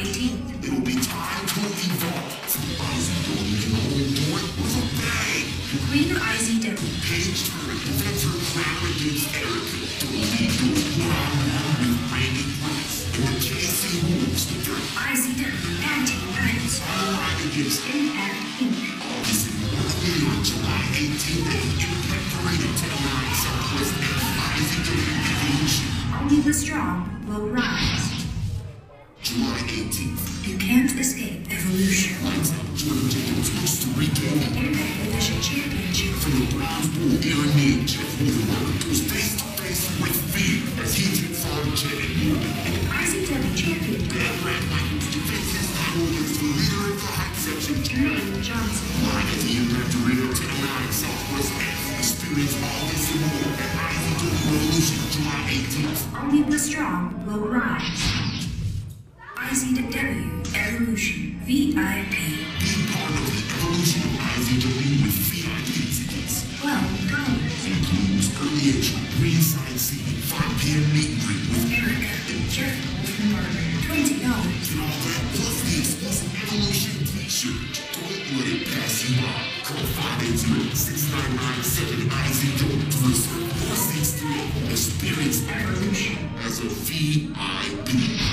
eighteenth. It'll be time to evolve. I Z W can only do it with a bang. The Queen of I Z W. Paige Turner defends her crown against Erica. Don't be doing one-on-one with Randy Price. And the J C Wolves, the dirt. I Z W Tag Team Titles. All right against Impact Incorporated. This is on July eighteenth at the Impact Arena, ten oh nine Southwest and I Z W Evolution. Only the strong will rise. July eighteenth. You can't escape evolution. Lights out. Jordan Jacobs looks to regain The Impact Division Championship. from the Browns Bull Aaron Neal. Jeff Wheeler goes face to face with fear as he takes on Jet and Morgan. I Z W Champion. Dan Brad Michaels defends his title against the leader of the hot section, Jeremy Johnson. Live at the Impact Arena, ten oh nine Southwest F. Experience all this and more at I Z W Revolution, July eighteenth. Only the strong will rise. I Z W Evolution V I P. Be part of the evolution of I Z W with V I P tickets. twelve dollars. Includes early entry, ringside seating, five p m meet and greet with Erica and Jeff Wolfenbarger. twenty dollars. and all that, plus the exclusive Evolution t-shirt. Don't let it pass you by. Call five eight zero, six nine nine, seven I Z W to reserve your seats today. Experience evolution as a V I P.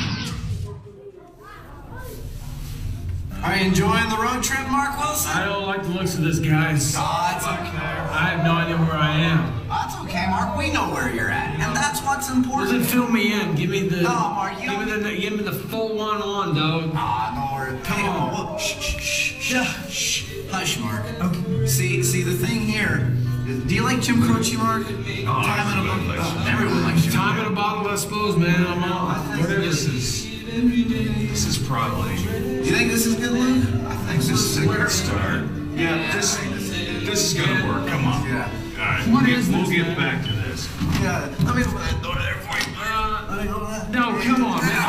Are you enjoying the road trip, Mark Wilson? I don't like the looks of this, guys. Oh, that's okay. I have no idea where I am. That's okay, Mark. We know where you're at, and that's what's important. Doesn't fill me in. Give me the. No, Mark, you give don't- me the. Give me the full one-on, dog. Ah, no worries. Come Hey, on. whoa, shh, shh, shh, shh, shh. Hush, Mark. Okay. See, see, the thing here. is- Do you like Jim Croce, Mark? Oh, Time in a everybody likes bottle. Jim Everyone likes Jim Time in a bottle, I suppose, man. I'm on. Whatever. This is this is probably Do you think this is good, Luke? I think this is a good start. Yeah, this this is gonna work. Come on. Yeah. All right, What we'll is get, we'll this? get back to this. Yeah. Let me open that door there for you. Uh, Let me open that. no, come on, man.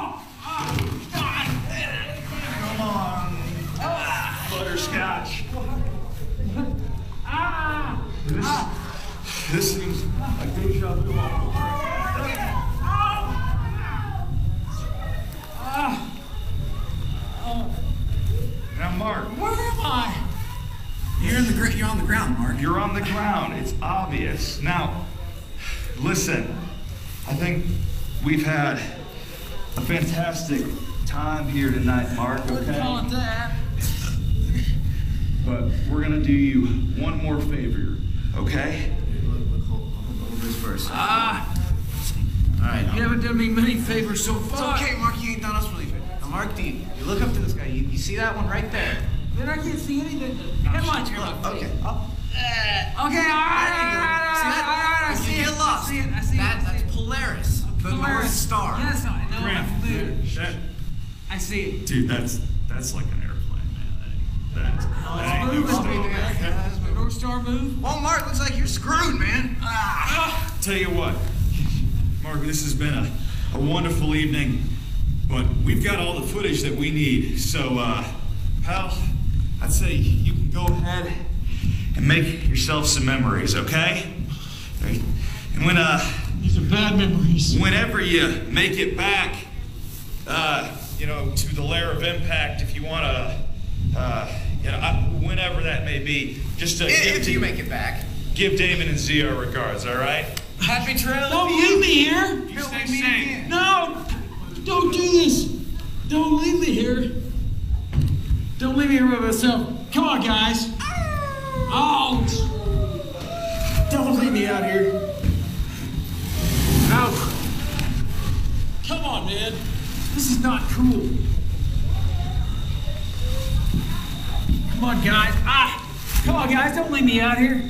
Come on. Butterscotch. This, this seems like deja vu all over. Now, Mark, Where am I? You're in the gr- You're on the ground, Mark. you're on the ground. It's obvious. Now, listen, I think we've had a fantastic time here tonight, Mark, okay? that. But we're gonna do you one more favor, okay? Look, look, hold, hold, hold this first. Ah, All right. you haven't done me many favors so It's far. okay, Mark. You ain't done us really good. Now, Mark D, you look up to this guy. You, you see that one right there? Man, I can't see anything. Come on, here, look. Okay. Up. Okay, all right, There you all go. right, See that? all right, all right, I When see you it. get lost. I see it. I see that, it. I see That's it. Polaris, the North Polaris. Star. Yes, I know. Graham, I'm familiar. that, I see it. dude, that's that's like an airplane, man. That, that, that ain't no Moving, stuff. baby. Yeah, The North Star move. Well, Mark, looks like you're screwed, man. Ah. Tell you what, Mark, this has been a, a wonderful evening, but we've got all the footage that we need. So, uh, pal, I'd say you can go ahead and make yourself some memories, okay? Right. And when, uh, These are bad memories. whenever you make it back, uh, you know, to the lair of impact, if you want to, uh, you know, I, whenever that may be, just uh, If, give, if you make it back. give Damon and Z our regards, all right? Happy trail. Don't leave me here. You stay safe. No, don't do this. Don't leave me here. Don't leave me here by myself. Come on, guys. Out. Don't leave me out here. Out. Come on, man. This is not cool. Come on, guys. Ah. Come on, guys. Don't leave me out here.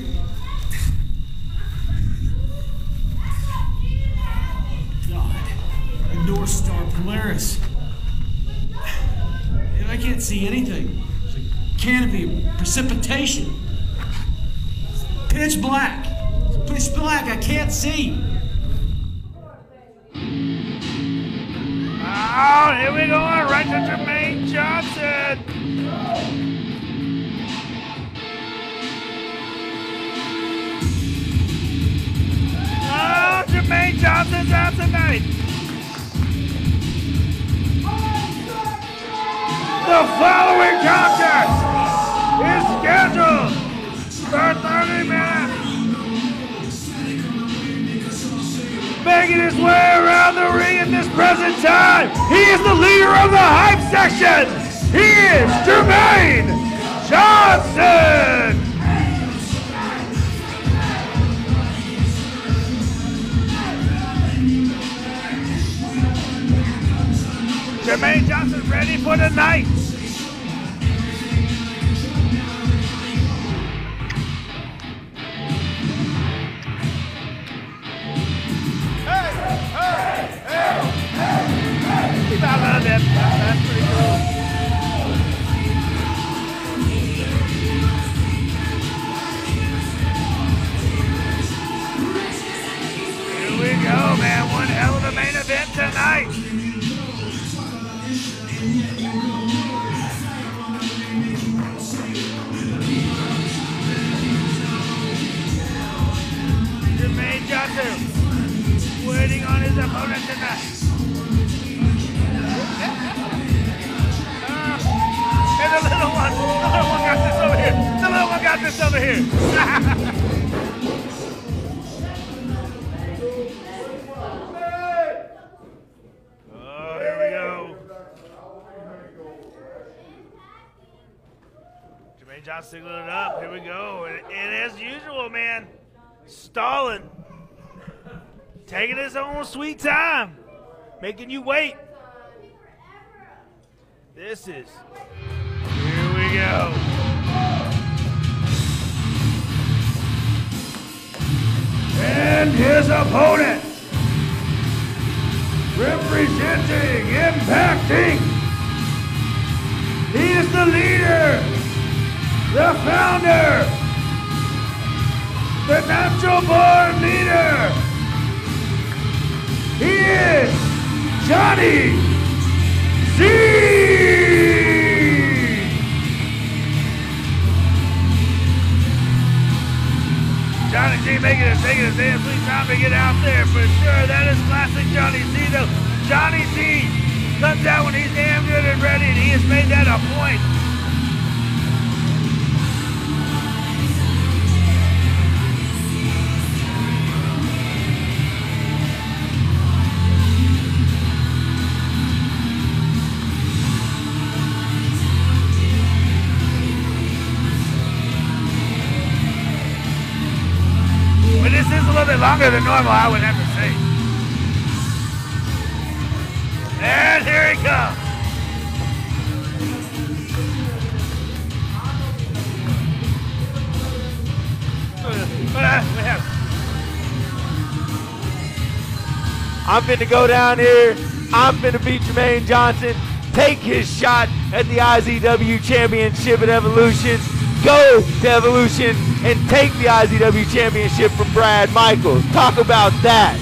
God. The North Star Polaris. And I can't see anything. There's a canopy of precipitation. It's pitch black. It's pitch black. I can't see. Oh, here we go, right to Jermaine Johnson. Oh, Jermaine Johnson's out tonight. The following contest is scheduled for thirty minutes. Making his way around the ring at this present time, he is the leader of the hype section. He is Jermaine Johnson. Jermaine Johnson ready for the night. Hey, hey, hey, hey, hey. I love that. That's pretty cool. Here we go, man. One hell of a main event tonight. Jermaine Johnson waiting on his opponent tonight. Uh, and the little one, the little one got this over here. The little one got this over here. Oh, here we go. Jermaine Johnson signaling it up. Here we go. And, and as usual, man, stalling. Taking his own sweet time. Making you wait. This is. Here we go. And his opponent. Representing Impact Incorporated. He is the leader. The founder. The natural born leader. He is Johnny Z. Johnny Z making it, taking his damn sweet time to get out there for sure. That is classic Johnny Z though. Johnny Z comes out when he's damn good and ready, and he has made that a point. But this is a little bit longer than normal, I would have to say. And here he comes. I'm finna go down here. I'm finna beat Jermaine Johnson. Take his shot at the I Z W Championship at Evolution. Go to Evolution and take the I Z W Championship from Brad Michaels. Talk about that.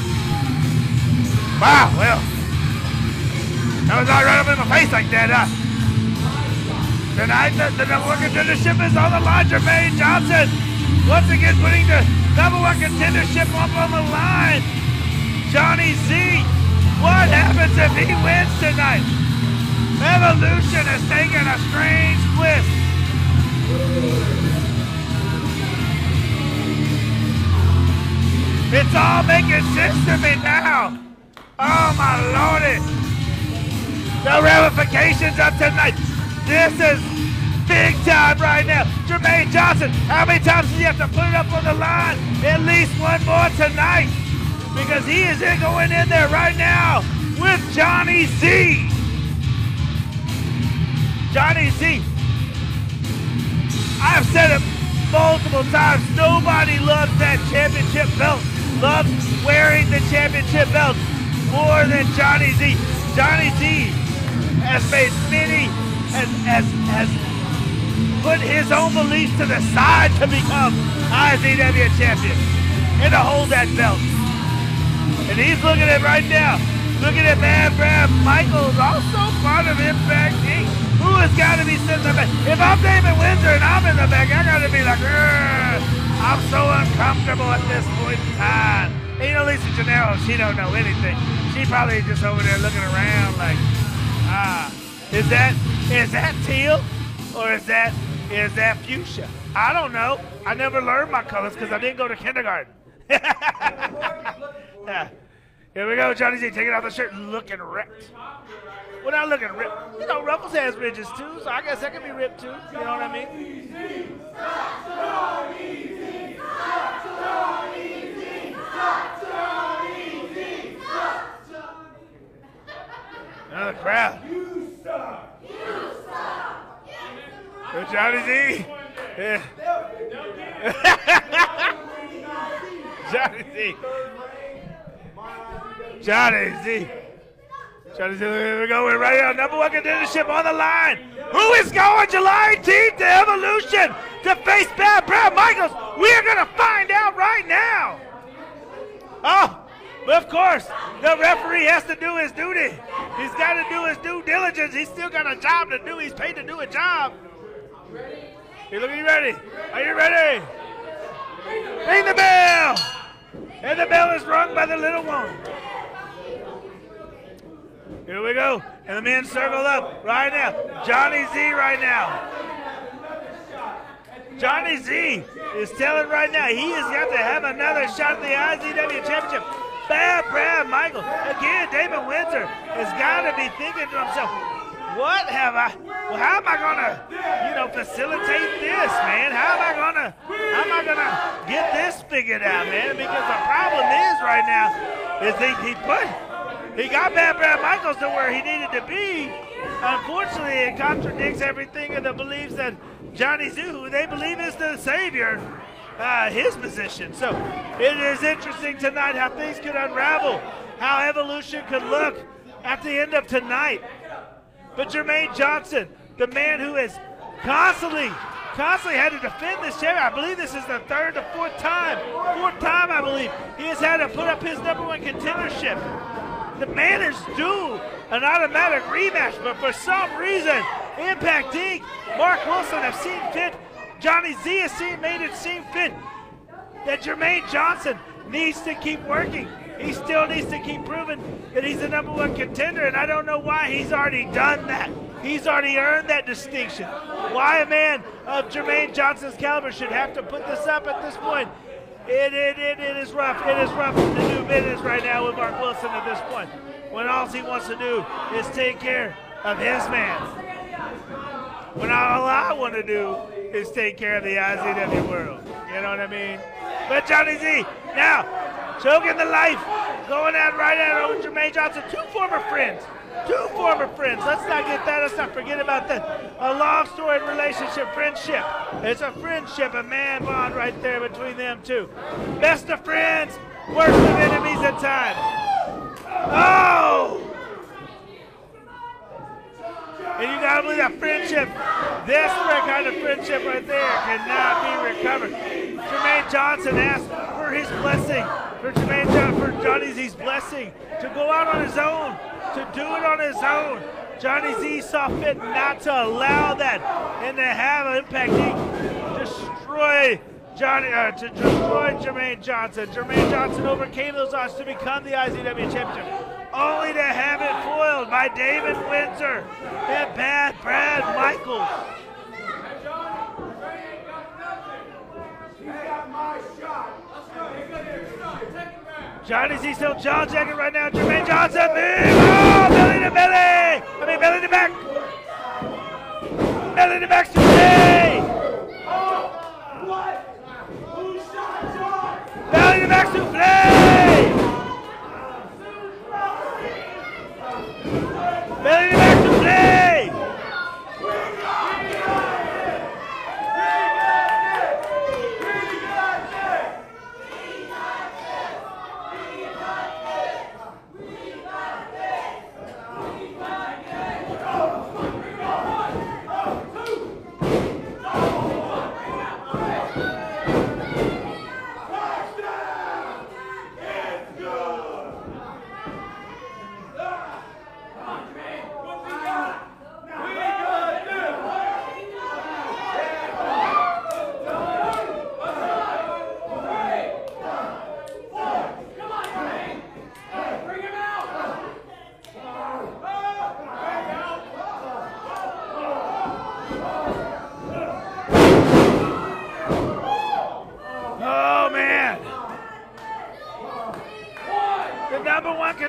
Wow, well, that was all right up in my face like that, huh? Tonight, the, the number one contendership is on the line. Jermaine Johnson, once again putting the number one contendership up on the line. Johnny Z, what happens if he wins tonight? Evolution has taken a strange twist. It's all making sense to me now. Oh my lordy. The ramifications of tonight. This is big time right now. Jermaine Johnson, how many times does he have to put it up on the line? At least one more tonight. Because he is in going in there right now with Johnny Z. Johnny Z. I've said it multiple times. Nobody loves that championship belt. Loves wearing the championship belt more than Johnny Z. Johnny Z has made many, has, has, has put his own beliefs to the side to become I Z W champion and to hold that belt. And he's looking at right now, looking at Bad Brad Michaels, also part of Impact Incorporated. Who has got to be sitting in the back? If I'm Damon Windsor and I'm in the back, I got to be like, I'm so uncomfortable at this point in time. And you know, Lisa Gennaro, she don't know anything. She probably just over there looking around like, ah, is that Is that teal or is that is that fuchsia? I don't know. I never learned my colors because I didn't go to kindergarten. Yeah. Here we go, Johnny Z taking off the shirt and looking ripped. Well, not looking ripped. You know, Ruffles has ridges too, so I guess that could be ripped too. You know what I mean? Another crowd. Good Johnny Z. Yeah. Johnny Z. Johnny Z. Johnny Z, here we go. We're right here. Number one contendership on the line. Who is going July eighteenth to Evolution to face Bad Brad Michaels? We are going to find out right now. Oh, but of course, the referee has to do his duty. He's got to do his due diligence. He's still got a job to do. He's paid to do a job. You looking ready? Are you ready? Ring the bell. And the bell is rung by the little one. Here we go. And the men circle up right now. Johnny Z right now. Johnny Z is telling right now he has got to have another shot at the I Z W Championship. Bad Brad Michaels. Again, David Windsor has got to be thinking to himself, what have I, well, how am I going to, you know, facilitate this, man? How am I going to, how am I going to get this figured out, man? Because the problem is right now is he, he put, he got Bad Brad Michaels to where he needed to be. Unfortunately, it contradicts everything in the beliefs that Johnny Z, who they believe is the savior, uh, his position. So it is interesting tonight how things could unravel, how Evolution could look at the end of tonight. But Jermaine Johnson, the man who has constantly, constantly had to defend this championship. I believe this is the third or fourth time, fourth time I believe, he has had to put up his number one contendership. The man is due an automatic rematch, but for some reason, Impact Incorporated, Mark Wilson have seen fit, Johnny Z has seen, made it seem fit that Jermaine Johnson needs to keep working. He still needs to keep proving that he's the number one contender, and I don't know why he's already done that. He's already earned that distinction. Why a man of Jermaine Johnson's caliber should have to put this up at this point. It, it, it, it is rough. It is rough to do business right now with Mark Wilson at this point, when all he wants to do is take care of his man. When all I want to do is take care of the I Z W world. You know what I mean? But Johnny Z, now, choking the life, going out right at over Jermaine Johnson. Two former friends. Two former friends. Let's not get that. Let's not forget about that. A long storied relationship, friendship. It's a friendship, a man bond right there between them two. Best of friends, worst of enemies at times. Oh! And you gotta believe that friendship, this kind of friendship right there cannot be recovered. Jermaine Johnson asked for his blessing, for Jermaine Johnson, for Johnny Z's blessing to go out on his own, to do it on his own. Johnny Z saw fit not to allow that and to have Impact Incorporated destroy Johnny, uh, to destroy Jermaine Johnson. Jermaine Johnson overcame those odds to become the I Z W Championship, only to have it foiled by David Windsor and Bad Brad Michaels. Johnny Z still jaw jacking right now. Jermaine Johnson, big, oh, belly to belly. I mean, belly to back. Belly to back, souffle. Belly to back, souffle. Belly to back, souffle.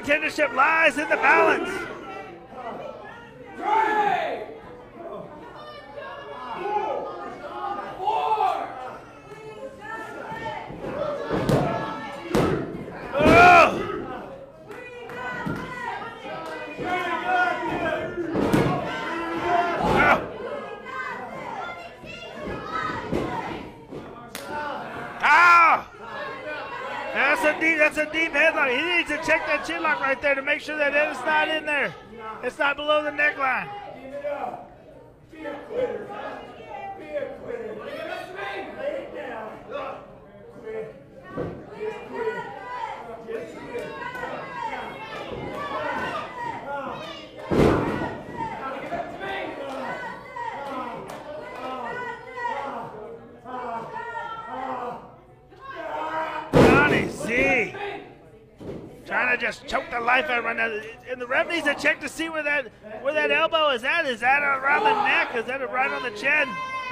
contendership lies in the balance. Oh! Ah! That's a deep, that's a deep headlock. He needs to check that chin lock right there to make sure that it's not in there. It's not below the neckline. Be a quitter. Be a quitter. Lay it down. Quit. Just quit. Just quit. Johnny Z trying to just choke the life out right now, and the ref needs to check to see where that where that elbow is at. Is that around the neck? Is that right on the chin?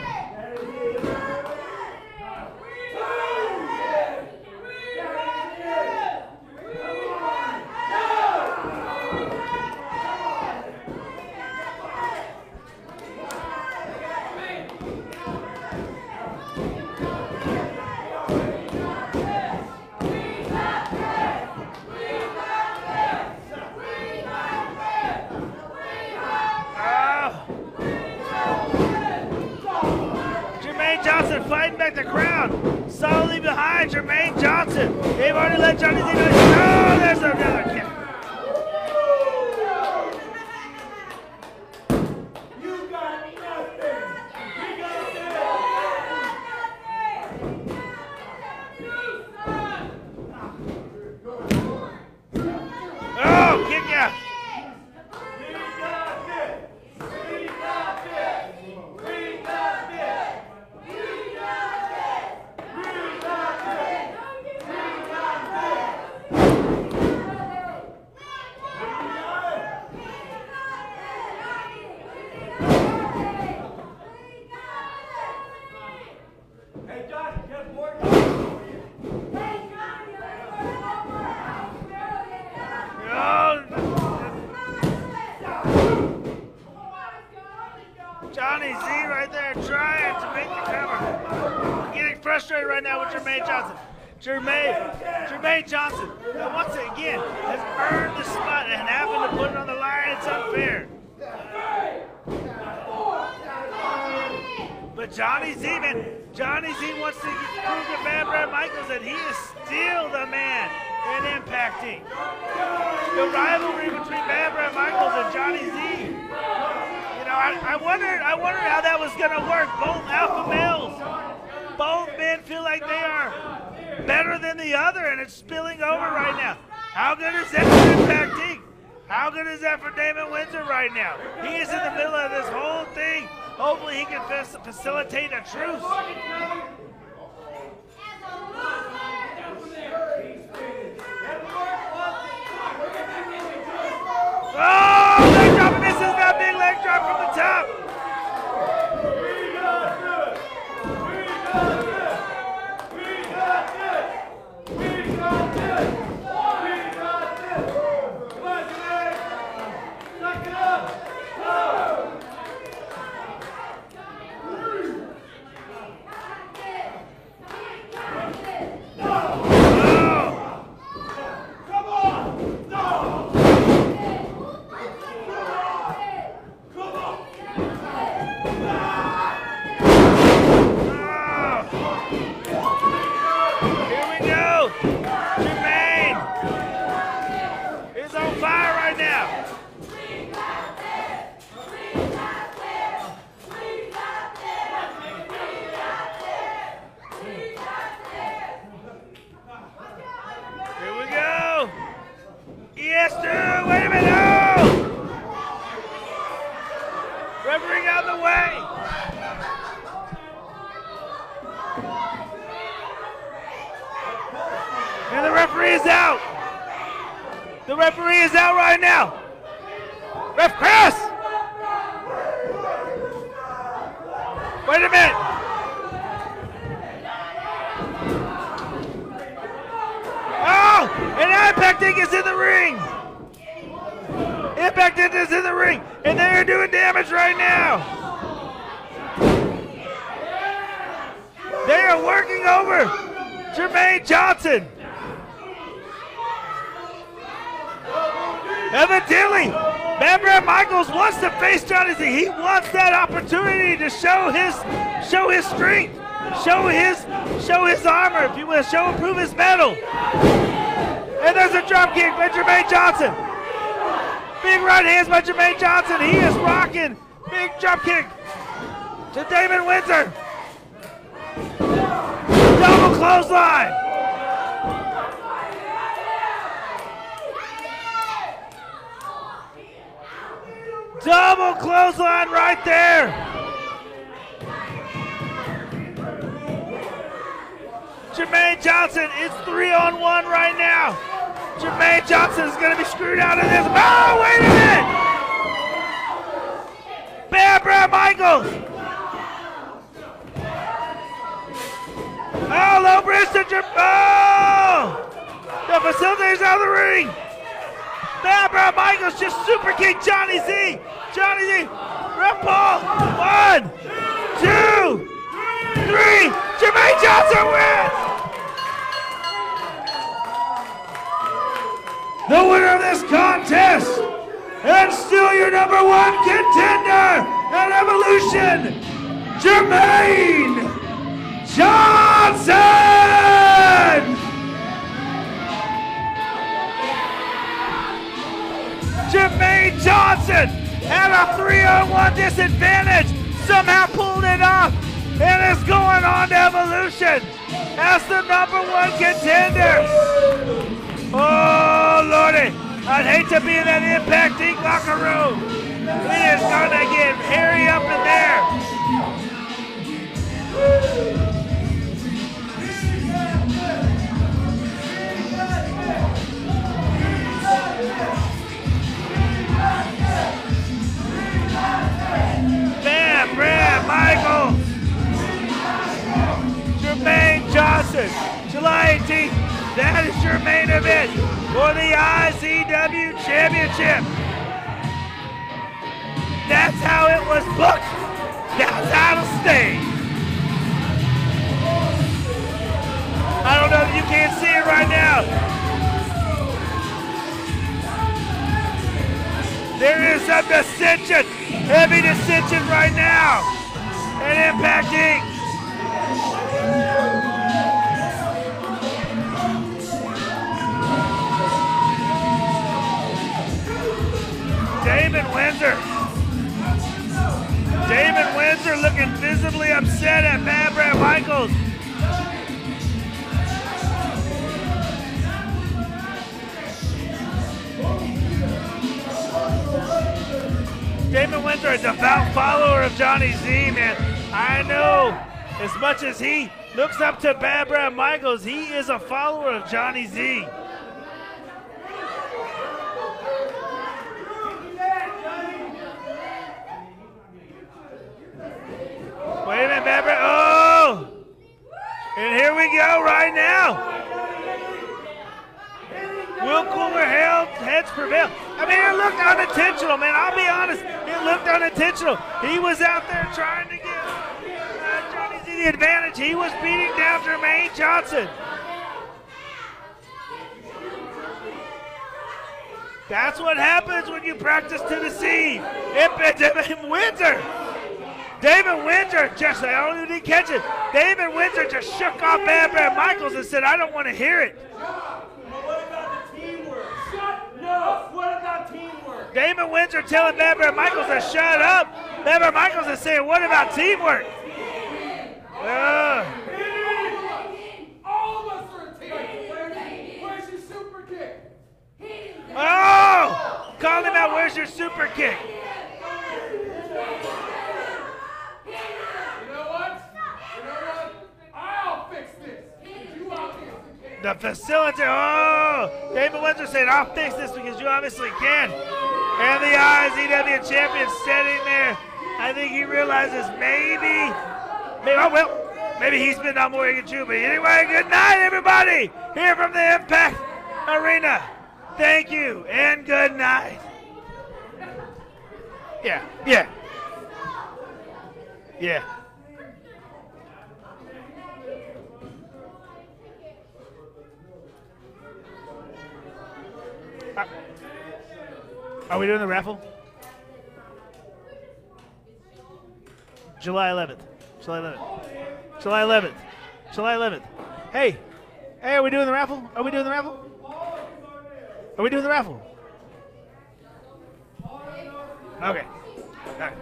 Johnson fighting back the crowd. Solidly behind Jermaine Johnson. They've already let Johnny Z know. Oh, there's another kick. You got nothing. We got this. Oh, kick ya. Johnny Z right there trying to make the cover. Getting frustrated right now with Jermaine Johnson. Jermaine, Jermaine Johnson, now once again, has earned the spot and having to put it on the line. It's unfair. But Johnny Z, man, Johnny Z wants to prove to Bad Brad Michaels that he is still the man in impacting. The rivalry between Bad Brad Michaels and Johnny Z. You know, I, I wondered, I wondered how that was gonna work. Both alpha males, both men feel like they are better than the other, and it's spilling over right now. How good is that for impacting? How good is that for Damon Windsor right now? He is in the middle of this whole thing. Hopefully he can facilitate a truce. Oh, leg drop misses that big leg drop from the top. We got this. We got this. We got this. We got this. We got this. Come on, Jermaine. Suck it up. Go. Yes, dude! Wait a minute! Oh! Referee out of the way! And the referee is out! The referee is out right now! Ref Chris! Wait a minute! Oh! And Impacting is in the ring! Impact is in the ring, and they're doing damage right now. They are working over Jermaine Johnson. Evidently, Bam Bam Michaels wants to face Johnny Z. He wants that opportunity to show his show his strength, show his show his armor, if you will, show prove his mettle. And there's a drop kick by Jermaine Johnson. Big right hands by Jermaine Johnson. He is rocking. Big drop kick to Damon Windsor. Double clothesline. Double clothesline right there. Jermaine Johnson is three on one right now. Jermaine Johnson is going to be screwed out of this. Oh, wait a minute. Bam Bam Michaels. Oh, low bridge to Jermaine. Oh, the facilitator's out of the ring. Bam Bam Michaels just super kicked Johnny Z. Johnny Z, ref ball. One, two, three. Jermaine Johnson wins. The winner of this contest, and still your number one contender at Evolution, Jermaine Johnson. Jermaine Johnson had a three on one disadvantage, somehow pulled it off, and is going on to Evolution as the number one contender. Oh, Lordy, I'd hate to be in that Impact Incorporated locker room. It is going to get hairy up in there. Bam Bam Michaels. Jermaine Johnson, July eighteenth. That is your main event for the I C W Championship. That's how it was booked. That's how it'll stay. I don't know if you can't see it right now. There is some dissension, heavy dissension right now at Impact Incorporated. Damon Windsor. Damon Windsor looking visibly upset at Bam Bam Michaels. Damon Windsor, a devout follower of Johnny Z, man. I know as much as he looks up to Bam Bam Michaels, he is a follower of Johnny Z. Wait a minute, Bam Bam. Oh! And here we go right now. Will cooler heads prevail. I mean, it looked unintentional, man. I'll be honest. It looked unintentional. He was out there trying to give uh, Johnny Z the advantage. He was beating down Jermaine Johnson. That's what happens when you practice to deceive. David Windsor. David Windsor just, I don't even catch it. David Windsor just shook off Bam Bam Michaels and said, I don't want to hear it. What about teamwork? Damon Windsor telling Bam Bam Michaels to shut up. Bam Bam Michaels is saying, what about teamwork? Uh. All of us are a team. Where's your super kick? Oh! Call him out, where's your super kick? You know what? You know what? I'll fix this. You obviously can. The facilitator, oh! David Windsor saying, I'll fix this because you obviously can. And the I Z W champion sitting there. I think he realizes maybe, maybe, oh well, maybe he's been on more than you. But anyway, good night, everybody. Here from the Impact Arena. Thank you and good night. Yeah, yeah. Yeah. Uh, are we doing the raffle? July eleventh. July eleventh. July eleventh. July eleventh. Hey. Hey, are we doing the raffle? Are we doing the raffle? Are we doing the raffle? Okay. All right.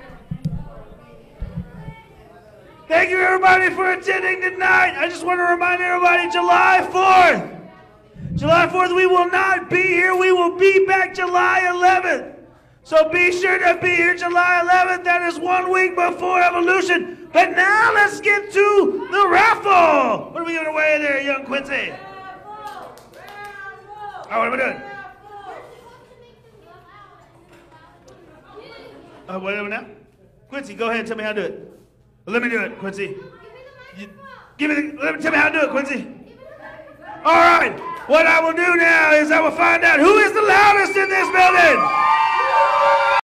Thank you, everybody, for attending tonight. I just want to remind everybody, July fourth. July fourth, we will not be here. We will be back July eleventh. So be sure to be here July eleventh. That is one week before Evolution. But now let's get to the raffle. What are we giving away there, young Quincy? Oh, what am I doing? Uh, what are we now? Quincy, go ahead and tell me how to do it. Let me do it, Quincy. You, give me the, let me tell me how to do it, Quincy. All right. What I will do now is I will find out who is the loudest in this building.